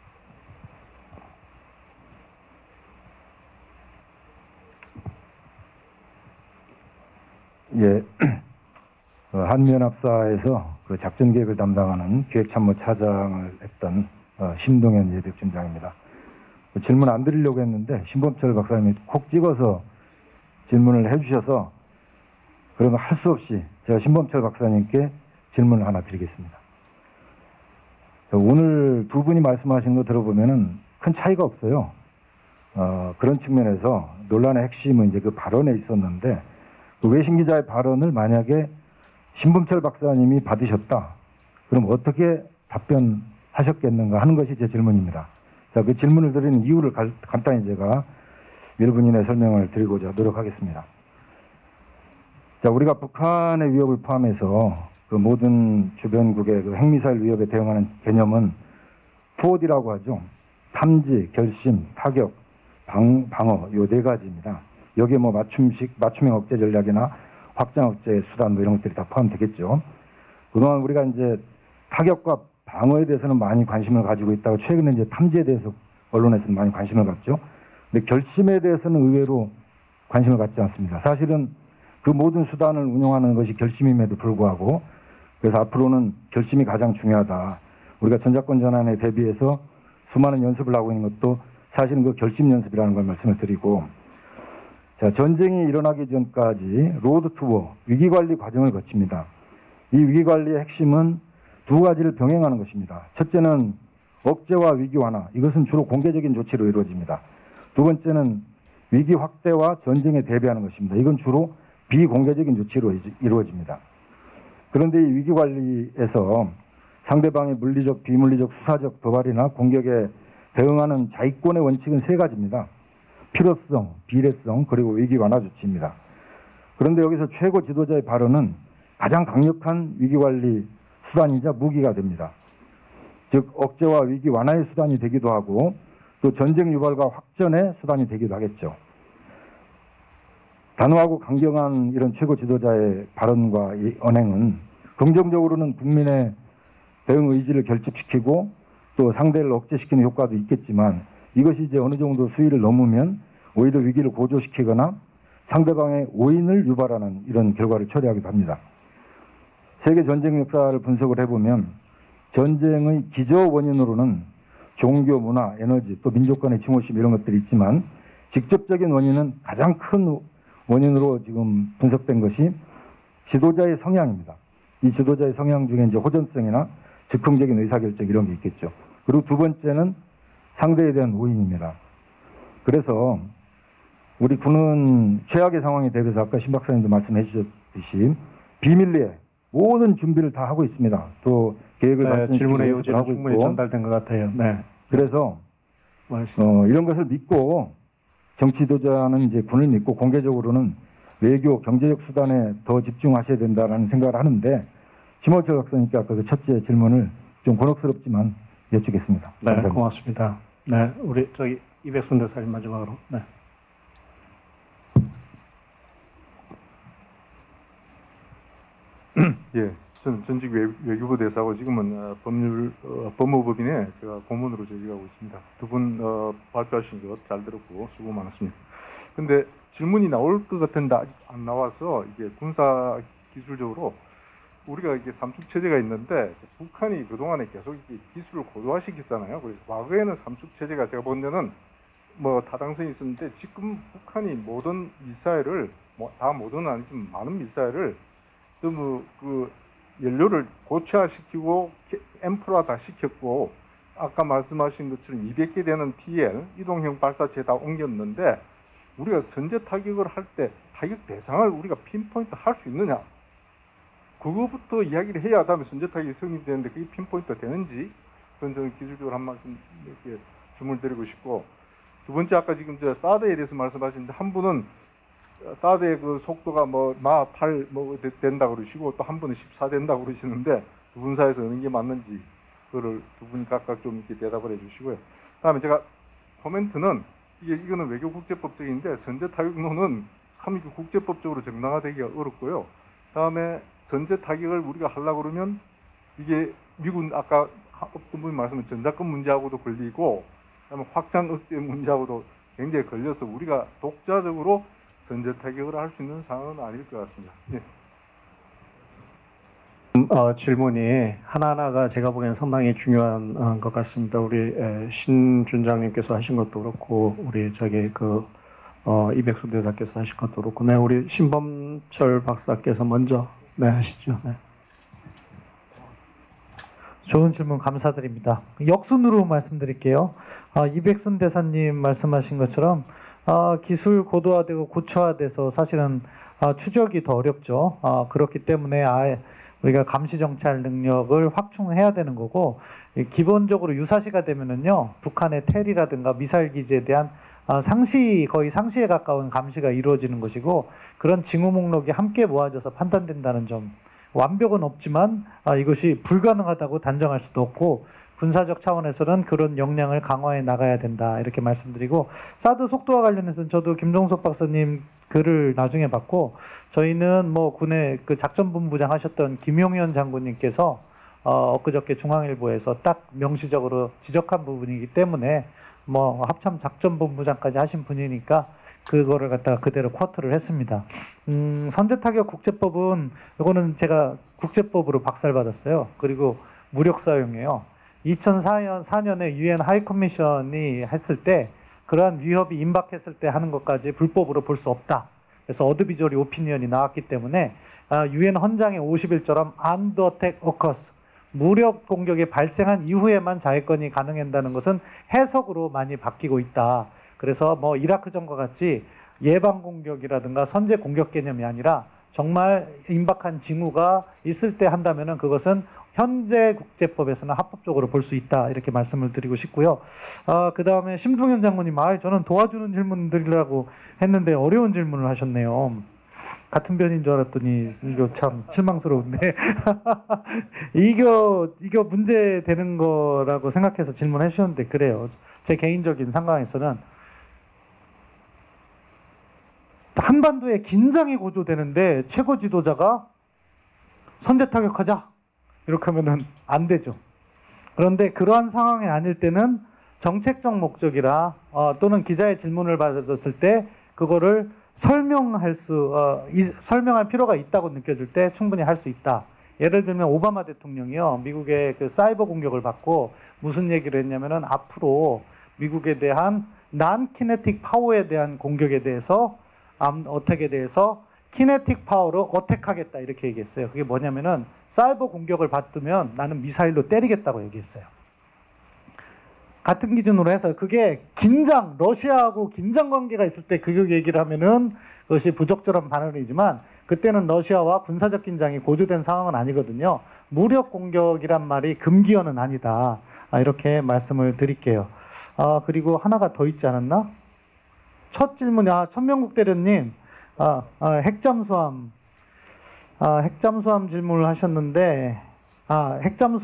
예, 어, 한미연합사에서 그 작전 계획을 담당하는 기획참모 차장을 했던 어, 심동현 예비역팀장입니다. 그 질문 안 드리려고 했는데 신범철 박사님이 콕 찍어서 질문을 해주셔서 그러면 할 수 없이 제가 신범철 박사님께 질문을 하나 드리겠습니다. 오늘 두 분이 말씀하신 거 들어보면은 큰 차이가 없어요. 어, 그런 측면에서 논란의 핵심은 이제 그 발언에 있었는데, 그 외신 기자의 발언을 만약에 신범철 박사님이 받으셨다, 그럼 어떻게 답변하셨겠는가 하는 것이 제 질문입니다. 자, 그 질문을 드리는 이유를 가, 간단히 제가 일 분 이내 설명을 드리고자 노력하겠습니다. 자, 우리가 북한의 위협을 포함해서 그 모든 주변국의 그 핵미사일 위협에 대응하는 개념은 포워디라고 하죠. 탐지, 결심, 타격, 방, 방어, 요 네 가지입니다. 여기에 뭐 맞춤식, 맞춤형 억제 전략이나 확장 억제 수단 뭐 이런 것들이 다 포함되겠죠. 그동안 우리가 이제 타격과 방어에 대해서는 많이 관심을 가지고 있다가 최근에 이제 탐지에 대해서 언론에서는 많이 관심을 갖죠. 근데 결심에 대해서는 의외로 관심을 갖지 않습니다. 사실은 그 모든 수단을 운영하는 것이 결심임에도 불구하고, 그래서 앞으로는 결심이 가장 중요하다. 우리가 전작권 전환에 대비해서 수많은 연습을 하고 있는 것도 사실은 그 결심 연습이라는 걸 말씀을 드리고, 자, 전쟁이 일어나기 전까지 로드 투 워, 위기관리 과정을 거칩니다. 이 위기관리의 핵심은 두 가지를 병행하는 것입니다. 첫째는 억제와 위기 완화, 이것은 주로 공개적인 조치로 이루어집니다. 두 번째는 위기 확대와 전쟁에 대비하는 것입니다. 이건 주로 비공개적인 조치로 이루어집니다. 그런데 이 위기관리에서 상대방의 물리적, 비물리적, 수사적 도발이나 공격에 대응하는 자위권의 원칙은 세 가지입니다. 필요성, 비례성, 그리고 위기 완화 조치입니다. 그런데 여기서 최고 지도자의 발언은 가장 강력한 위기관리 수단이자 무기가 됩니다. 즉 억제와 위기 완화의 수단이 되기도 하고 또 전쟁 유발과 확전의 수단이 되기도 하겠죠. 단호하고 강경한 이런 최고 지도자의 발언과 이 언행은 긍정적으로는 국민의 대응 의지를 결집시키고 또 상대를 억제시키는 효과도 있겠지만, 이것이 이제 어느 정도 수위를 넘으면 오히려 위기를 고조시키거나 상대방의 오인을 유발하는 이런 결과를 초래하기도 합니다. 세계 전쟁 역사를 분석을 해보면 전쟁의 기저 원인으로는 종교, 문화, 에너지, 또 민족 간의 증오심 이런 것들이 있지만, 직접적인 원인은 가장 큰 원인으로 지금 분석된 것이 지도자의 성향입니다. 이 지도자의 성향 중에 이제 호전성이나 즉흥적인 의사결정 이런 게 있겠죠. 그리고 두 번째는 상대에 대한 오인입니다. 그래서 우리 군은 최악의 상황에 대비해서 아까 신 박사님도 말씀해 주셨듯이 비밀리에 모든 준비를 다 하고 있습니다. 또 계획을 네, 질문의 요지는 충분히 있고. 전달된 것 같아요. 네. 그래서 어, 이런 것을 믿고 정치 지도자는 이제 군을 믿고 공개적으로는 외교, 경제적 수단에 더 집중하셔야 된다라는 생각을 하는데 심원철 박사님께 아까 그 첫째 질문을 좀 곤혹스럽지만 여쭙겠습니다. 네, 감사합니다. 고맙습니다. 네, 우리 저기 이백순 대사님 마지막으로. 네. 예, 저는 전직 외, 외교부 대사고 지금은 어, 법률 어, 법무법인에 제가 고문으로 재직하고 있습니다. 두 분 어, 발표하신 것 잘 들었고 수고 많았습니다. 근데 질문이 나올 것 같은데 아직 안 나와서 이게 군사 기술적으로 우리가 이게 삼축 체제가 있는데 북한이 그동안에 계속 이렇게 기술을 고도화시켰잖아요. 그래서 과거에는 삼축 체제가 제가 본 데는 뭐 타당성이 있었는데 지금 북한이 모든 미사일을 뭐 다 모든은 아니지만 많은 미사일을 너무 그 연료를 고체화시키고 엠프라 다 시켰고 아까 말씀하신 것처럼 이백 개 되는 티엘 이동형 발사체 다 옮겼는데 우리가 선제 타격을 할 때 타격 대상을 우리가 핀포인트 할 수 있느냐? 그거부터 이야기를 해야 다음에 선제 타격이 성립되는데 그게 핀포인트 되는지 그건 저는 기술적으로 한 말씀 이렇게 질문을 드리고 싶고 두 번째 아까 지금 저 사드에 대해서 말씀하셨는데 한 분은 사드의 그 속도가 뭐 마 팔 뭐 된다 그러시고 또 한 분은 십사 된다 그러시는데 두 분 사이에서 어느 게 맞는지 그거를 두 분 각각 좀 이렇게 대답을 해주시고요. 다음에 제가 코멘트는 이게 이거는 외교 국제법적인데 선제 타격론은 참 이게 국제법적으로 정당화되기가 어렵고요. 다음에 선제 타격을 우리가 하려고 그러면 이게 미군 아까 어떤 분이 말씀하신 전자권 문제하고도 걸리고 그다음에 확장 억제 문제하고도 굉장히 걸려서 우리가 독자적으로 선제 타격을 할 수 있는 상황은 아닐 것 같습니다. 예. 어, 질문이 하나하나가 제가 보기에는 상당히 중요한 어, 것 같습니다. 우리 에, 신 준장님께서 하신 것도 그렇고 우리 저기 그 어, 이백수 대사께서 하신 것도 그렇고 네, 우리 신범철 박사께서 먼저 네, 하시죠. 네. 좋은 질문 감사드립니다. 역순으로 말씀드릴게요. 아, 이백순 대사님 말씀하신 것처럼 아, 기술 고도화되고 고초화돼서 사실은 아, 추적이 더 어렵죠. 아, 그렇기 때문에 아예 우리가 감시 정찰 능력을 확충해야 되는 거고 기본적으로 유사시가 되면은요 북한의 텔이라든가 미사일 기지에 대한 아, 상시 거의 상시에 가까운 감시가 이루어지는 것이고 그런 징후 목록이 함께 모아져서 판단된다는 점 완벽은 없지만 아, 이것이 불가능하다고 단정할 수도 없고 군사적 차원에서는 그런 역량을 강화해 나가야 된다 이렇게 말씀드리고 사드 속도와 관련해서는 저도 김종석 박사님 글을 나중에 봤고 저희는 뭐 군의 그 작전본부장 하셨던 김용현 장군님께서 어, 엊그저께 중앙일보에서 딱 명시적으로 지적한 부분이기 때문에 뭐 합참 작전본부장까지 하신 분이니까 그거를 갖다가 그대로 쿼트를 했습니다. 음, 선제타격 국제법은 이거는 제가 국제법으로 박살받았어요. 그리고 무력 사용이에요. 이천사 년 사 년에 유엔 하이커미션이 했을 때 그러한 위협이 임박했을 때 하는 것까지 불법으로 볼 수 없다. 그래서 어드비저리 오피니언이 나왔기 때문에 유엔 헌장의 오십일 조람 Armed Attack Occurs 무력 공격이 발생한 이후에만 자위권이 가능한다는 것은 해석으로 많이 바뀌고 있다. 그래서 뭐 이라크전과 같이 예방 공격이라든가 선제 공격 개념이 아니라 정말 임박한 징후가 있을 때 한다면은 그것은 현재 국제법에서는 합법적으로 볼 수 있다 이렇게 말씀을 드리고 싶고요. 아, 그 다음에 심동현 장모님, 아, 저는 도와주는 질문 드리려고 했는데 어려운 질문을 하셨네요. 같은 편인 줄 알았더니 이거 참 실망스러운데 이거 이거 문제 되는 거라고 생각해서 질문해 주셨는데 그래요. 제 개인적인 상황에서는 한반도에 긴장이 고조되는데 최고 지도자가 선제 타격하자 이렇게 하면은 안 되죠. 그런데 그러한 상황이 아닐 때는 정책적 목적이라 어, 또는 기자의 질문을 받았을 때 그거를 설명할 수 어, 이, 설명할 필요가 있다고 느껴질 때 충분히 할 수 있다. 예를 들면 오바마 대통령이요 미국의 그 사이버 공격을 받고 무슨 얘기를 했냐면은 앞으로 미국에 대한 난 키네틱 파워에 대한 공격에 대해서 암 어택에 대해서 키네틱 파워로 어택하겠다 이렇게 얘기했어요. 그게 뭐냐면은 사이버 공격을 받으면 나는 미사일로 때리겠다고 얘기했어요. 같은 기준으로 해서 그게 긴장, 러시아하고 긴장 관계가 있을 때 그 얘기를 하면은 그것이 부적절한 발언이지만 그때는 러시아와 군사적 긴장이 고조된 상황은 아니거든요. 무력 공격이란 말이 금기어는 아니다. 아, 이렇게 말씀을 드릴게요. 아, 그리고 하나가 더 있지 않았나? 첫 질문이, 아, 천명국 대련님, 아, 아 핵잠수함, 아, 핵잠수함 질문을 하셨는데, 아,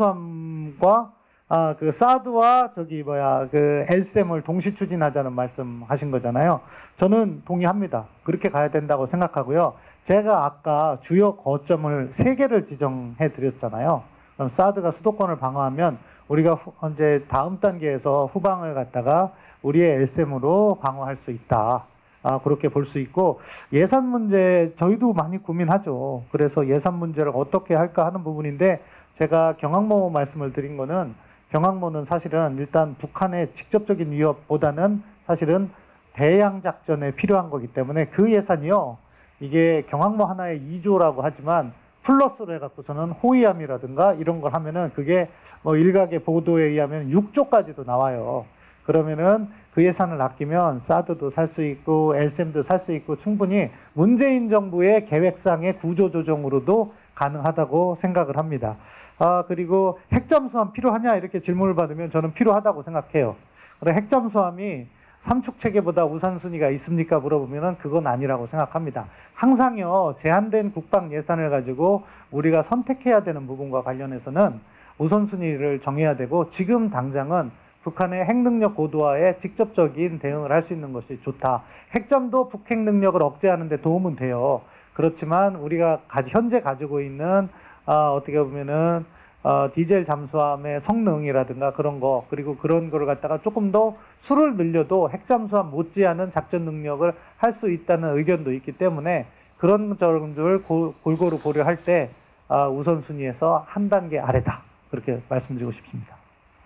핵잠수함과 아, 그 사드와 저기 뭐야 그 엘셈을 동시 추진하자는 말씀하신 거잖아요. 저는 동의합니다. 그렇게 가야 된다고 생각하고요. 제가 아까 주요 거점을 세 개를 지정해 드렸잖아요. 그럼 사드가 수도권을 방어하면 우리가 후, 이제 다음 단계에서 후방을 갖다가 우리의 엘셈으로 방어할 수 있다. 아, 그렇게 볼 수 있고, 예산 문제 저희도 많이 고민하죠. 그래서 예산 문제를 어떻게 할까 하는 부분인데, 제가 경항모 말씀을 드린 거는, 경항모는 사실은 일단 북한의 직접적인 위협보다는 사실은 대양 작전에 필요한 거기 때문에 그 예산이요, 이게 경항모 하나에 이 조라고 하지만 플러스로 해갖고서는 호위함이라든가 이런 걸 하면은 그게 뭐 일각의 보도에 의하면 육 조까지도 나와요. 그러면은 그 예산을 아끼면 사드도 살 수 있고 엘셈도 살 수 있고 충분히 문재인 정부의 계획상의 구조조정으로도 가능하다고 생각을 합니다. 아, 그리고 핵잠수함 필요하냐 이렇게 질문을 받으면 저는 필요하다고 생각해요. 그래, 핵잠수함이 삼축 체계보다 우선순위가 있습니까? 물어보면은 그건 아니라고 생각합니다. 항상요, 제한된 국방 예산을 가지고 우리가 선택해야 되는 부분과 관련해서는 우선순위를 정해야 되고, 지금 당장은 북한의 핵능력 고도화에 직접적인 대응을 할 수 있는 것이 좋다. 핵잠도 북핵 능력을 억제하는 데 도움은 돼요. 그렇지만 우리가 현재 가지고 있는 아, 어떻게 보면은 어, 디젤 잠수함의 성능이라든가 그런 거, 그리고 그런 거를 갖다가 조금 더 수를 늘려도 핵잠수함 못지않은 작전 능력을 할 수 있다는 의견도 있기 때문에 그런 점을 골고루 고려할 때 아, 우선순위에서 한 단계 아래다. 그렇게 말씀드리고 싶습니다.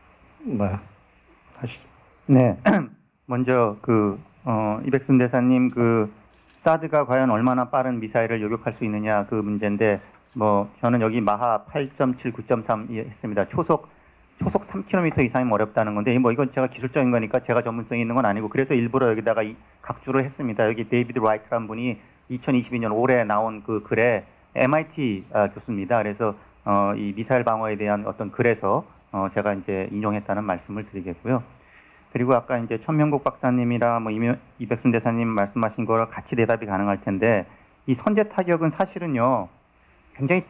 네. 하시죠. 네. 먼저 그 어, 이백순 대사님 그 사드가 과연 얼마나 빠른 미사일을 요격할 수 있느냐 그 문제인데, 뭐 저는 여기 마하 팔 점 칠, 구 점 삼 했습니다. 초속 초속 삼 킬로미터 이상이면 어렵다는 건데, 뭐 이건 제가 기술적인 거니까 제가 전문성이 있는 건 아니고, 그래서 일부러 여기다가 이 각주를 했습니다. 여기 데이비드 라이트라는 분이 이천이십이 년 올해 나온 그 글에 엠아이티 아, 교수입니다. 그래서 어, 이 미사일 방어에 대한 어떤 글에서 어, 제가 이제 인용했다는 말씀을 드리겠고요. 그리고 아까 이제 천명국 박사님이랑 뭐 이백순 대사님 말씀하신 거랑 같이 대답이 가능할 텐데, 이 선제 타격은 사실은요 굉장히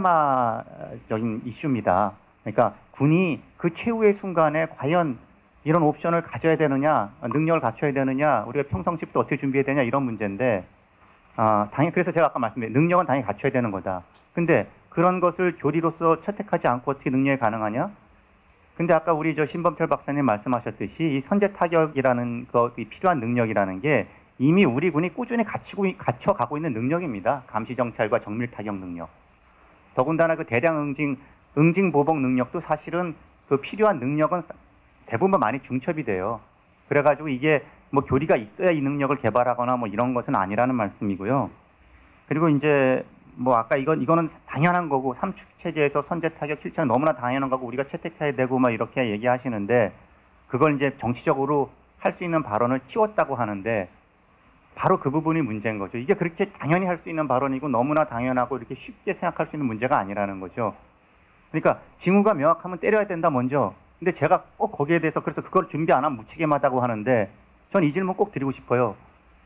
딜레마적인 이슈입니다. 그러니까 군이 그 최후의 순간에 과연 이런 옵션을 가져야 되느냐, 능력을 갖춰야 되느냐, 우리가 평상시부터 어떻게 준비해야 되냐 이런 문제인데, 아, 당연히 그래서 제가 아까 말씀드린 능력은 당연히 갖춰야 되는 거다. 근데 그런 것을 교리로서 채택하지 않고 어떻게 능력이 가능하냐? 근데 아까 우리 저 신범철 박사님 말씀하셨듯이 이 선제 타격이라는 것이 필요한 능력이라는 게 이미 우리 군이 꾸준히 갖추고, 갖춰가고 있는 능력입니다. 감시정찰과 정밀 타격 능력. 더군다나 그 대량 응징, 응징 보복 능력도 사실은 그 필요한 능력은 대부분 많이 중첩이 돼요. 그래가지고 이게 뭐 교리가 있어야 이 능력을 개발하거나 뭐 이런 것은 아니라는 말씀이고요. 그리고 이제 뭐 아까 이건, 이거는 당연한 거고, 삼축 체제에서 선제 타격 실체는 너무나 당연한 거고 우리가 채택해야 되고 막 이렇게 얘기하시는데, 그걸 이제 정치적으로 할 수 있는 발언을 치웠다고 하는데, 바로 그 부분이 문제인 거죠. 이게 그렇게 당연히 할 수 있는 발언이고 너무나 당연하고 이렇게 쉽게 생각할 수 있는 문제가 아니라는 거죠. 그러니까 징후가 명확하면 때려야 된다 먼저. 근데 제가 꼭 거기에 대해서 그래서 그걸 준비 안 하면 무책임하다고 하는데, 전 이 질문 꼭 드리고 싶어요.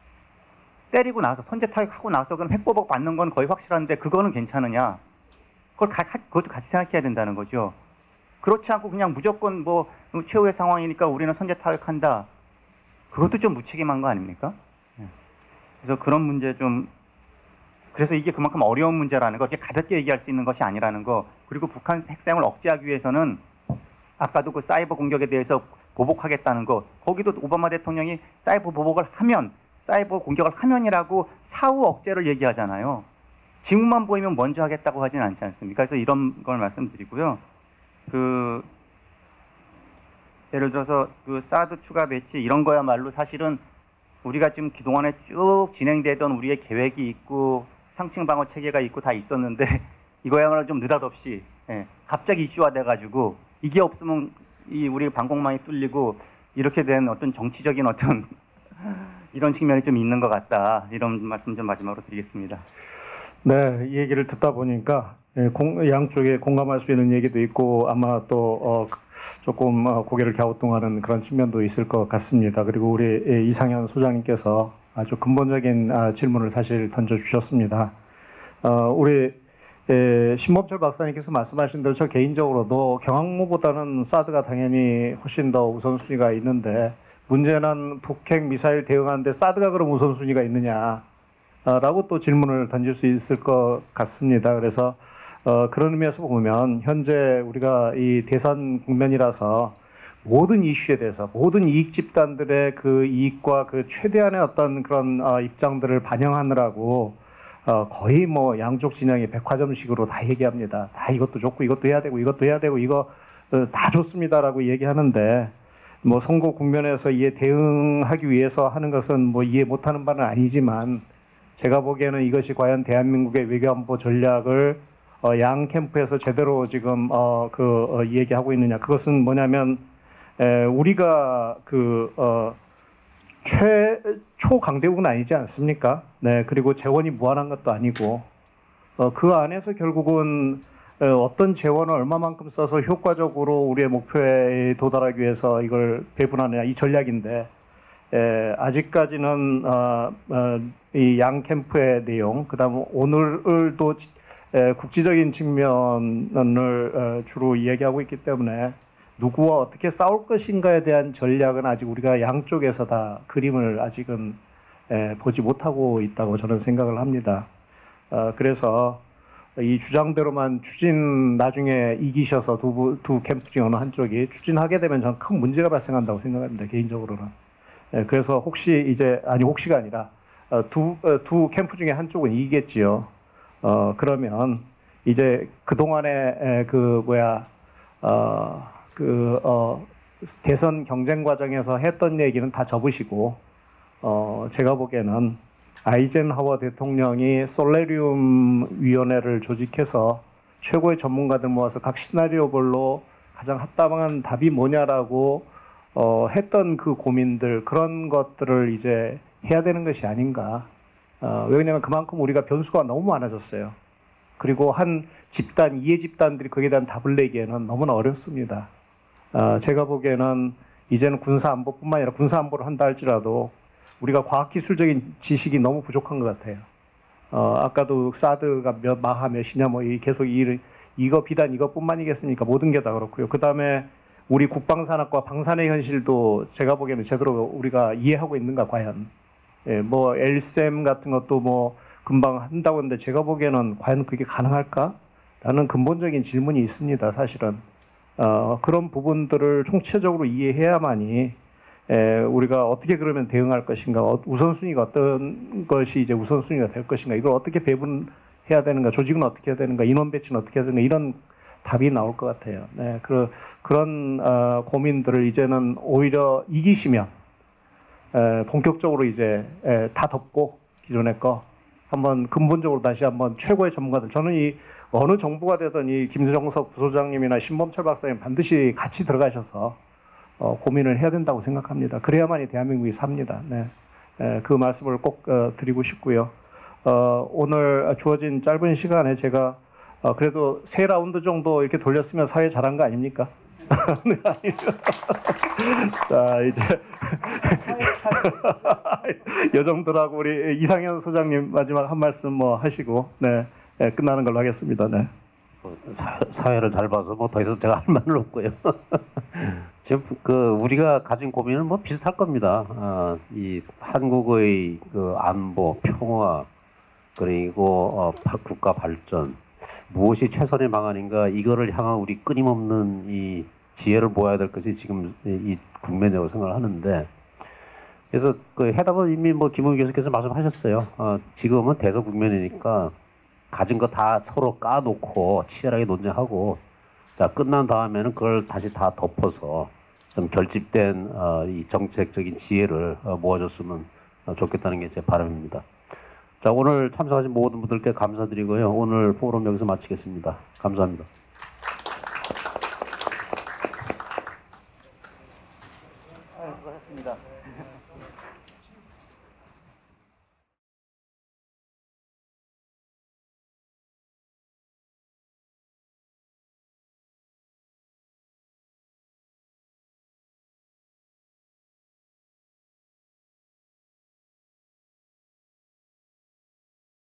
때리고 나서 선제 타격하고 나서 그럼 핵보복 받는 건 거의 확실한데 그거는 괜찮으냐? 그걸 가, 그것도 같이 생각해야 된다는 거죠. 그렇지 않고 그냥 무조건 뭐 최후의 상황이니까 우리는 선제 타격한다. 그것도 좀 무책임한 거 아닙니까? 그래서 그런 문제 좀, 그래서 이게 그만큼 어려운 문제라는 거, 이렇게 가볍게 얘기할 수 있는 것이 아니라는 거, 그리고 북한 핵사용을 억제하기 위해서는 아까도 그 사이버 공격에 대해서 보복하겠다는 거, 거기도 오바마 대통령이 사이버 보복을 하면, 사이버 공격을 하면이라고 사후 억제를 얘기하잖아요. 징후만 보이면 먼저 하겠다고 하진 않지 않습니까? 그래서 이런 걸 말씀드리고요. 그 예를 들어서 그 사드 추가 배치 이런 거야말로 사실은 우리가 지금 그동안에 쭉 진행되던 우리의 계획이 있고 상층 방어 체계가 있고 다 있었는데, 이거야말로 좀 느닷없이 예, 갑자기 이슈화돼 가지고 이게 없으면 이 우리 방공망이 뚫리고 이렇게 된 어떤 정치적인 어떤 이런 측면이 좀 있는 것 같다. 이런 말씀 좀 마지막으로 드리겠습니다. 네, 이 얘기를 듣다 보니까 공, 양쪽에 공감할 수 있는 얘기도 있고 아마 또 어, 조금 어, 고개를 갸우뚱하는 그런 측면도 있을 것 같습니다. 그리고 우리 이상현 소장님께서 아주 근본적인 아, 질문을 사실 던져주셨습니다. 어, 우리 에, 신범철 박사님께서 말씀하신 대로 저 개인적으로도 경항모보다는 사드가 당연히 훨씬 더 우선순위가 있는데 문제는 북핵 미사일 대응하는데 사드가 그럼 우선순위가 있느냐 라고 또 질문을 던질 수 있을 것 같습니다. 그래서 어, 그런 의미에서 보면 현재 우리가 이 대선 국면이라서 모든 이슈에 대해서 모든 이익 집단들의 그 이익과 그 최대한의 어떤 그런 어, 입장들을 반영하느라고 어, 거의 뭐 양쪽 진영이 백화점식으로 다 얘기합니다. 다 이것도 좋고 이것도 해야 되고 이것도 해야 되고 이거 어, 다 좋습니다라고 얘기하는데 뭐 선거 국면에서 이에 대응하기 위해서 하는 것은 뭐 이해 못하는 바는 아니지만 제가 보기에는 이것이 과연 대한민국의 외교안보 전략을 어, 양 캠프에서 제대로 지금 어, 그 어, 얘기하고 있느냐 그것은 뭐냐면 에, 우리가 그 어, 최 초강대국은 아니지 않습니까? 네, 그리고 재원이 무한한 것도 아니고 어, 그 안에서 결국은 어, 어떤 재원을 얼마만큼 써서 효과적으로 우리의 목표에 도달하기 위해서 이걸 배분하느냐 이 전략인데 에, 아직까지는 어, 어, 이 양 캠프의 내용, 그다음 오늘도 에, 국지적인 측면을 어, 주로 이야기하고 있기 때문에. 누구와 어떻게 싸울 것인가에 대한 전략은 아직 우리가 양쪽에서 다 그림을 아직은 에, 보지 못하고 있다고 저는 생각을 합니다. 어, 그래서 이 주장대로만 추진 나중에 이기셔서 두, 두 캠프 중 어느 한쪽이 추진하게 되면 저는 큰 문제가 발생한다고 생각합니다. 개인적으로는. 에, 그래서 혹시 이제 아니 혹시가 아니라 어, 두, 어, 두 캠프 중에 한쪽은 이기겠지요. 어, 그러면 이제 그동안에 그 뭐야 어, 그, 어, 대선 경쟁 과정에서 했던 얘기는 다 접으시고, 어, 제가 보기에는 아이젠하워 대통령이 솔레리움 위원회를 조직해서 최고의 전문가들 모아서 각 시나리오별로 가장 합당한 답이 뭐냐라고 어, 했던 그 고민들, 그런 것들을 이제 해야 되는 것이 아닌가. 어, 왜냐하면 그만큼 우리가 변수가 너무 많아졌어요. 그리고 한 집단, 이해 집단들이 거기에 대한 답을 내기에는 너무나 어렵습니다. 어, 제가 보기에는 이제는 군사안보뿐만 아니라 군사안보를 한다 할지라도 우리가 과학기술적인 지식이 너무 부족한 것 같아요. 어, 아까도 사드가 몇 마하 몇이냐 뭐 계속 이, 이거 비단 이것뿐만이겠습니까? 모든 게 다 그렇고요. 그 다음에 우리 국방산업과 방산의 현실도 제가 보기에는 제대로 우리가 이해하고 있는가 과연. 예, 뭐 엘셈 같은 것도 뭐 금방 한다고 했는데 제가 보기에는 과연 그게 가능할까? 라는 근본적인 질문이 있습니다. 사실은. 어, 그런 부분들을 총체적으로 이해해야만이 에, 우리가 어떻게 그러면 대응할 것인가, 어, 우선순위가 어떤 것이 이제 우선순위가 될 것인가, 이걸 어떻게 배분해야 되는가, 조직은 어떻게 해야 되는가, 인원 배치는 어떻게 해야 되는가, 이런 답이 나올 것 같아요. 네, 그, 그런 어, 고민들을 이제는 오히려 이기시면 에, 본격적으로 이제 에, 다 덮고 기존의 거 한번 근본적으로 다시 한번 최고의 전문가들, 저는 이 어느 정부가 되든 이 김정석 부소장님이나 신범철 박사님 반드시 같이 들어가셔서 어, 고민을 해야 된다고 생각합니다. 그래야만이 대한민국이 삽니다. 네. 에, 그 말씀을 꼭 어, 드리고 싶고요. 어, 오늘 주어진 짧은 시간에 제가 어, 그래도 세 라운드 정도 이렇게 돌렸으면 사회 잘한 거 아닙니까? 네, 자, 이제 요 정도라고 우리 이상현 소장님 마지막 한 말씀 뭐 하시고 네. 네, 끝나는 걸로 하겠습니다. 네. 사, 사회를 잘 봐서 뭐 더 이상 제가 할 말은 없고요. 지금 그 우리가 가진 고민은 뭐 비슷할 겁니다. 어, 이 한국의 그 안보, 평화 그리고 어, 국가 발전 무엇이 최선의 방안인가 이거를 향한 우리 끊임없는 이 지혜를 모아야 될 것이 지금 이 국면이라고 생각을 하는데. 그래서 그 해답은 이미 뭐 김웅 교수께서 말씀하셨어요. 어, 지금은 대선 국면이니까. 가진 거 다 서로 까놓고 치열하게 논쟁하고 자 끝난 다음에는 그걸 다시 다 덮어서 좀 결집된 어, 이 정책적인 지혜를 어, 모아줬으면 어, 좋겠다는 게 제 바람입니다. 자 오늘 참석하신 모든 분들께 감사드리고요. 오늘 포럼 여기서 마치겠습니다. 감사합니다.